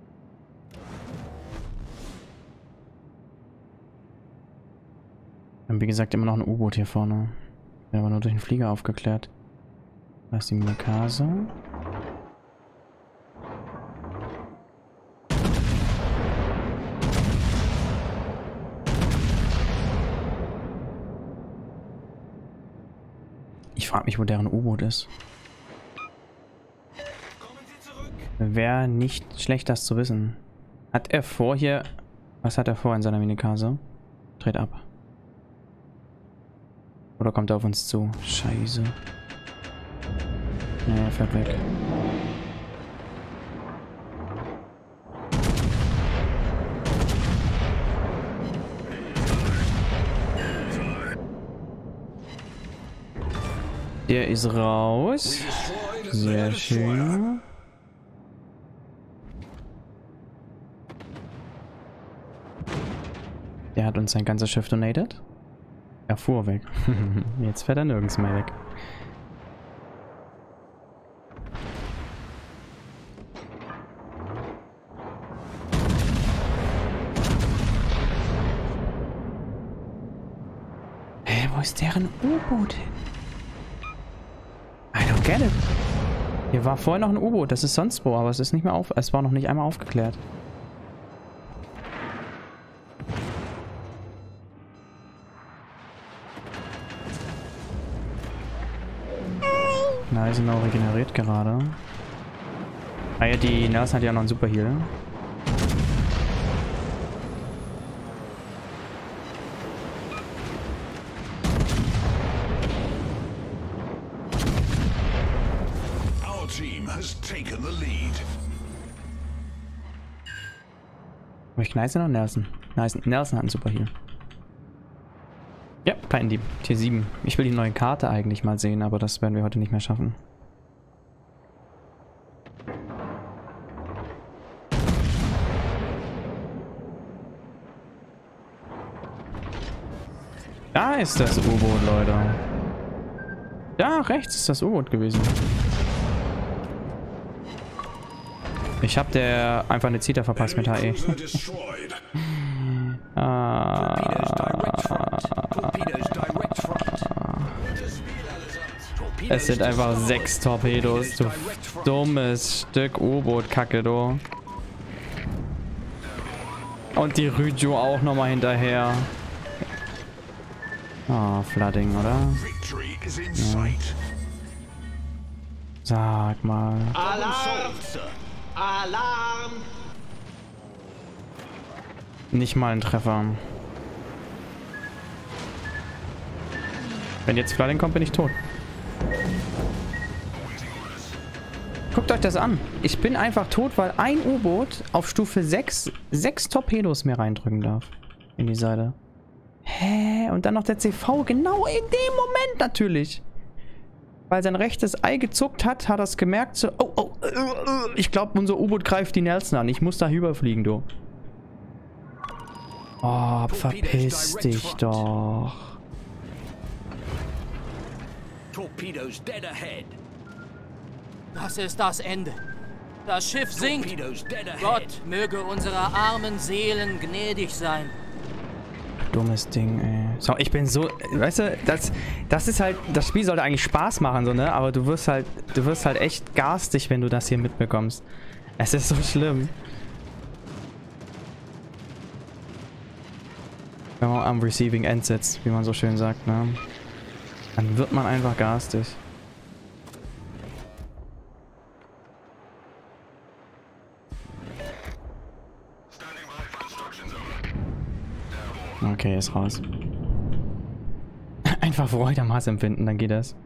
Speaker 1: Wir haben wie gesagt immer noch ein U-Boot hier vorne. Der aber nur durch den Flieger aufgeklärt. Da ist die Mikasa. Ich frage mich, wo deren U-Boot ist. Wäre nicht schlecht, das zu wissen. Hat er vor hier... Was hat er vor in seiner Minikase? Dreht ab. Oder kommt er auf uns zu? Scheiße. Ne, er fährt weg. Der ist raus. Sehr schön. Der hat uns sein ganzes Schiff donated. Er fuhr weg. Jetzt fährt er nirgends mehr weg. Hä, wo ist deren U-Boot hin? I don't get it. Hier war vorher noch ein U-Boot, das ist sonst wo, aber es ist nicht mehr es war noch nicht einmal aufgeklärt. Eisenau regeneriert gerade. Ah ja, die Nelson hat ja noch einen Super Heal.
Speaker 3: Our team has taken the lead.
Speaker 1: Habe ich Gneisenau oder Nelson? Nice. Nelson hat einen Super Heal. Ja, Titandieb. Tier 7. Ich will die neue Karte eigentlich mal sehen, aber das werden wir heute nicht mehr schaffen. Da ist das U-Boot, Leute. Da rechts ist das U-Boot gewesen. Ich hab der einfach eine Zita verpasst mit HE. Es sind einfach 6 Torpedos, du dummes Stück U-Boot-Kacke, du. Und die Ryujo auch nochmal hinterher. Oh, Flooding, oder? Ja. Sag mal.
Speaker 8: Alarm! Alarm!
Speaker 1: Nicht mal ein Treffer. Wenn jetzt Flooding kommt, bin ich tot. Guckt euch das an. Ich bin einfach tot, weil ein U-Boot auf Stufe 6 Torpedos mehr reindrücken darf. In die Seite. Hä? Und dann noch der CV. Genau in dem Moment natürlich. Weil sein rechtes Ei gezuckt hat, hat er es gemerkt. So, ich glaube, unser U-Boot greift die Nelson an. Ich muss da überfliegen, du. Oh, verpiss dich doch.
Speaker 13: Das ist das Ende. Das Schiff sinkt. Gott möge unserer armen Seelen gnädig sein.
Speaker 1: Dummes Ding, ey. So, ich bin so, weißt du, das ist halt, das Spiel sollte eigentlich Spaß machen, so, ne? Aber du wirst halt echt garstig, wenn du das hier mitbekommst. Es ist so schlimm. Wenn man am Receiving End sitzt, wie man so schön sagt, ne? Dann wird man einfach garstig. Okay, ist raus. Einfach Freude am Hass empfinden, dann geht das.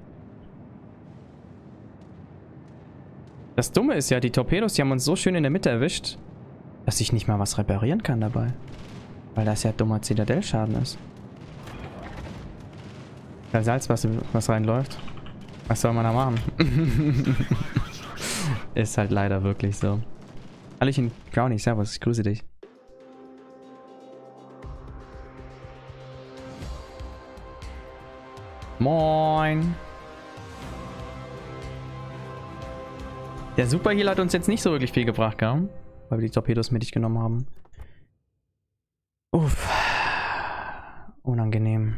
Speaker 1: Das Dumme ist ja, die Torpedos, die haben uns so schön in der Mitte erwischt, dass ich nicht mal was reparieren kann dabei. Weil das ja dummer Zitadell-Schaden ist. Der Salz, was reinläuft. Was soll man da machen? Ist halt leider wirklich so. Hallöchen, Brownie, servus, ich grüße dich. Moin. Der Super Heal hat uns jetzt nicht so wirklich viel gebracht, gell? Weil wir die Torpedos mittig genommen haben. Uff. Unangenehm.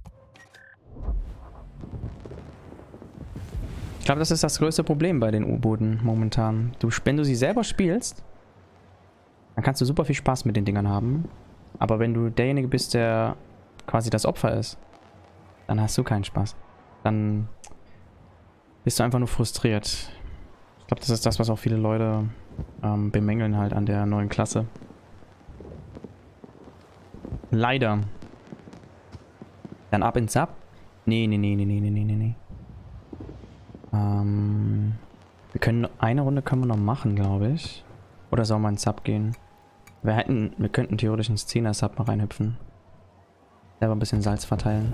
Speaker 1: Ich glaube, das ist das größte Problem bei den U-Booten momentan. Wenn du sie selber spielst, dann kannst du super viel Spaß mit den Dingern haben. Aber wenn du derjenige bist, der quasi das Opfer ist, dann hast du keinen Spaß. Dann bist du einfach nur frustriert. Ich glaube, das ist das, was auch viele Leute bemängeln halt an der neuen Klasse. Leider. Dann ab ins Sub? Nee. Wir können eine Runde können wir noch machen, glaube ich. Oder soll man ins Sub gehen? Wir könnten theoretisch ins 10er Sub mal reinhüpfen. Selber ein bisschen Salz verteilen.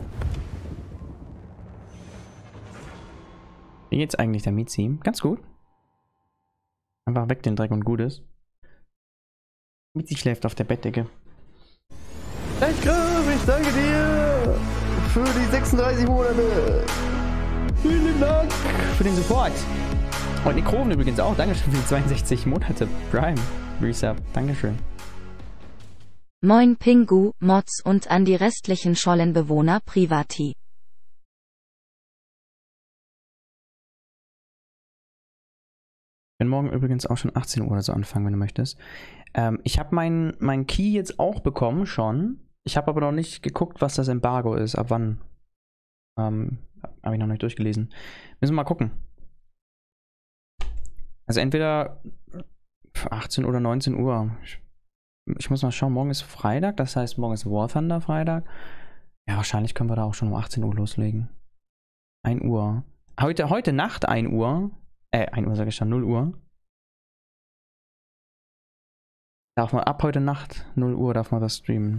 Speaker 1: Wie geht's eigentlich der Mizi? Ganz gut. Einfach weg den Dreck und gut ist. Mizi schläft auf der Bettdecke. Danke, ich danke dir für die 36 Monate. Vielen Dank für den Support. Und Nekroven übrigens auch. Dankeschön für die 62 Monate. Prime Resub. Dankeschön.
Speaker 6: Moin Pingu, Mods und an die restlichen Schollenbewohner Privati.
Speaker 1: Wir können morgen übrigens auch schon 18 Uhr oder so anfangen, wenn du möchtest. Ich habe mein Key jetzt auch bekommen schon. Ich habe aber noch nicht geguckt, was das Embargo ist. Ab wann? Habe ich noch nicht durchgelesen. Müssen wir mal gucken. Also entweder 18 oder 19 Uhr. Ich muss mal schauen, morgen ist Freitag, das heißt morgen ist War Thunder Freitag. Ja, wahrscheinlich können wir da auch schon um 18 Uhr loslegen. 1 Uhr. Heute Nacht 1 Uhr. 1 Uhr sage ich schon, 0 Uhr. Darf man ab heute Nacht, 0 Uhr, darf man das streamen.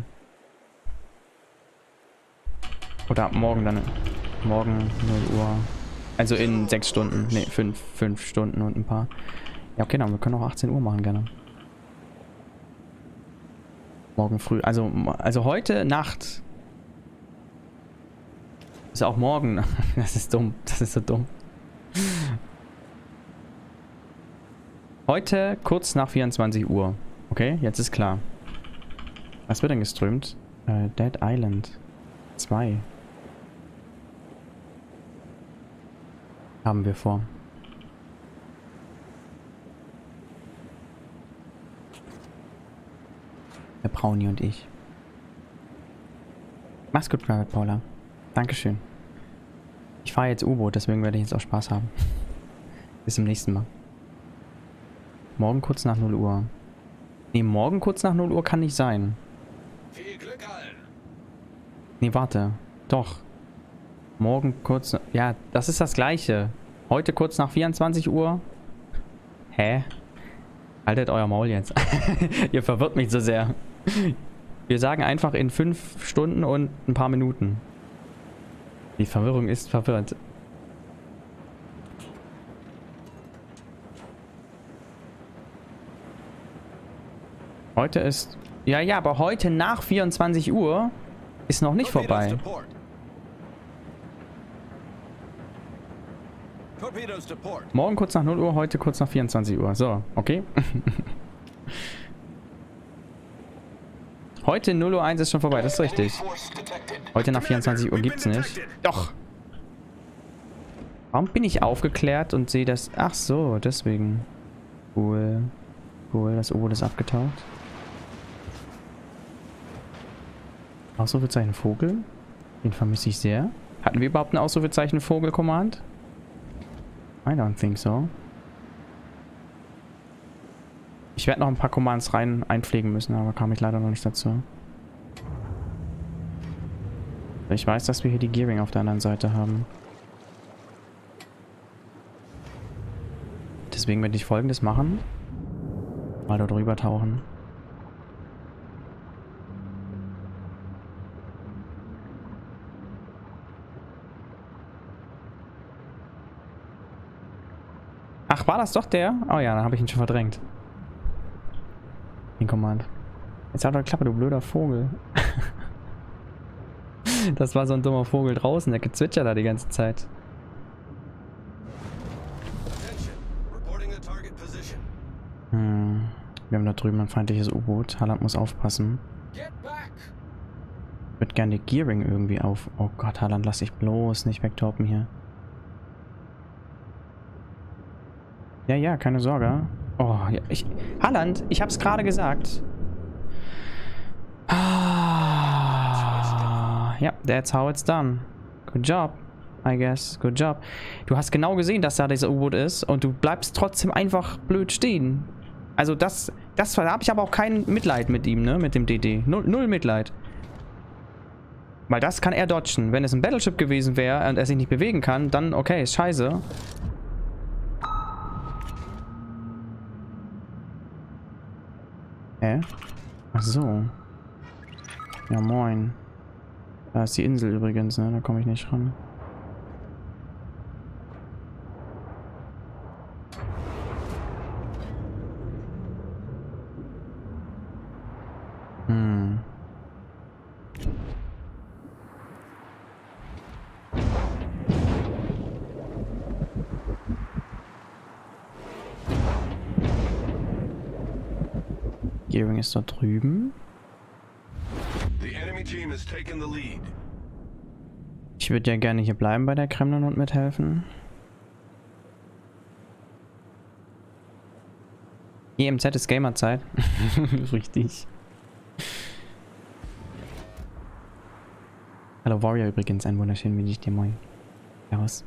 Speaker 1: Oder ab morgen dann. Morgen 0 Uhr. Also in 6 Stunden. Ne, 5 Stunden und ein paar. Ja, okay, dann wir können auch 18 Uhr machen, gerne. Morgen früh. Also heute Nacht. Ist auch morgen. Das ist dumm. Das ist so dumm. Heute kurz nach 24 Uhr. Okay, jetzt ist klar. Was wird denn gestreamt? Dead Island 2. Haben wir vor. Der Brownie und ich. Mach's gut, Private Paula. Dankeschön. Ich fahre jetzt U-Boot, deswegen werde ich jetzt auch Spaß haben. Bis zum nächsten Mal. Morgen kurz nach 0 Uhr. Nee, morgen kurz nach 0 Uhr kann nicht sein.
Speaker 8: Viel Glück allen.
Speaker 1: Nee, warte. Doch. Morgen kurz... Ja, das ist das Gleiche. Heute kurz nach 24 Uhr. Hä? Haltet euer Maul jetzt. Ihr verwirrt mich so sehr. Wir sagen einfach in 5 Stunden und ein paar Minuten. Die Verwirrung ist verwirrt. Heute ist... Ja, aber heute nach 24 Uhr ist noch nicht vorbei. Morgen kurz nach 0 Uhr, heute kurz nach 24 Uhr. So, okay. Heute 0:01 Uhr ist schon vorbei, das ist richtig. Heute nach 24 Uhr gibt's nicht. Doch! Warum bin ich aufgeklärt und sehe das... Ach so, deswegen. Cool. Cool, das U-Boot ist abgetaucht. Ausrufezeichen Vogel? Den vermisse ich sehr. Hatten wir überhaupt ein Ausrufezeichen Vogel-Command? I don't think so. Ich werde noch ein paar Commands einpflegen müssen, aber kam ich leider noch nicht dazu. Ich weiß, dass wir hier die Gearing auf der anderen Seite haben. Deswegen werde ich Folgendes machen. Mal da drüber tauchen. Ach, war das doch der? Oh ja, dann habe ich ihn schon verdrängt. Den Command. Jetzt halt doch Klappe, du blöder Vogel. Das war so ein dummer Vogel draußen, der gezwitschert da die ganze Zeit. Wir haben da drüben ein feindliches U-Boot. Halland muss aufpassen. Ich würde gerne die Gearing irgendwie auf... Oh Gott, Halland, lass dich bloß nicht wegtoppen hier. Ja, keine Sorge. Oh, ja, Halland, ich hab's gerade gesagt. Ja, that's how it's done. Good job, I guess. Good job. Du hast genau gesehen, dass da dieser U-Boot ist und du bleibst trotzdem einfach blöd stehen. Also da habe ich aber auch kein Mitleid mit ihm, ne? Mit dem DD. Null Mitleid. Weil das kann er dodgen. Wenn es ein Battleship gewesen wäre und er sich nicht bewegen kann, dann okay, ist scheiße. Ach so. Ja, moin. Da ist die Insel übrigens, ne? Da komme ich nicht ran. Gearing ist da drüben. Ich würde ja gerne hier bleiben bei der Kremlin und mithelfen. EMZ ist Gamerzeit. Richtig. Hallo Warrior übrigens, ein wunderschön, wie ich dir moin. Servus.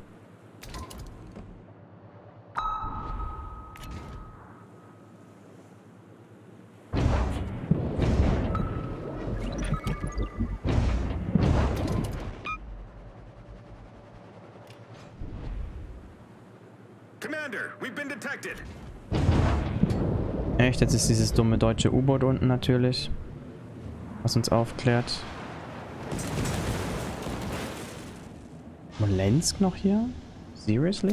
Speaker 1: Echt, jetzt ist dieses dumme deutsche U-Boot unten natürlich, was uns aufklärt. Smolensk noch hier? Seriously?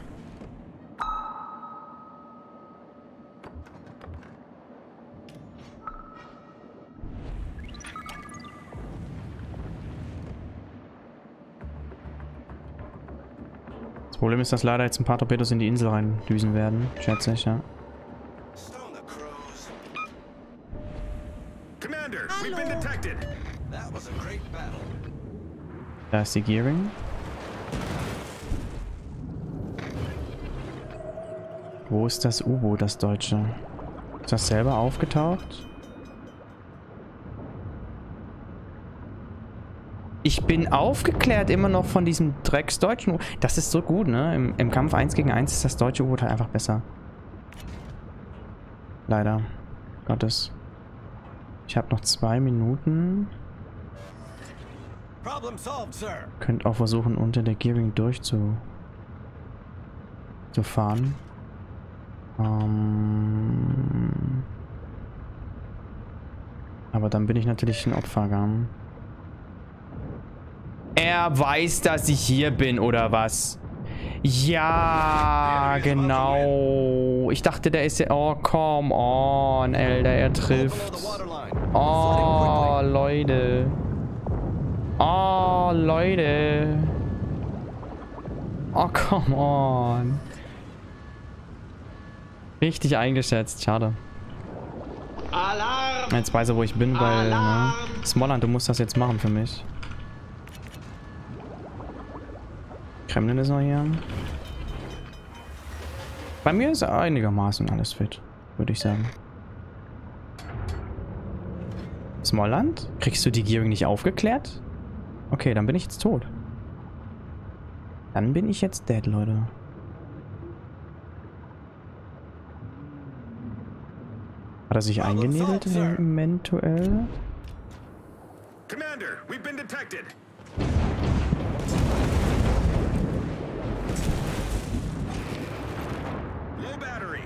Speaker 1: Das Problem ist, dass leider jetzt ein paar Torpedos in die Insel reindüsen werden, schätze ich, ja. Da ist die Gearing. Wo ist das U-Boot, das deutsche? Ist das selber aufgetaucht? Ich bin aufgeklärt immer noch von diesem Drecksdeutschen U-Boot. Das ist so gut, ne? Im Kampf 1 gegen 1 ist das deutsche U-Boot halt einfach besser. Leider. Gottes. Ich habe noch 2 Minuten. Könnt auch versuchen, unter der Gearing durchzufahren. Aber dann bin ich natürlich ein Opfergang. Er weiß, dass ich hier bin, oder was? Ja, genau. Ich dachte, der ist ja... Oh, come on, Alter, er trifft. Oh, Leute. Oh, Leute. Oh, come on. Richtig eingeschätzt, schade. Jetzt weiß er, wo ich bin, weil... Ne? Smolensk, du musst das jetzt machen für mich. Kremlin ist noch hier. Bei mir ist einigermaßen alles fit, würde ich sagen. Smolensk? Kriegst du die Gearing nicht aufgeklärt? Okay, dann bin ich jetzt tot. Dann bin ich jetzt dead, Leute. Hat er sich eingenebelt eventuell?
Speaker 8: Commander, we've been detected. Low battery.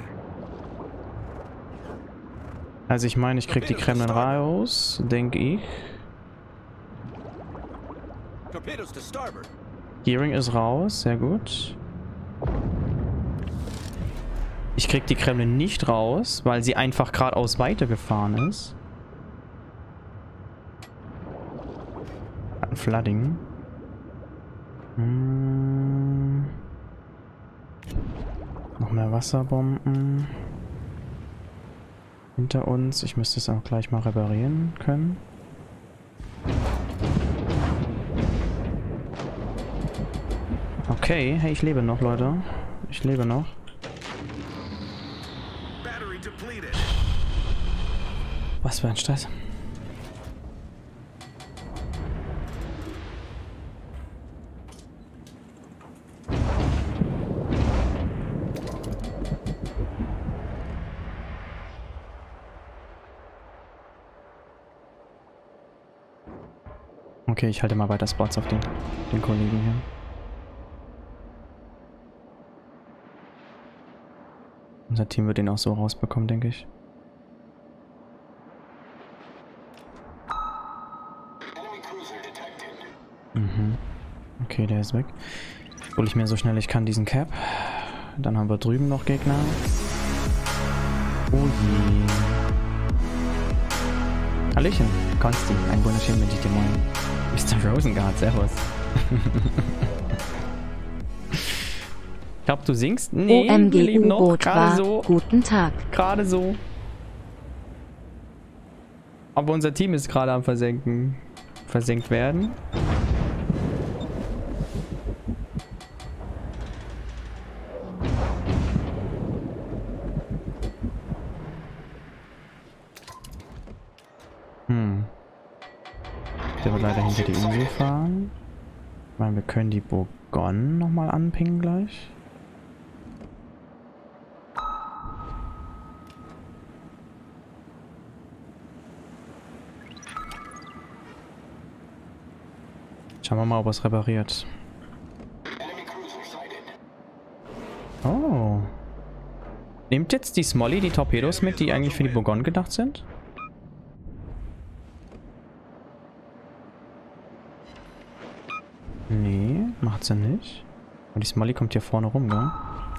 Speaker 1: Also ich meine, ich krieg die Kremlin raus, denke ich. Gearing ist raus, sehr gut. Ich krieg die Kremlin nicht raus, weil sie einfach geradeaus weitergefahren ist. Hat ein Flooding. Noch mehr Wasserbomben. Hinter uns. Ich müsste es auch gleich mal reparieren können. Okay, hey, ich lebe noch, Leute. Ich lebe noch. Was für ein Stress. Okay, ich halte mal weiter Spots auf den Kollegen hier. Unser Team wird den auch so rausbekommen, denke ich. Okay, der ist weg. Hol ich mir so schnell ich kann diesen Cap. Dann haben wir drüben noch Gegner. Oh je. Hallöchen, Konsti. Ein wunderschönen wünsche ich dir, moin. Mr. Rosengard, servus. Ich glaube, du singst? Nee, wir leben noch. Gerade so.
Speaker 6: Guten Tag.
Speaker 1: Gerade so. Aber unser Team ist gerade am Versenken. Versenkt werden. Der wird leider hinter die Insel fahren. Ich meine, wir können die Bourgogne nochmal anpingen gleich. Schauen wir mal, ob er es repariert. Oh. Nimmt jetzt die Smolly die Torpedos mit, die eigentlich für die Bourgogne gedacht sind? Nee, macht sie nicht. Und die Smolly kommt hier vorne rum, gell?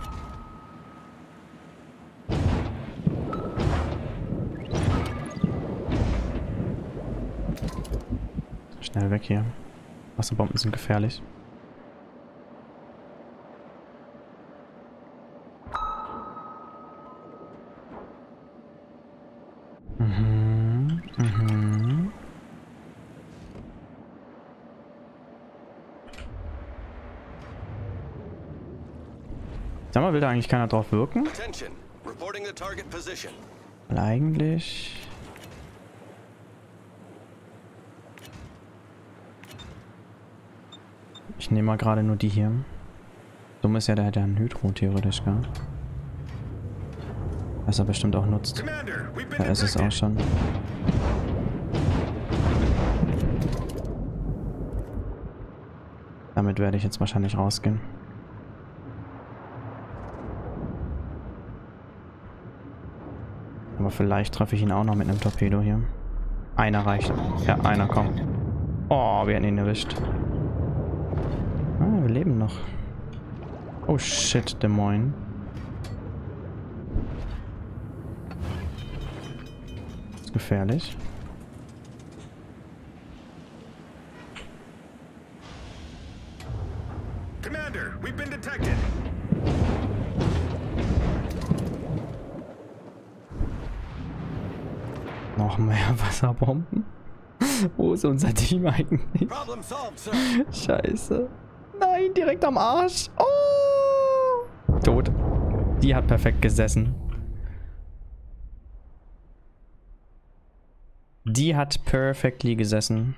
Speaker 1: Schnell weg hier. Wasserbomben sind gefährlich. Sag mal, will da eigentlich keiner drauf wirken? Weil eigentlich... Ich nehme mal gerade nur die hier. Dumm ist ja, der hat ja einen Hydro theoretisch, gell? Was er bestimmt auch nutzt. Da ist es auch schon. Damit werde ich jetzt wahrscheinlich rausgehen. Aber vielleicht treffe ich ihn auch noch mit einem Torpedo hier. Einer reicht. Ja, einer, komm. Oh, wir hätten ihn erwischt. Ah, wir leben noch. Oh shit, Des Moines. Das ist gefährlich.
Speaker 8: Commander, we've been detected.
Speaker 1: Noch mehr Wasserbomben? Wo ist unser Team eigentlich? Scheiße. Nein, direkt am Arsch. Oh! Tot. Die hat perfekt gesessen. Die hat perfectly gesessen.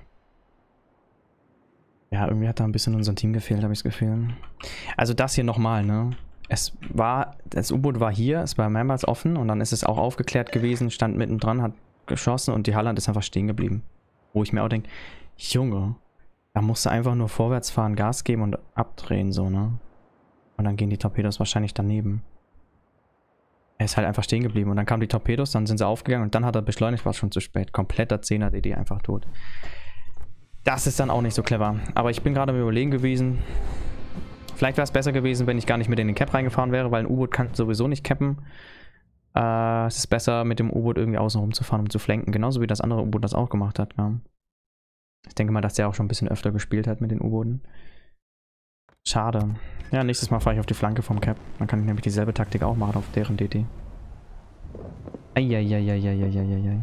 Speaker 1: Ja, irgendwie hat da ein bisschen unser Team gefehlt, habe ich das Gefühl. Also das hier nochmal, ne? Das U-Boot war hier, es war mehrmals offen und dann ist es auch aufgeklärt gewesen, stand mittendran, hat geschossen und die Halland ist einfach stehen geblieben. Wo ich mir auch denke, Junge, da musst du einfach nur vorwärts fahren, Gas geben und abdrehen, so, ne? Und dann gehen die Torpedos wahrscheinlich daneben. Er ist halt einfach stehen geblieben und dann kamen die Torpedos, dann sind sie aufgegangen und dann hat er beschleunigt, war schon zu spät. Kompletter 10er DD einfach tot. Das ist dann auch nicht so clever. Aber ich bin gerade am Überlegen gewesen, vielleicht wäre es besser gewesen, wenn ich gar nicht mit in den Cap reingefahren wäre, weil ein U-Boot kann sowieso nicht cappen. Es ist besser, mit dem U-Boot irgendwie außen rum zu fahren, um zu flanken. Genauso wie das andere U-Boot das auch gemacht hat. Ja. Ich denke mal, dass der auch schon ein bisschen öfter gespielt hat mit den U-Booten. Schade. Ja, nächstes Mal fahre ich auf die Flanke vom Cap. Dann kann ich nämlich dieselbe Taktik auch machen auf deren DT. Eieieiei.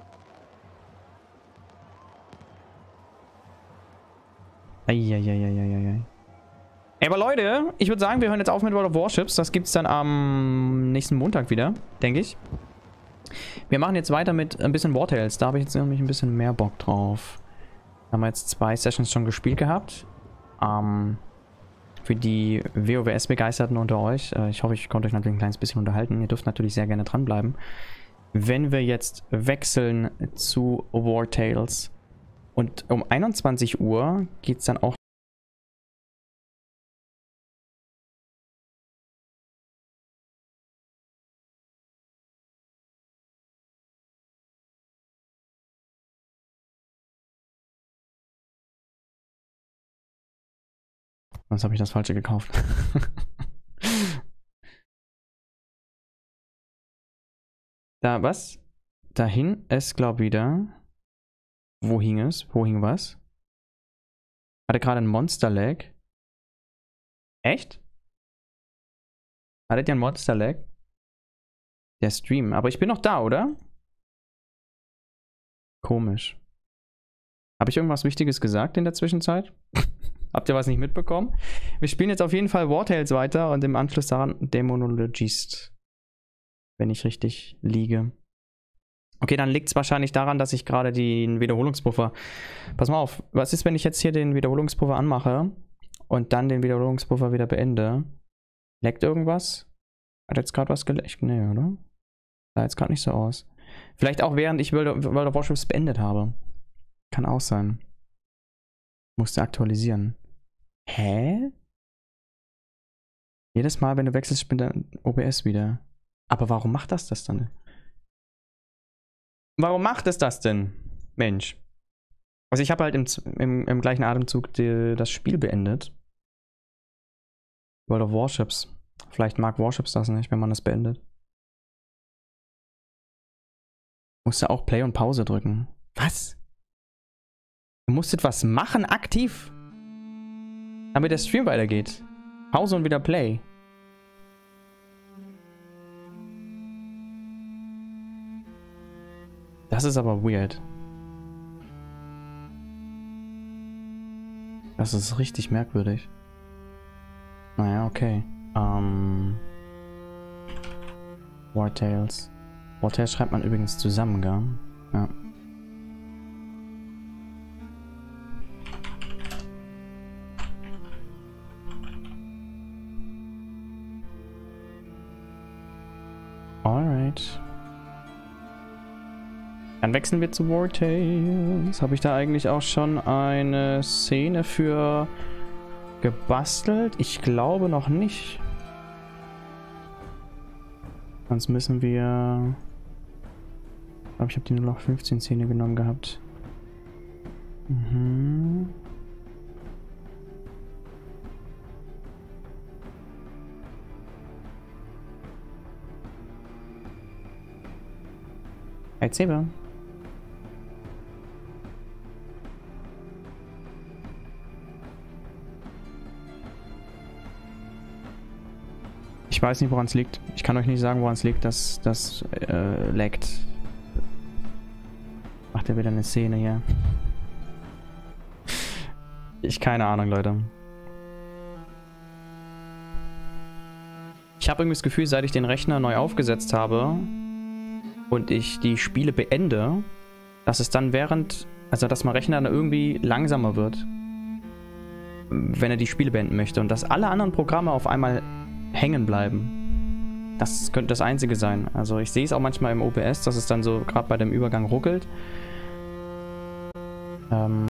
Speaker 1: Eieieiei. Aber Leute, ich würde sagen, wir hören jetzt auf mit World of Warships. Das gibt es dann am nächsten Montag wieder, denke ich. Wir machen jetzt weiter mit ein bisschen War Tales. Da habe ich jetzt nämlich ein bisschen mehr Bock drauf. Da haben wir jetzt 2 Sessions schon gespielt gehabt. Für die WoWS-Begeisterten unter euch. Ich hoffe, ich konnte euch natürlich ein kleines bisschen unterhalten. Ihr dürft natürlich sehr gerne dranbleiben. Wenn wir jetzt wechseln zu War Tales und um 21 Uhr geht es dann auch Was habe ich das Falsche gekauft? Da, was? Dahin ist, glaube ich, wieder. Wo hing es? Wo hing was? Hatte gerade ein Monster-Lag. Echt? Hattet ihr ein Monster-Lag? Der Stream. Aber ich bin noch da, oder? Komisch. Habe ich irgendwas Wichtiges gesagt in der Zwischenzeit? Habt ihr was nicht mitbekommen? Wir spielen jetzt auf jeden Fall War Tales weiter und im Anschluss daran Dämonologist. Wenn ich richtig liege. Okay, dann liegt es wahrscheinlich daran, dass ich gerade den Wiederholungspuffer... Pass mal auf, was ist, wenn ich jetzt hier den Wiederholungspuffer anmache und dann den Wiederholungspuffer wieder beende? Leckt irgendwas? Hat jetzt gerade was geleckt? Nee, oder? Sah jetzt gerade nicht so aus. Vielleicht auch während ich World of Warships beendet habe. Kann auch sein. Musste aktualisieren. Hä? Jedes Mal, wenn du wechselst, spinnt dann OBS wieder. Aber warum macht das dann? Warum macht es das denn? Mensch. Also ich habe halt im gleichen Atemzug das Spiel beendet. World of Warships. Vielleicht mag Warships das nicht, wenn man das beendet. Musste auch Play und Pause drücken. Was? Du musstet was machen, aktiv? Damit der Stream weitergeht. Pause und wieder Play. Das ist aber weird. Das ist richtig merkwürdig. Naja, okay. War Tales. War Tales schreibt man übrigens zusammen, gell? Ja. Alright. Dann wechseln wir zu War Tales. Habe ich da eigentlich auch schon eine Szene für gebastelt? Ich glaube noch nicht. Sonst müssen wir... Ich glaube, ich habe die 0815 Szene genommen gehabt. Mhm. Lightsaber. Ich weiß nicht, woran es liegt. Ich kann euch nicht sagen, woran es liegt, dass das laggt. Macht er wieder eine Szene hier. Keine Ahnung, Leute. Ich habe irgendwie das Gefühl, seit ich den Rechner neu aufgesetzt habe und ich die Spiele beende, dass es dann dass mein Rechner dann irgendwie langsamer wird, wenn er die Spiele beenden möchte und dass alle anderen Programme auf einmal hängen bleiben. Das könnte das Einzige sein. Also ich sehe es auch manchmal im OBS, dass es dann so gerade bei dem Übergang ruckelt.